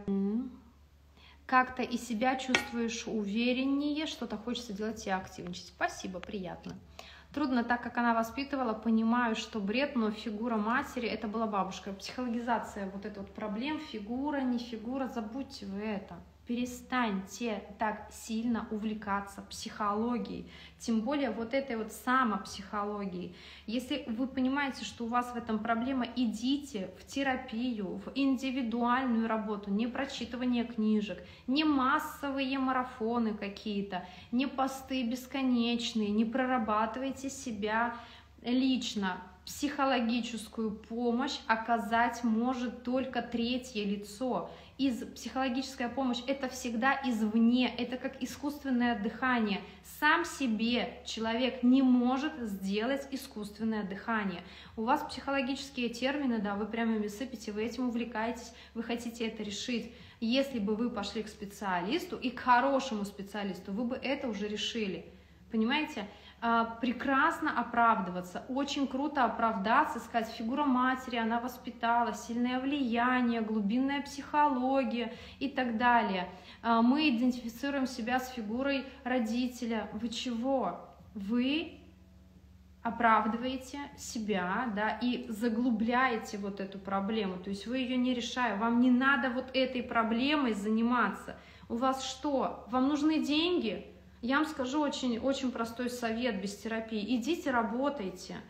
Как-то и себя чувствуешь увереннее, что-то хочется делать и активничать. Спасибо, приятно. Трудно, так как она воспитывала, понимаю, что бред, но фигура матери, это была бабушка. Психологизация вот этой вот проблем, фигура, не фигура, забудьте вы это. Перестаньте так сильно увлекаться психологией, тем более вот этой вот самопсихологией. Если вы понимаете, что у вас в этом проблема, идите в терапию, в индивидуальную работу, не прочитывание книжек, не массовые марафоны какие-то, не посты бесконечные, не прорабатывайте себя лично. Психологическую помощь оказать может только третье лицо. Из психологическая помощь это всегда извне, это как искусственное дыхание. Сам себе человек не может сделать искусственное дыхание. У вас психологические термины, да, вы прямо ими сыпете, вы этим увлекаетесь, вы хотите это решить. Если бы вы пошли к специалисту и к хорошему специалисту, вы бы это уже решили. Понимаете? Прекрасно оправдываться, очень круто оправдаться, сказать, фигура матери, она воспитала, сильное влияние, глубинная психология и так далее. Мы идентифицируем себя с фигурой родителя. Вы чего? Вы оправдываете себя, да, и заглубляете вот эту проблему, то есть вы ее не решаете, вам не надо вот этой проблемой заниматься. У вас что? Вам нужны деньги? Я вам скажу очень, очень простой совет без терапии. Идите работайте,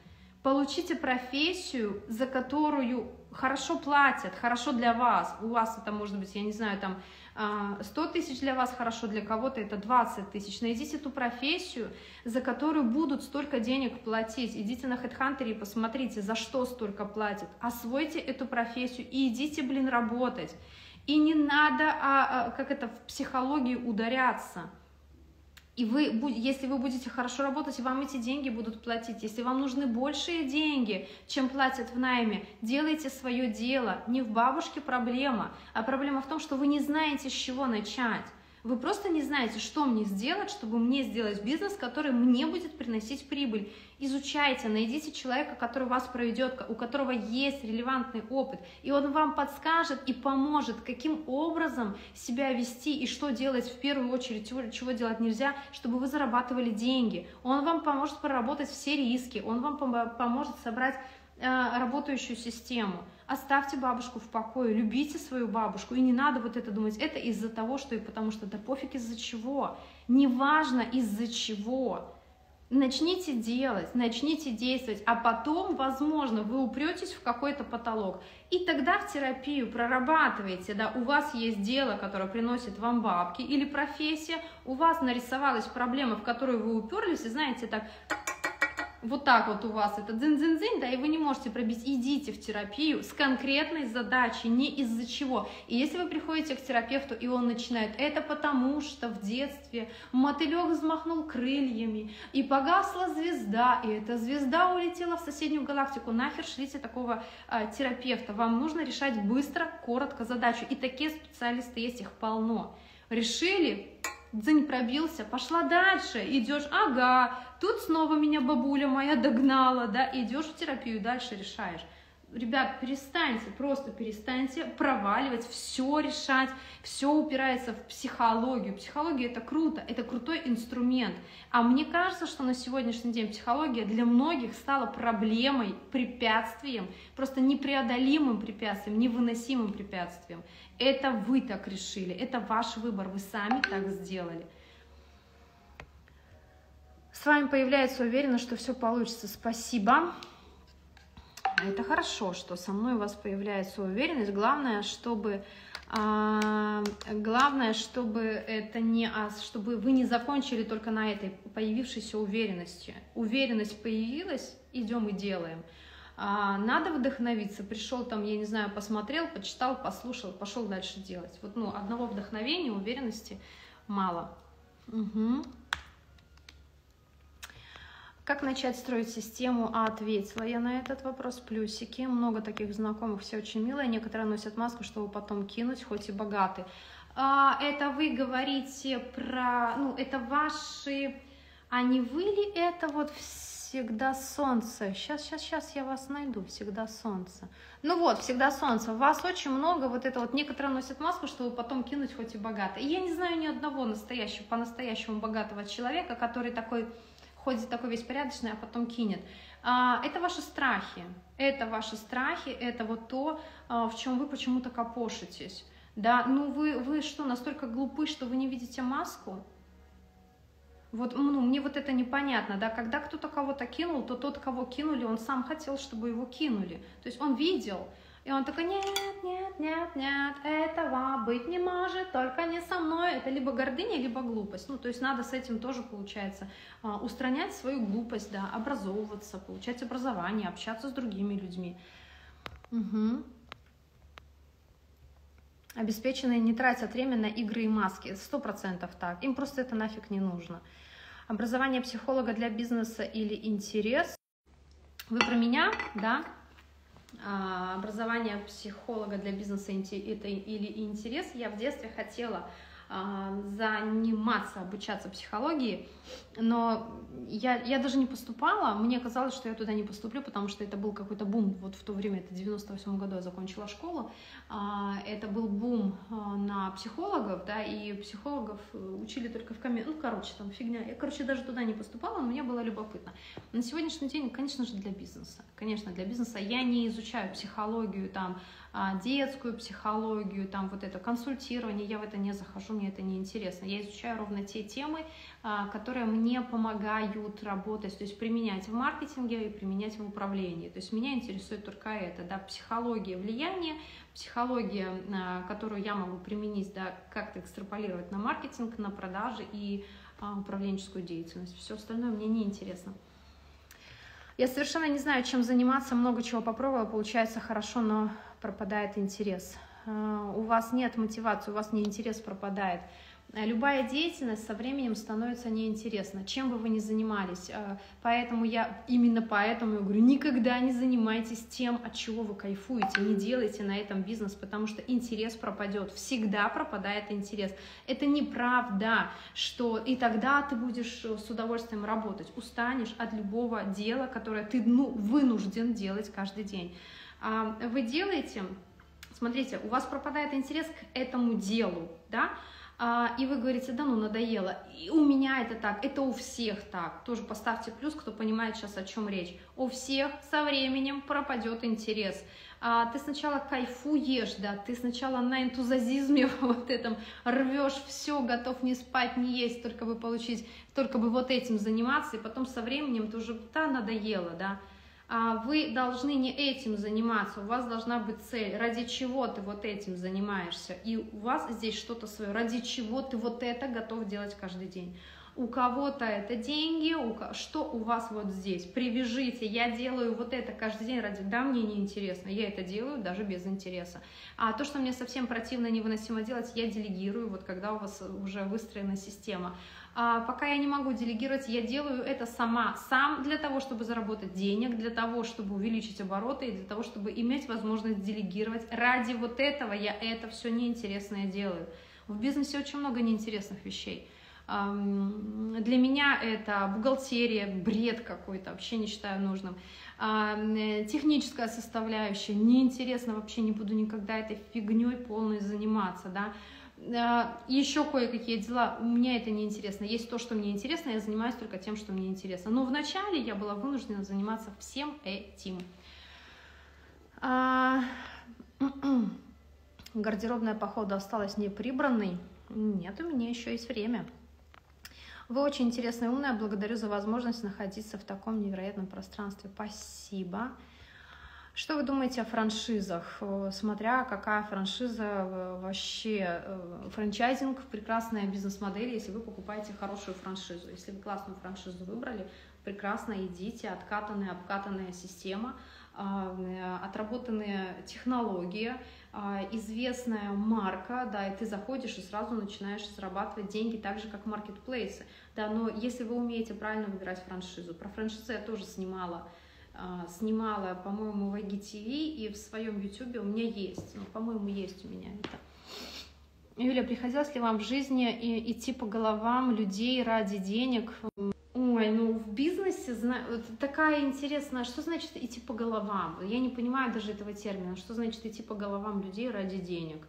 получите профессию, за которую хорошо платят, хорошо для вас. У вас это может быть, я не знаю, там сто тысяч для вас хорошо, для кого-то это двадцать тысяч. Найдите ту профессию, за которую будут столько денег платить. Идите на HeadHunter и посмотрите, за что столько платят. Освойте эту профессию и идите, блин, работать. И не надо, а, а, как это, в психологии ударяться. И вы, если вы будете хорошо работать, вам эти деньги будут платить. Если вам нужны большие деньги, чем платят в найме, делайте свое дело. Не в бабушке проблема, а проблема в том, что вы не знаете, с чего начать. Вы просто не знаете, что мне сделать, чтобы мне сделать бизнес, который мне будет приносить прибыль. Изучайте, найдите человека, который вас проведет, у которого есть релевантный опыт, и он вам подскажет и поможет, каким образом себя вести и что делать в первую очередь, чего делать нельзя, чтобы вы зарабатывали деньги. Он вам поможет проработать все риски, он вам поможет собрать э, работающую систему. Оставьте бабушку в покое, любите свою бабушку, и не надо вот это думать, это из-за того, что и потому что, да пофиг из-за чего, неважно из-за чего. Начните делать, начните действовать, а потом, возможно, вы упретесь в какой-то потолок, и тогда в терапию прорабатываете, да, у вас есть дело, которое приносит вам бабки, или профессия, у вас нарисовалась проблема, в которую вы уперлись, и знаете, так... Вот так вот у вас это дзынь-дзынь-дзынь, да, и вы не можете пробить. Идите в терапию с конкретной задачей, не из-за чего. И если вы приходите к терапевту, и он начинает, это потому что в детстве мотылек взмахнул крыльями, и погасла звезда, и эта звезда улетела в соседнюю галактику. Нахер шлите такого а, терапевта. Вам нужно решать быстро, коротко задачу. И такие специалисты есть, их полно. Решили? Дзынь пробился, пошла дальше, идешь, ага, тут снова меня бабуля моя догнала, да, идешь в терапию, дальше решаешь. Ребят, перестаньте, просто перестаньте проваливать, все решать, все упирается в психологию. Психология это круто, это крутой инструмент. А мне кажется, что на сегодняшний день психология для многих стала проблемой, препятствием, просто непреодолимым препятствием, невыносимым препятствием. Это вы так решили, это ваш выбор, вы сами так сделали. С вами появляется уверенность, что все получится. Спасибо. Это хорошо, что со мной у вас появляется уверенность. Главное, чтобы, а, главное, чтобы это не, чтобы вы не закончили только на этой появившейся уверенности. Уверенность появилась, идем и делаем. А, надо вдохновиться. Пришел там, я не знаю, посмотрел, почитал, послушал, пошел дальше делать. Вот, ну, одного вдохновения, уверенности мало. Угу. Как начать строить систему? А ответила я на этот вопрос. Плюсики. Много таких знакомых, все очень милые. Некоторые носят маску, чтобы потом кинуть, хоть и богаты. А, это вы говорите про... Ну, это ваши... А не вы ли это вот всегда солнце? Сейчас, сейчас, сейчас я вас найду. Всегда солнце. Ну вот, всегда солнце. У вас очень много вот это вот. Некоторые носят маску, чтобы потом кинуть, хоть и богато. И я не знаю ни одного настоящего, по-настоящему богатого человека, который такой... ходит такой весь порядочный, а потом кинет. Это ваши страхи, это ваши страхи, это вот то, в чем вы почему-то копошитесь. Да, ну вы, вы что, настолько глупы, что вы не видите маску? Вот, ну, мне вот это непонятно, да, когда кто-то кого-то кинул, то тот, кого кинули, он сам хотел, чтобы его кинули. То есть он видел, и он такой, нет, нет, нет, нет, этого быть не может, только не со мной. Это либо гордыня, либо глупость. Ну, то есть надо с этим тоже, получается, устранять свою глупость, да, образовываться, получать образование, общаться с другими людьми. Угу. Обеспеченные не тратят время на игры и маски. Сто процентов так. Им просто это нафиг не нужно. Образование психолога для бизнеса или интерес? Вы про меня, да? Образование психолога для бизнеса это или интерес. Я в детстве хотела заниматься, обучаться психологии, но я, я даже не поступала, мне казалось, что я туда не поступлю, потому что это был какой-то бум, вот в то время, это в девяносто восьмом году я закончила школу, это был бум на психологов, да, и психологов учили только в коме... ну, короче, там фигня, я, короче, даже туда не поступала, но мне было любопытно. На сегодняшний день, конечно же, для бизнеса, конечно, для бизнеса я не изучаю психологию, там, детскую психологию, там, вот это консультирование, я в это не захожу, мне это не интересно. Я изучаю ровно те темы, которые мне помогают работать, то есть применять в маркетинге и применять в управлении. То есть меня интересует только это, да, психология влияния, психология, которую я могу применить, да, как-то экстраполировать на маркетинг, на продажи и управленческую деятельность. Все остальное мне не интересно. Я совершенно не знаю, чем заниматься, много чего попробовала, получается хорошо, но пропадает интерес. У вас нет мотивации, у вас не интерес пропадает. Любая деятельность со временем становится неинтересна, чем бы вы ни занимались. Поэтому я, именно поэтому я говорю, никогда не занимайтесь тем, от чего вы кайфуете, не делайте на этом бизнес, потому что интерес пропадет, всегда пропадает интерес. Это неправда, что и тогда ты будешь с удовольствием работать, устанешь от любого дела, которое ты, ну, вынужден делать каждый день. Вы делаете, смотрите, у вас пропадает интерес к этому делу, да? И вы говорите, да ну надоело, и у меня это так, это у всех так. Тоже поставьте плюс, кто понимает сейчас, о чем речь. У всех со временем пропадет интерес. Ты сначала кайфуешь, да, ты сначала на энтузиазме вот этом рвешь все, готов не спать, не есть, только бы получить, только бы вот этим заниматься, и потом со временем ты уже, да, надоело, да. Вы должны не этим заниматься, у вас должна быть цель, ради чего ты вот этим занимаешься, и у вас здесь что-то свое, ради чего ты вот это готов делать каждый день. У кого-то это деньги, у ко... что у вас вот здесь, привяжите, я делаю вот это каждый день ради, да, мне неинтересно, я это делаю даже без интереса. А то, что мне совсем противно, невыносимо делать, я делегирую, вот когда у вас уже выстроена система. А пока я не могу делегировать, я делаю это сама, сам для того, чтобы заработать денег, для того, чтобы увеличить обороты и для того, чтобы иметь возможность делегировать. Ради вот этого я это все неинтересное делаю. В бизнесе очень много неинтересных вещей. Для меня это бухгалтерия, бред какой-то, вообще не считаю нужным. Техническая составляющая, неинтересно, вообще не буду никогда этой фигней полной заниматься, да. Еще кое-какие дела, мне это не интересно. Есть то, что мне интересно, я занимаюсь только тем, что мне интересно. Но вначале я была вынуждена заниматься всем этим. Гардеробная, походу, осталась неприбранной. Нет, у меня еще есть время. Вы очень интересная и умная. Благодарю за возможность находиться в таком невероятном пространстве. Спасибо. Что вы думаете о франшизах? Смотря какая франшиза, вообще франчайзинг – прекрасная бизнес-модель, если вы покупаете хорошую франшизу. Если вы классную франшизу выбрали, прекрасно идите, откатанная, обкатанная система, отработанные технологии, известная марка, да, и ты заходишь и сразу начинаешь зарабатывать деньги так же, как маркетплейсы. Да, но если вы умеете правильно выбирать франшизу, про франшизу я тоже снимала, снимала, по-моему, в ай джи ти ви, и в своем ютубе у меня есть, ну, по-моему, есть у меня это. Юля, приходилось ли вам в жизни идти по головам людей ради денег? Ой, ну в бизнесе такая интересная, что значит идти по головам? Я не понимаю даже этого термина, что значит идти по головам людей ради денег?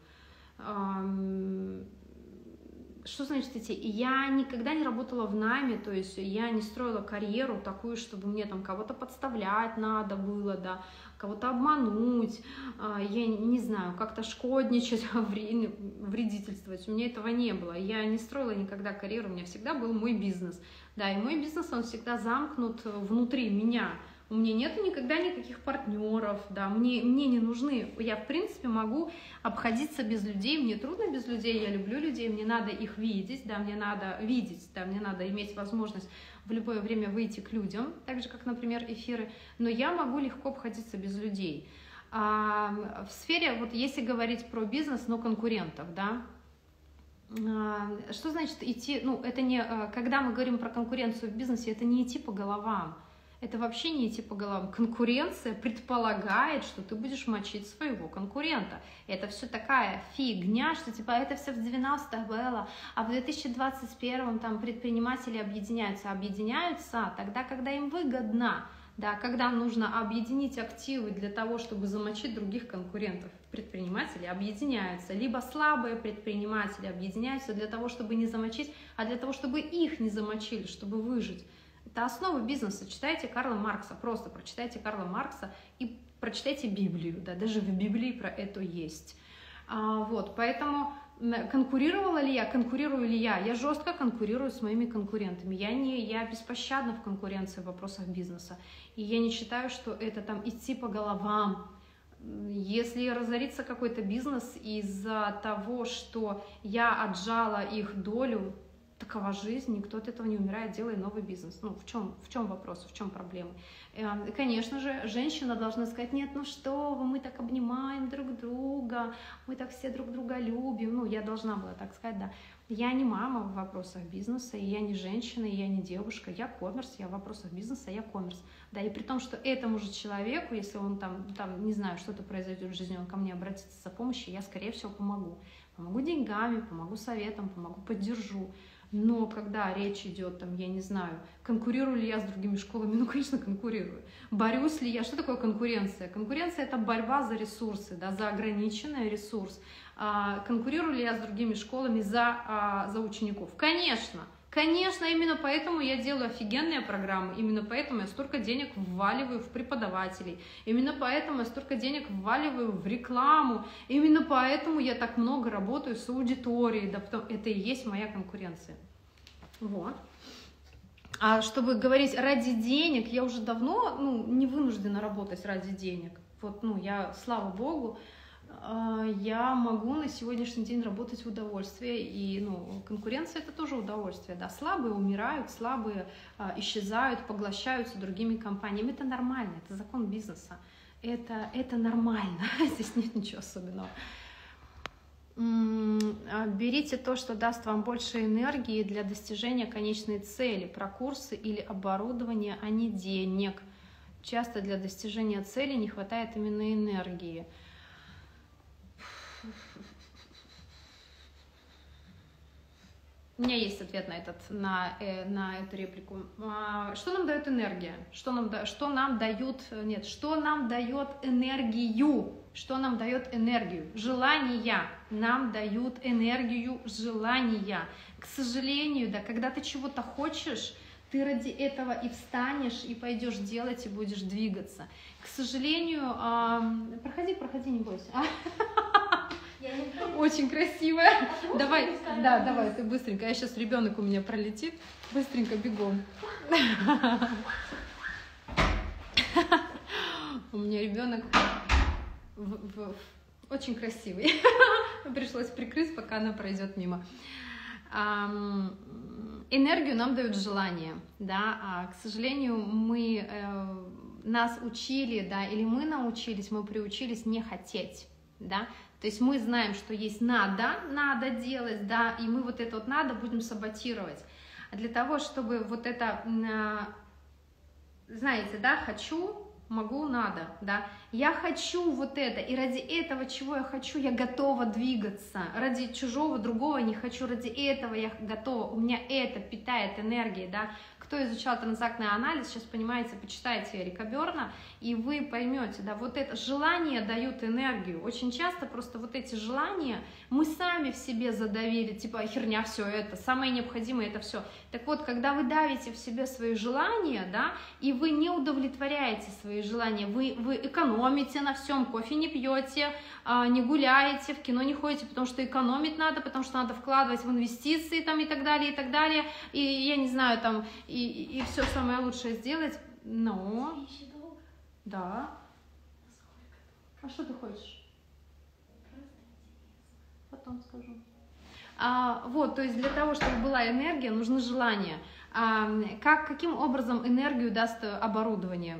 Что значит идти? Я никогда не работала в найме, то есть я не строила карьеру такую, чтобы мне там кого-то подставлять надо было, да, кого-то обмануть, я не знаю, как-то шкодничать, вредительствовать. У меня этого не было. Я не строила никогда карьеру, у меня всегда был мой бизнес. Да, и мой бизнес, он всегда замкнут внутри меня. У меня нет никогда никаких партнеров, да, мне, мне не нужны. Я, в принципе, могу обходиться без людей, мне трудно без людей, я люблю людей, мне надо их видеть, да, мне надо видеть, да, мне надо иметь возможность в любое время выйти к людям, так же, как, например, эфиры, но я могу легко обходиться без людей. А в сфере, вот если говорить про бизнес, но конкурентов, да, что значит идти, ну, это не, когда мы говорим про конкуренцию в бизнесе, это не идти по головам. Это вообще не идти по головам. Конкуренция предполагает, что ты будешь мочить своего конкурента. Это все такая фигня, что типа это все в девяностых было, а в две тысячи двадцать первом там предприниматели объединяются. Объединяются тогда, когда им выгодно, да, когда нужно объединить активы для того, чтобы замочить других конкурентов. Предприниматели объединяются, либо слабые предприниматели объединяются для того, чтобы не замочить, а для того, чтобы их не замочили, чтобы выжить. Это основа бизнеса. Читайте Карла Маркса, просто прочитайте Карла Маркса и прочитайте Библию, да, даже в Библии про это есть. А, вот, поэтому Конкурировала ли я? Конкурирую ли я? Я жестко конкурирую с моими конкурентами. Я, не, я беспощадна в конкуренции в вопросах бизнеса. И я не считаю, что это там идти по головам. Если разорится какой-то бизнес из-за того, что я отжала их долю, такова жизнь, никто от этого не умирает, делай новый бизнес. Ну, в чем, в чем вопрос, в чем проблема? Конечно же, женщина должна сказать: нет, ну что вы, мы так обнимаем друг друга, мы так все друг друга любим. Ну, я должна была так сказать, да. Я не мама в вопросах бизнеса, и я не женщина, и я не девушка, я коммерс, я в вопросах бизнеса, я коммерс. Да, и при том, что этому же человеку, если он там, там не знаю, что-то произойдет в жизни, он ко мне обратится за помощью, я, скорее всего, помогу. Помогу деньгами, помогу советом, помогу, поддержу. Но когда речь идет, там, я не знаю, конкурирую ли я с другими школами, ну, конечно, конкурирую. Борюсь ли я? Что такое конкуренция? Конкуренция – это борьба за ресурсы, да, за ограниченный ресурс. А, конкурирую ли я с другими школами за, а, за учеников? Конечно, конечно, именно поэтому я делаю офигенные программы, именно поэтому я столько денег вваливаю в преподавателей, именно поэтому я столько денег вваливаю в рекламу, именно поэтому я так много работаю с аудиторией, да, потому это и есть моя конкуренция. Вот. А чтобы говорить ради денег, я уже давно, ну, не вынуждена работать ради денег. Вот, ну, я, слава богу, я могу на сегодняшний день работать в удовольствие, и, ну, конкуренция – это тоже удовольствие, да, слабые умирают, слабые а, исчезают, поглощаются другими компаниями, это нормально, это закон бизнеса, это, это нормально, здесь нет ничего особенного. Берите то, что даст вам больше энергии для достижения конечной цели, про курсы или оборудование, а не денег. Часто для достижения цели не хватает именно энергии. У меня есть ответ на, этот, на, э, на эту реплику. А, что нам дает энергия? Что нам, да, что нам дают, нет, что нам дает энергию? Что нам дает энергию? Желания нам дают энергию желания. К сожалению, да, когда ты чего-то хочешь, ты ради этого и встанешь, и пойдешь делать, и будешь двигаться. К сожалению, э, проходи, проходи, не бойся. Очень красивая. Давай, да, давай, ты быстренько. Я сейчас, ребенок у меня пролетит. Быстренько, бегом. У меня ребенок очень красивый. Пришлось прикрыть, пока она пройдет мимо. Энергию нам дают желание, да. А, к сожалению, мы э, нас учили, да, или мы научились, мы приучились не хотеть, да. То есть мы знаем, что есть надо, надо делать, да, и мы вот это вот надо будем саботировать. А для того, чтобы вот это, знаете, да, хочу, могу, надо, да, я хочу вот это, и ради этого, чего я хочу, я готова двигаться, ради чужого, другого не хочу, ради этого я готова, у меня это питает энергией, да. Кто изучал транзактный анализ, сейчас понимаете, почитайте Эрика Берна, и вы поймете, да, вот это желание дают энергию. Очень часто просто вот эти желания мы сами в себе задавили, типа херня все это, самое необходимое это все. Так вот, когда вы давите в себе свои желания, да, и вы не удовлетворяете свои желания, вы, вы экономите на всем, кофе не пьете, не гуляете, в кино не ходите, потому что экономить надо, потому что надо вкладывать в инвестиции там и так далее, и так далее, и я не знаю, там, и, и, и все самое лучшее сделать, но... Да. А что ты хочешь? Потом скажу. А, вот, то есть для того, чтобы была энергия, нужно желание. А, как, каким образом энергию даст оборудование?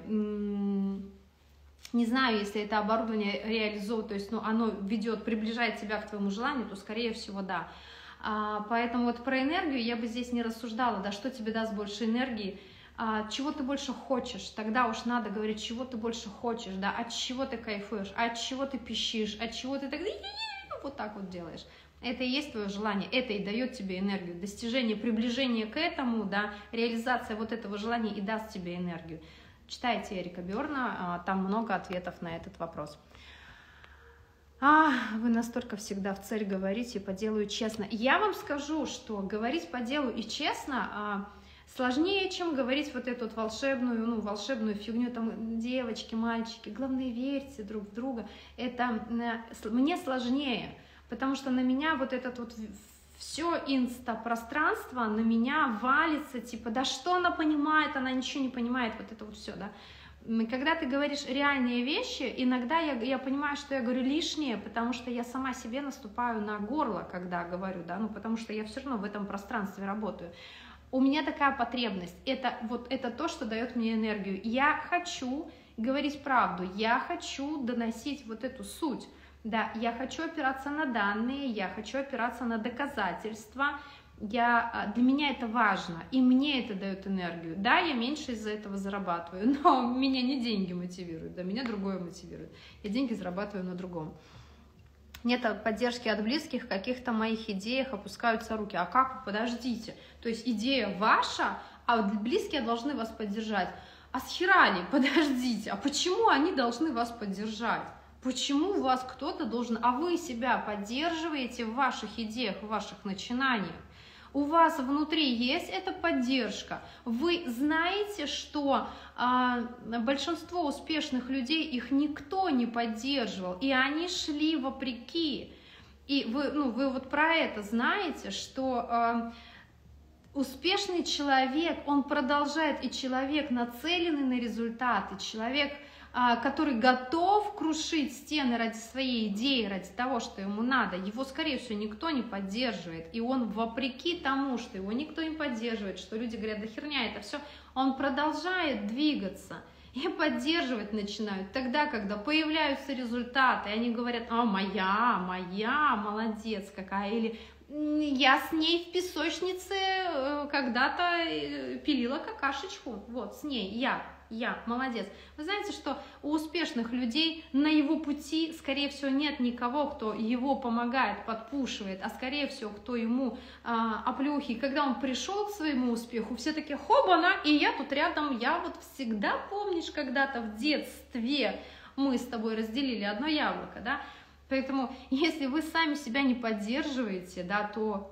Не знаю, если это оборудование реализует, то есть, ну, оно ведет, приближает тебя к твоему желанию, то, скорее всего, да. А, поэтому вот про энергию я бы здесь не рассуждала, да, что тебе даст больше энергии, а, чего ты больше хочешь, тогда уж надо говорить, чего ты больше хочешь, да, от чего ты кайфуешь, от чего ты пищишь, от чего ты так вот так вот делаешь. Это и есть твое желание, это и дает тебе энергию, достижение, приближение к этому, да, реализация вот этого желания и даст тебе энергию. Читайте Эрика Берна, там много ответов на этот вопрос. А, вы настолько всегда в цель говорите, по делу и честно. Я вам скажу, что говорить по делу и честно а, сложнее, чем говорить вот эту вот волшебную, ну, волшебную фигню, там, девочки, мальчики, главное, верьте друг в друга. Это мне сложнее, потому что на меня вот этот вот все инста-пространство на меня валится, типа, да что она понимает, она ничего не понимает, вот это вот все, да. Когда ты говоришь реальные вещи, иногда я, я понимаю, что я говорю лишнее, потому что я сама себе наступаю на горло, когда говорю, да, ну потому что я все равно в этом пространстве работаю. У меня такая потребность, это вот это то, что дает мне энергию. Я хочу говорить правду, я хочу доносить вот эту суть, да, я хочу опираться на данные, я хочу опираться на доказательства. Я, для меня это важно, и мне это дает энергию. Да, я меньше из-за этого зарабатываю, но меня не деньги мотивируют, да, меня другое мотивирует. Я деньги зарабатываю на другом. Нет поддержки от близких, в каких-то моих идеях опускаются руки. А как? Подождите. То есть идея ваша, а близкие должны вас поддержать. А с хера ли? Подождите. А почему они должны вас поддержать? Почему вас кто-то должен... А вы себя поддерживаете в ваших идеях, в ваших начинаниях. У вас внутри есть эта поддержка. Вы знаете, что э, большинство успешных людей, их никто не поддерживал, и они шли вопреки. И вы, ну, вы вот про это знаете, что э, успешный человек, он продолжает, и человек, нацеленный на результаты, человек, который готов крушить стены ради своей идеи, ради того, что ему надо, его, скорее всего, никто не поддерживает. И он, вопреки тому, что его никто не поддерживает, что люди говорят, да херня это все, он продолжает двигаться и поддерживать начинают. Тогда, когда появляются результаты, они говорят, а, моя, моя, молодец какая, или я с ней в песочнице когда-то пилила какашечку, вот, с ней, я. Я, молодец. Вы знаете, что у успешных людей на его пути, скорее всего, нет никого, кто его помогает, подпушивает, а скорее всего, кто ему а, оплюхи. И когда он пришел к своему успеху, все такие, хоба-на, и я тут рядом, я вот всегда, помнишь, когда-то в детстве мы с тобой разделили одно яблоко, да? Поэтому, если вы сами себя не поддерживаете, да, то...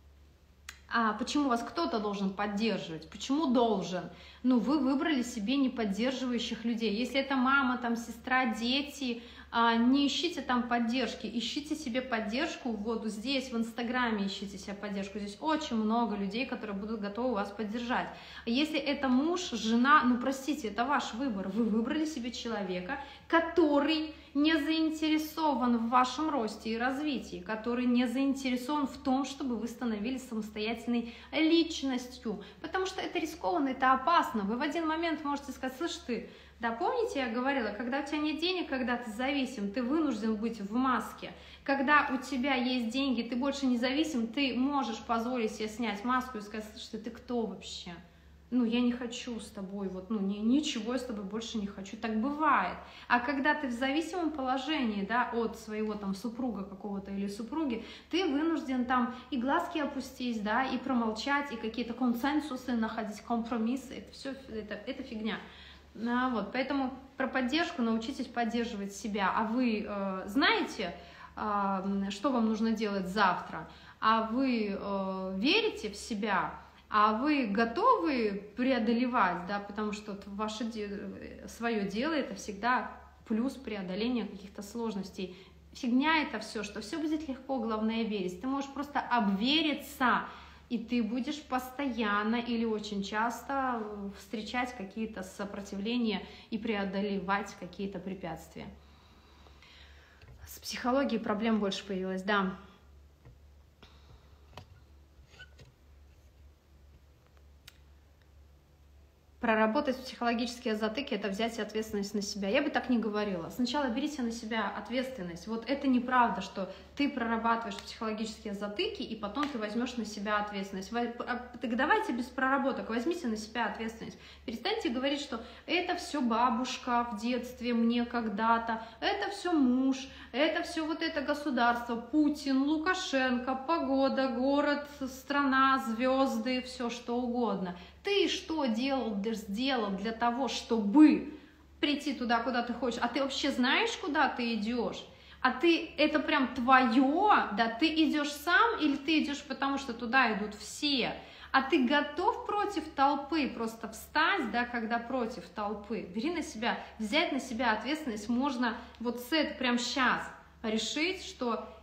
А почему вас кто-то должен поддерживать? Почему должен? Ну, вы выбрали себе неподдерживающих людей. Если это мама, там, сестра, дети, не ищите там поддержки, ищите себе поддержку вот здесь, в Инстаграме ищите себе поддержку. Здесь очень много людей, которые будут готовы вас поддержать. Если это муж, жена, ну, простите, это ваш выбор. Вы выбрали себе человека, который не заинтересован в вашем росте и развитии, который не заинтересован в том, чтобы вы становились самостоятельной личностью, потому что это рискованно, это опасно. Вы в один момент можете сказать, слышь ты, да, помните, я говорила, когда у тебя нет денег, когда ты зависим, ты вынужден быть в маске. Когда у тебя есть деньги, ты больше не зависим, ты можешь позволить себе снять маску и сказать, слушай, ты кто вообще? Ну, я не хочу с тобой, вот, ну, ни, ничего я с тобой больше не хочу. Так бывает. А когда ты в зависимом положении, да, от своего там супруга какого-то или супруги, ты вынужден там и глазки опустить, да, и промолчать, и какие-то консенсусы находить, компромиссы. Это все, это, это фигня. А, вот, поэтому про поддержку научитесь поддерживать себя. А вы э, знаете, э, что вам нужно делать завтра? А вы э, верите в себя? А вы готовы преодолевать, да, потому что ваше де- свое дело это всегда плюс преодоления каких-то сложностей. Фигня это все, что все будет легко, главное верить. Ты можешь просто обвериться, и ты будешь постоянно или очень часто встречать какие-то сопротивления и преодолевать какие-то препятствия. С психологией проблем больше появилось, да. Проработать психологические затыки – это взять ответственность на себя. Я бы так не говорила. Сначала берите на себя ответственность. Вот это неправда, что ты прорабатываешь психологические затыки, и потом ты возьмешь на себя ответственность. Так давайте без проработок, возьмите на себя ответственность. Перестаньте говорить, что это все бабушка в детстве, мне когда-то, это все муж, это все вот это государство, Путин, Лукашенко, погода, город, страна, звезды, все что угодно. Ты что делал, сделал для того, чтобы прийти туда, куда ты хочешь? А ты вообще знаешь, куда ты идешь? А ты, это прям твое, да, ты идешь сам или ты идешь потому, что туда идут все? А ты готов против толпы просто встать, да, когда против толпы? Бери на себя, взять на себя ответственность можно вот с этого прям сейчас решить, что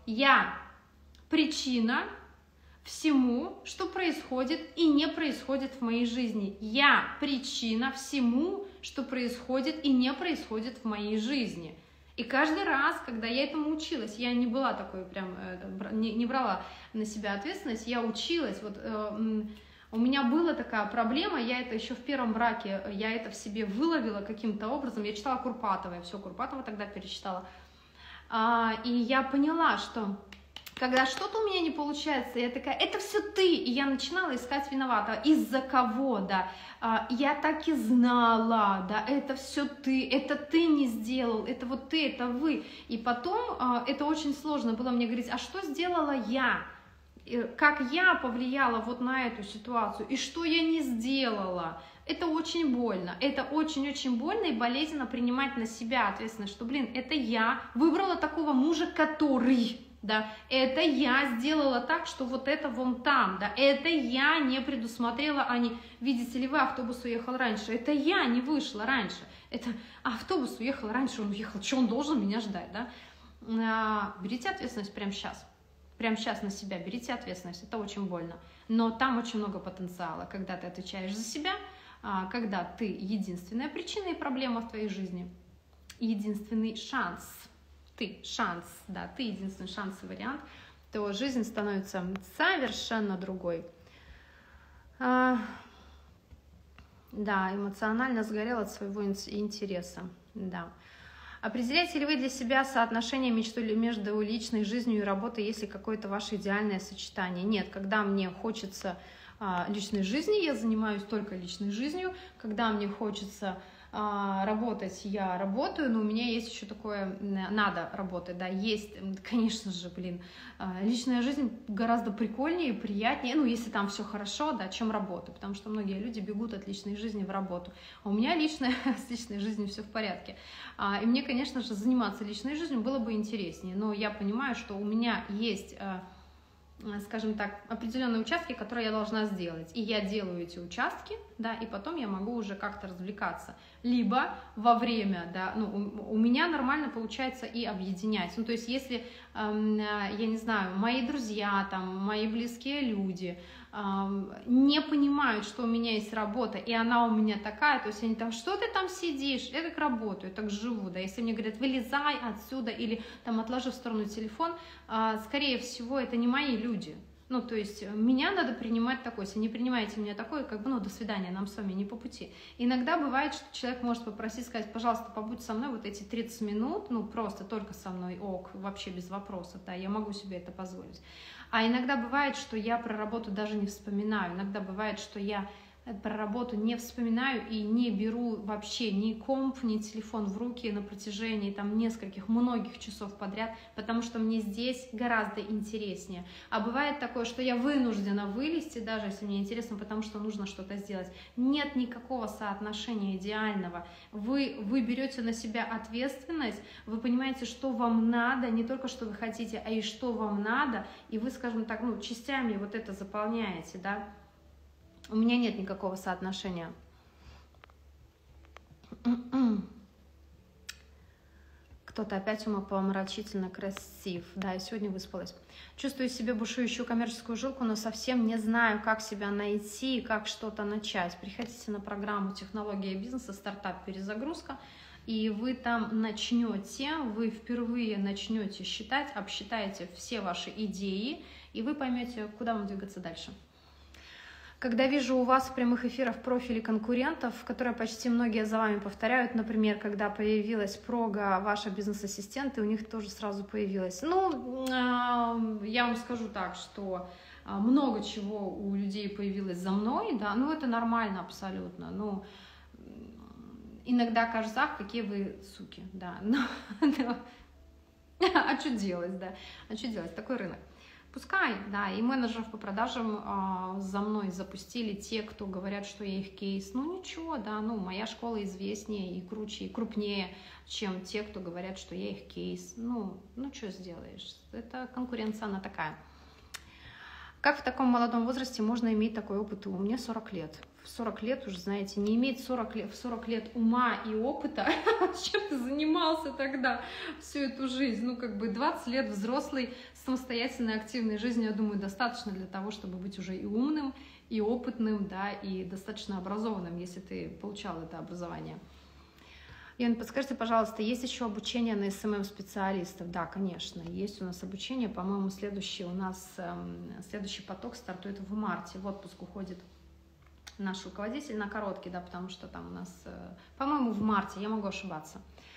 я причина всему, что происходит и не происходит в моей жизни. Я причина всему, что происходит и не происходит в моей жизни. И каждый раз, когда я этому училась, я не была такой прям, не, не брала на себя ответственность, я училась, вот э, у меня была такая проблема, я это еще в первом браке, я это в себе выловила каким-то образом, я читала Курпатова, я все Курпатова тогда перечитала, а, и я поняла, что когда что-то у меня не получается, я такая, это все ты, и я начинала искать виновата, из-за кого, да, а, я так и знала, да, это все ты, это ты не сделал, это вот ты, это вы, и потом а, это очень сложно было мне говорить, а что сделала я, как я повлияла вот на эту ситуацию, и что я не сделала. Это очень больно, это очень-очень больно и болезненно принимать на себя ответственность, что, блин, это я выбрала такого мужа, который, да, это я сделала так, что вот это вон там, да, это я не предусмотрела, а не, видите ли вы, автобус уехал раньше, это я не вышла раньше, это автобус уехал раньше, он уехал, что он должен меня ждать, да, а, берите ответственность прямо сейчас. Прямо сейчас на себя берите ответственность, это очень больно. Но там очень много потенциала, когда ты отвечаешь за себя, когда ты единственная причина и проблема в твоей жизни, единственный шанс, ты шанс, да, ты единственный шанс и вариант, то жизнь становится совершенно другой. Да, эмоционально сгорел от своего интереса, да. Определяете ли вы для себя соотношение между личной жизнью и работой, если какое-то ваше идеальное сочетание? Нет, когда мне хочется а, личной жизни, я занимаюсь только личной жизнью. Когда мне хочется а, работать, я работаю, но у меня есть еще такое, надо работать, да, есть, конечно же, блин, а, личная жизнь гораздо прикольнее, приятнее, ну, если там все хорошо, да, чем работа, потому что многие люди бегут от личной жизни в работу. А у меня личная, с личной жизнью все в порядке. И мне, конечно же, заниматься личной жизнью было бы интереснее, но я понимаю, что у меня есть, скажем так, определенные участки, которые я должна сделать, и я делаю эти участки, да, и потом я могу уже как-то развлекаться, либо во время, да, ну, у, у меня нормально получается и объединять, ну, то есть если, эм, я не знаю, мои друзья, там, мои близкие люди эм, не понимают, что у меня есть работа, и она у меня такая, то есть они там, что ты там сидишь, я как работаю, я так живу, да, если мне говорят, вылезай отсюда, или там отложи в сторону телефон, э, скорее всего, это не мои люди. Ну, то есть меня надо принимать такой, если не принимаете меня такой, как бы, ну, до свидания, нам с вами не по пути. Иногда бывает, что человек может попросить, сказать, пожалуйста, побудь со мной вот эти тридцать минут, ну, просто только со мной, ок, вообще без вопросов, да, я могу себе это позволить. А иногда бывает, что я про работу даже не вспоминаю, иногда бывает, что я про работу не вспоминаю и не беру вообще ни комп, ни телефон в руки на протяжении там нескольких, многих часов подряд, потому что мне здесь гораздо интереснее. А бывает такое, что я вынуждена вылезти, даже если мне интересно, потому что нужно что-то сделать. Нет никакого соотношения идеального. Вы, вы берете на себя ответственность, вы понимаете, что вам надо, не только что вы хотите, а и что вам надо, и вы, скажем так, ну, частями вот это заполняете, да. У меня нет никакого соотношения. Кто-то опять умопомрачительно красив. Да, я сегодня выспалась. Чувствую в себе бушующую коммерческую жилку, но совсем не знаю, как себя найти и как что-то начать. Приходите на программу «Технология бизнеса. Стартап. Перезагрузка». И вы там начнете, вы впервые начнете считать, обсчитаете все ваши идеи, и вы поймете, куда вам двигаться дальше. Когда вижу у вас в прямых эфирах профили конкурентов, которые почти многие за вами повторяют, например, когда появилась Прога, ваша бизнес-ассистент, и у них тоже сразу появилась. Ну, я вам скажу так, что много чего у людей появилось за мной, да, ну это нормально абсолютно, ну, иногда кажется, ах, какие вы суки, да, но, но, а что делать, да, а что делать, такой рынок. Пускай, да, и менеджеров по продажам а, за мной запустили те, кто говорят, что я их кейс. Ну ничего, да, ну моя школа известнее и круче, и крупнее, чем те, кто говорят, что я их кейс. Ну, ну что сделаешь, это конкуренция, она такая. Как в таком молодом возрасте можно иметь такой опыт? У меня сорок лет. В сорок лет уже, знаете, не иметь сорок лет, в сорок лет ума и опыта, чем ты занимался тогда всю эту жизнь? Ну, как бы двадцать лет взрослой, самостоятельной, активной жизни, я думаю, достаточно для того, чтобы быть уже и умным, и опытным, да, и достаточно образованным, если ты получал это образование. Яна, подскажите, пожалуйста, есть еще обучение на эс эм эм-специалистов? Да, конечно, есть у нас обучение. По-моему, следующий у нас, эм, следующий поток стартует в марте. В отпуск уходит наш руководитель на короткий, да, потому что там у нас, э, по-моему, в марте, я могу ошибаться.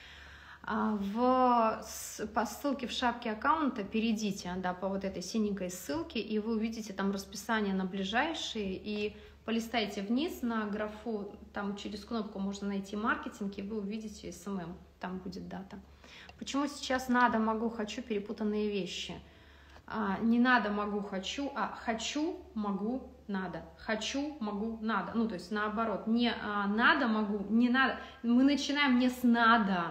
А в, с, по ссылке в шапке аккаунта перейдите, да, по вот этой синенькой ссылке, и вы увидите там расписание на ближайшие, и полистайте вниз на графу, там через кнопку можно найти маркетинг, и вы увидите эс эм эм, там будет дата. Почему сейчас надо, могу, хочу, перепутанные вещи? А, не надо, могу, хочу, а хочу, могу, надо. Хочу, могу, надо. Ну, то есть наоборот, не а, надо, могу, не надо. Мы начинаем не с надо.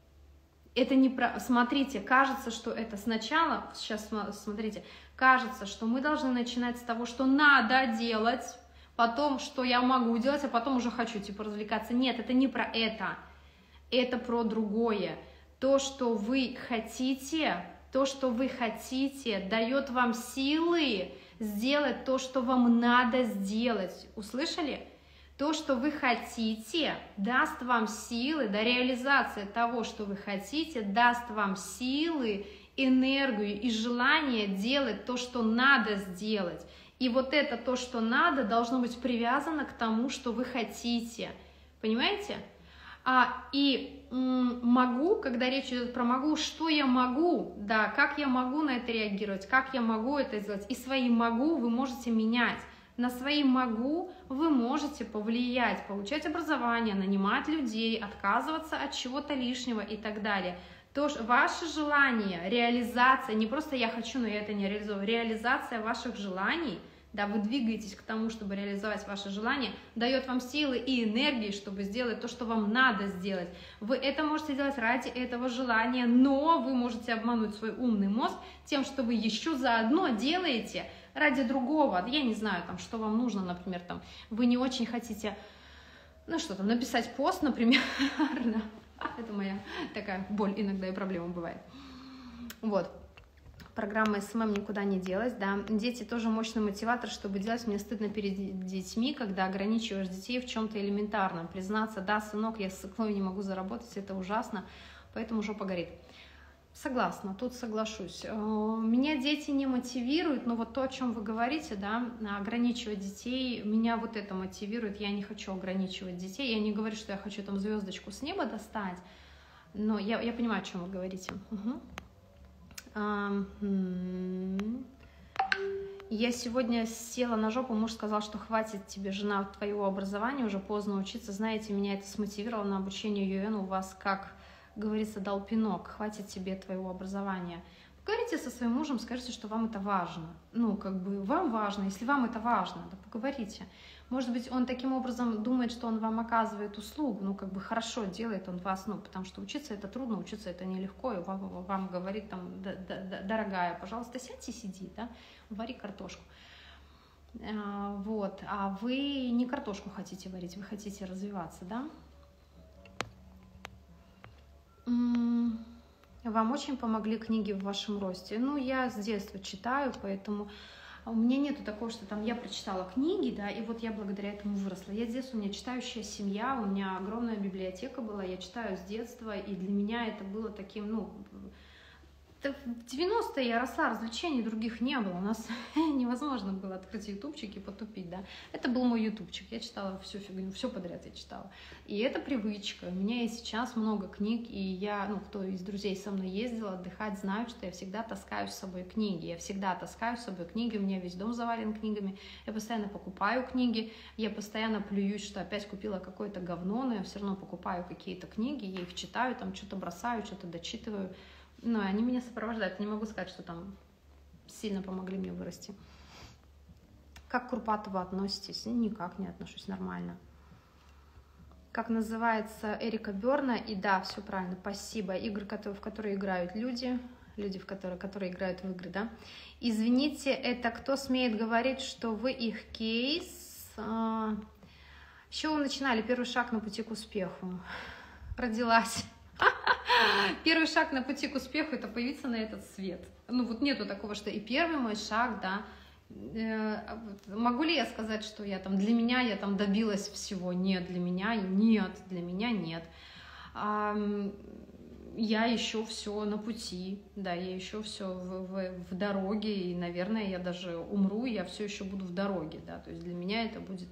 Это не про... Смотрите, кажется, что это сначала, сейчас смотрите, кажется, что мы должны начинать с того, что надо делать, потом, что я могу делать, а потом уже хочу, типа, развлекаться. Нет, это не про это, это про другое. То, что вы хотите, то, что вы хотите, дает вам силы сделать то, что вам надо сделать. Услышали? То, что вы хотите, даст вам силы, да, реализация того, что вы хотите, даст вам силы, энергию и желание делать то, что надо сделать. И вот это то, что надо, должно быть привязано к тому, что вы хотите. Понимаете? А, и м, могу, когда речь идет про могу, что я могу, да, как я могу на это реагировать, как я могу это сделать. И свои могу вы можете менять. На свои могу вы можете повлиять, получать образование, нанимать людей, отказываться от чего-то лишнего и так далее. То, ваше желание, реализация, не просто я хочу, но я это не реализую, реализация ваших желаний, да, вы двигаетесь к тому, чтобы реализовать ваше желание, дает вам силы и энергии, чтобы сделать то, что вам надо сделать. Вы это можете делать ради этого желания, но вы можете обмануть свой умный мозг тем, что вы еще заодно делаете ради другого. Я не знаю, там, что вам нужно, например, там, вы не очень хотите, ну что там, написать пост, например, это моя такая боль иногда и проблема бывает. Вот. Программа эс эм эм никуда не делась, да. Дети тоже мощный мотиватор, чтобы делать. Мне стыдно перед детьми, когда ограничиваешь детей в чем-то элементарном. Признаться, да, сынок, я с сыклой не могу заработать, это ужасно, поэтому жопа горит. Согласна, тут соглашусь. Меня дети не мотивируют, но вот то, о чем вы говорите, да, ограничивать детей, меня вот это мотивирует. Я не хочу ограничивать детей, я не говорю, что я хочу там звездочку с неба достать, но я, я понимаю, о чем вы говорите. Угу. Я сегодня села на жопу, муж сказал, что хватит тебе, жена, твоего образования, уже поздно учиться. Знаете, меня это смотивировало на обучение ю эн, у вас, как говорится, дал пинок, хватит тебе твоего образования. Поговорите со своим мужем, скажите, что вам это важно. Ну, как бы, вам важно, если вам это важно, да поговорите. Может быть, он таким образом думает, что он вам оказывает услугу, ну, как бы хорошо делает он вас, ну, потому что учиться это трудно, учиться это нелегко, и вам, вам говорит там, дорогая, пожалуйста, сядь и сиди, да, вари картошку. А, вот, а вы не картошку хотите варить, вы хотите развиваться, да? Вам очень помогли книги в вашем росте? Ну, я с детства читаю, поэтому у меня нету такого, что там я прочитала книги, да, и вот я благодаря этому выросла. Я с детства, у меня читающая семья, у меня огромная библиотека была, я читаю с детства, и для меня это было таким, ну, в девяностые я росла, развлечений других не было, у нас невозможно было открыть ютубчик и потупить, да. Это был мой ютубчик, я читала всю фигню, все подряд я читала. И это привычка, у меня и сейчас много книг, и я, ну, кто из друзей со мной ездил отдыхать, знают, что я всегда таскаю с собой книги, я всегда таскаю с собой книги, у меня весь дом завален книгами, я постоянно покупаю книги, я постоянно плююсь, что опять купила какое-то говно, но я все равно покупаю какие-то книги, я их читаю, там что-то бросаю, что-то дочитываю. Ну, они меня сопровождают. Не могу сказать, что там сильно помогли мне вырасти. Как к Курпатову относитесь? Никак не отношусь, нормально. Как называется Эрика Берна? И да, все правильно, спасибо. Игры, в которые играют люди. люди, в которые, которые играют в игры, да. Извините, это кто смеет говорить, что вы их кейс? А, с чего вы начинали? Первый шаг на пути к успеху. Родилась. Первый шаг на пути к успеху — это появиться на этот свет. Ну вот нету такого, что и первый мой шаг, да. Могу ли я сказать, что я там для меня я там добилась всего? Нет, для меня нет, для меня нет. Я еще все на пути, да, я еще все в, в, в дороге, и, наверное, я даже умру, и я все еще буду в дороге, да, то есть для меня это будет...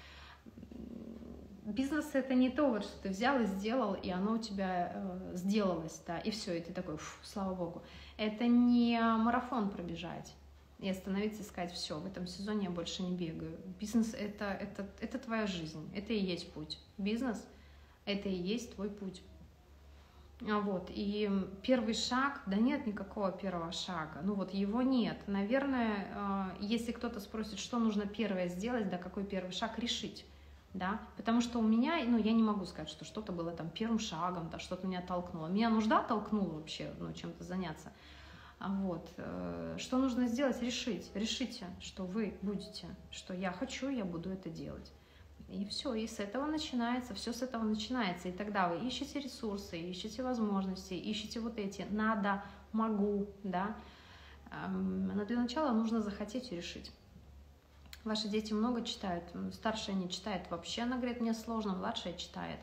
Бизнес — это не то, вот, что ты взял и сделал, и оно у тебя э, сделалось, да, и все, и ты такой, фу, слава богу. Это не марафон пробежать и остановиться и сказать, все, в этом сезоне я больше не бегаю. Бизнес — это, это, это твоя жизнь, это и есть путь. Бизнес — это и есть твой путь. Вот, и первый шаг, да нет никакого первого шага, ну вот его нет. Наверное, если кто-то спросит, что нужно первое сделать, да, какой первый шаг, решить, да, потому что у меня, ну, я не могу сказать, что что-то было там первым шагом, да, что-то меня толкнуло. Меня нужда толкнула вообще, ну, чем-то заняться. Вот, что нужно сделать, решить, решите, что вы будете, что я хочу, я буду это делать. И все, и с этого начинается, все с этого начинается. И тогда вы ищете ресурсы, ищете возможности, ищете вот эти «надо», «могу», да. Но для начала нужно захотеть и решить. Ваши дети много читают, старшая не читает вообще, она говорит, мне сложно, младшая читает.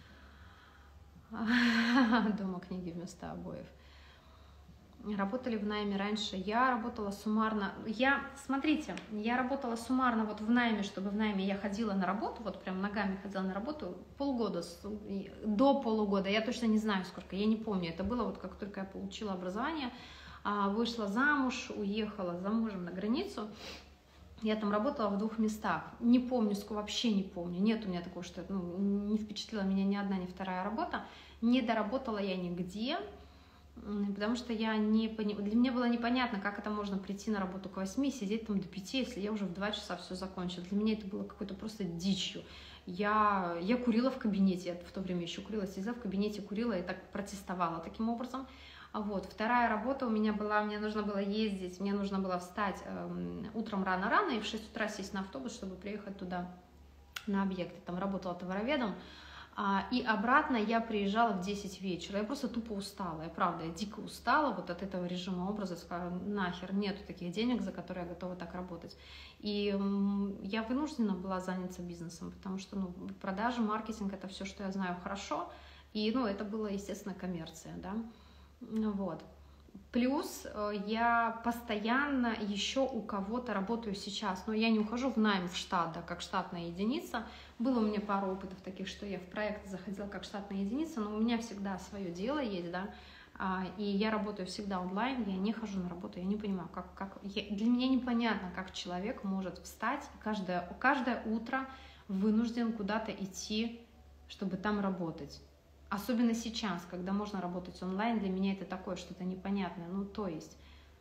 Дома книги вместо обоев. Работали в найме раньше. Я работала суммарно. Я, смотрите, я работала суммарно вот в найме, чтобы в найме я ходила на работу, вот прям ногами ходила на работу полгода, до полугода. Я точно не знаю сколько, я не помню. Это было вот как только я получила образование, вышла замуж, уехала за мужем на границу. Я там работала в двух местах. Не помню, сколько, вообще не помню. Нет у меня такого, что ну, не впечатлила меня ни одна, ни вторая работа. Не доработала я нигде. Потому что я не пони... для меня было непонятно, как это можно прийти на работу к восьми, сидеть там до пяти, если я уже в два часа все закончила. Для меня это было какой-то просто дичью. Я, я курила в кабинете, я в то время еще курила, сидела в кабинете, курила и так протестовала таким образом. Вот. Вторая работа у меня была, мне нужно было ездить, мне нужно было встать э, утром рано-рано и в шесть утра сесть на автобус, чтобы приехать туда, на объект. Я там работала товароведом. И обратно я приезжала в десять вечера. Я просто тупо устала. Я правда, я дико устала вот от этого режима образа. Сказала, нахер, нету таких денег, за которые я готова так работать. И я вынуждена была заняться бизнесом, потому что ну, продажи, маркетинг — это все, что я знаю хорошо. И ну, это была, естественно, коммерция. Да? Вот. Плюс я постоянно еще у кого-то работаю сейчас, но я не ухожу в найм в штат, да, как штатная единица. Было у меня пару опытов таких, что я в проект заходила как штатная единица, но у меня всегда свое дело есть, да, и я работаю всегда онлайн, я не хожу на работу, я не понимаю, как, как я, для меня непонятно, как человек может встать каждое, каждое утро вынужден куда-то идти, чтобы там работать. Особенно сейчас, когда можно работать онлайн, для меня это такое что-то непонятное. Ну, то есть,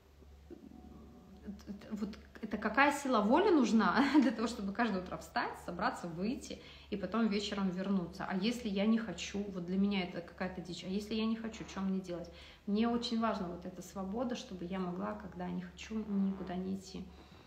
вот это какая сила воли нужна для того, чтобы каждое утро встать, собраться, выйти и потом вечером вернуться. А если я не хочу, вот для меня это какая-то дичь, а если я не хочу, что мне делать? Мне очень важна вот эта свобода, чтобы я могла, когда не хочу, никуда не идти.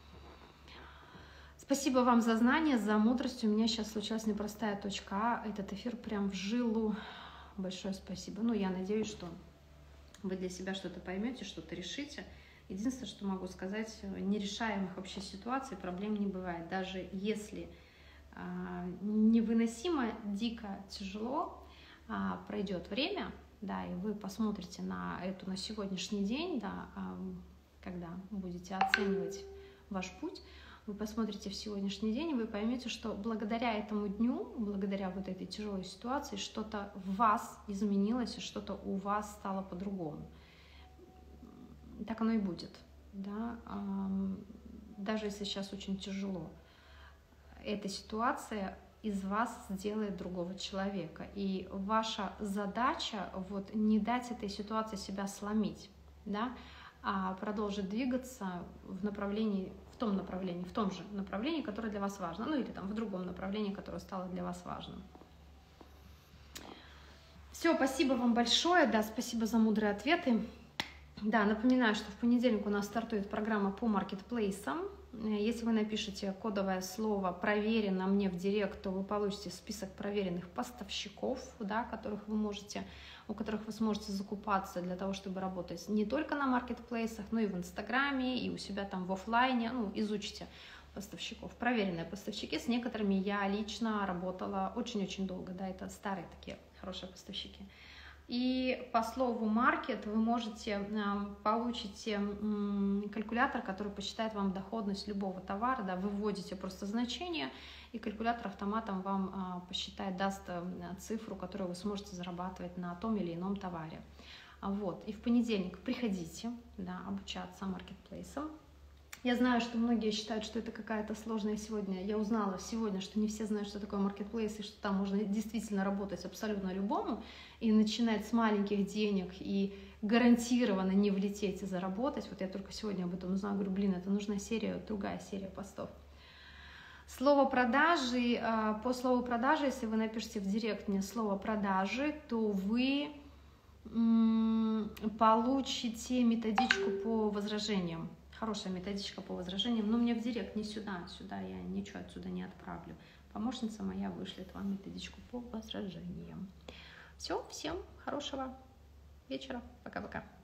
Спасибо вам за знания, за мудрость. У меня сейчас случилась непростая точка А. Этот эфир прям в жилу. Большое спасибо. Ну, я надеюсь, что вы для себя что-то поймете, что-то решите. Единственное, что могу сказать, нерешаемых вообще ситуаций, проблем не бывает. Даже если а, невыносимо, дико тяжело, а, пройдет время, да, и вы посмотрите на эту, на сегодняшний день, да, а, когда будете оценивать ваш путь, вы посмотрите в сегодняшний день, и вы поймете, что благодаря этому дню, благодаря вот этой тяжелой ситуации, что-то в вас изменилось, и что-то у вас стало по-другому. Так оно и будет. Да? Даже если сейчас очень тяжело, эта ситуация из вас сделает другого человека. И ваша задача вот, не дать этой ситуации себя сломить, да? А продолжить двигаться в направлении, в том направлении, в том же направлении, которое для вас важно, ну или там в другом направлении, которое стало для вас важным. Все, спасибо вам большое, да, спасибо за мудрые ответы. Да, напоминаю, что в понедельник у нас стартует программа по маркетплейсам. Если вы напишете кодовое слово «проверено» мне в директ, то вы получите список проверенных поставщиков, да, которых вы можете, у которых вы сможете закупаться для того, чтобы работать не только на маркетплейсах, но и в Инстаграме, и у себя там в офлайне. Ну, изучите поставщиков. Проверенные поставщики, с некоторыми я лично работала очень-очень долго, да, это старые такие хорошие поставщики. И по слову «маркет» вы можете, получите калькулятор, который посчитает вам доходность любого товара, да, вы вводите просто значение, и калькулятор автоматом вам посчитает, даст цифру, которую вы сможете зарабатывать на том или ином товаре. Вот. И в понедельник приходите, да, обучаться маркетплейсам. Я знаю, что многие считают, что это какая-то сложная сегодня. Я узнала сегодня, что не все знают, что такое маркетплейс, и что там можно действительно работать абсолютно любому, и начинать с маленьких денег, и гарантированно не влететь и заработать. Вот я только сегодня об этом узнала, говорю, блин, это нужна серия, другая серия постов. Слово продажи, по слову продажи, если вы напишите в директ мне слово продажи, то вы получите методичку по возражениям. Хорошая методичка по возражениям, но мне в директ, не сюда, сюда я ничего отсюда не отправлю. Помощница моя вышлет вам методичку по возражениям. Все, всем хорошего вечера, пока-пока.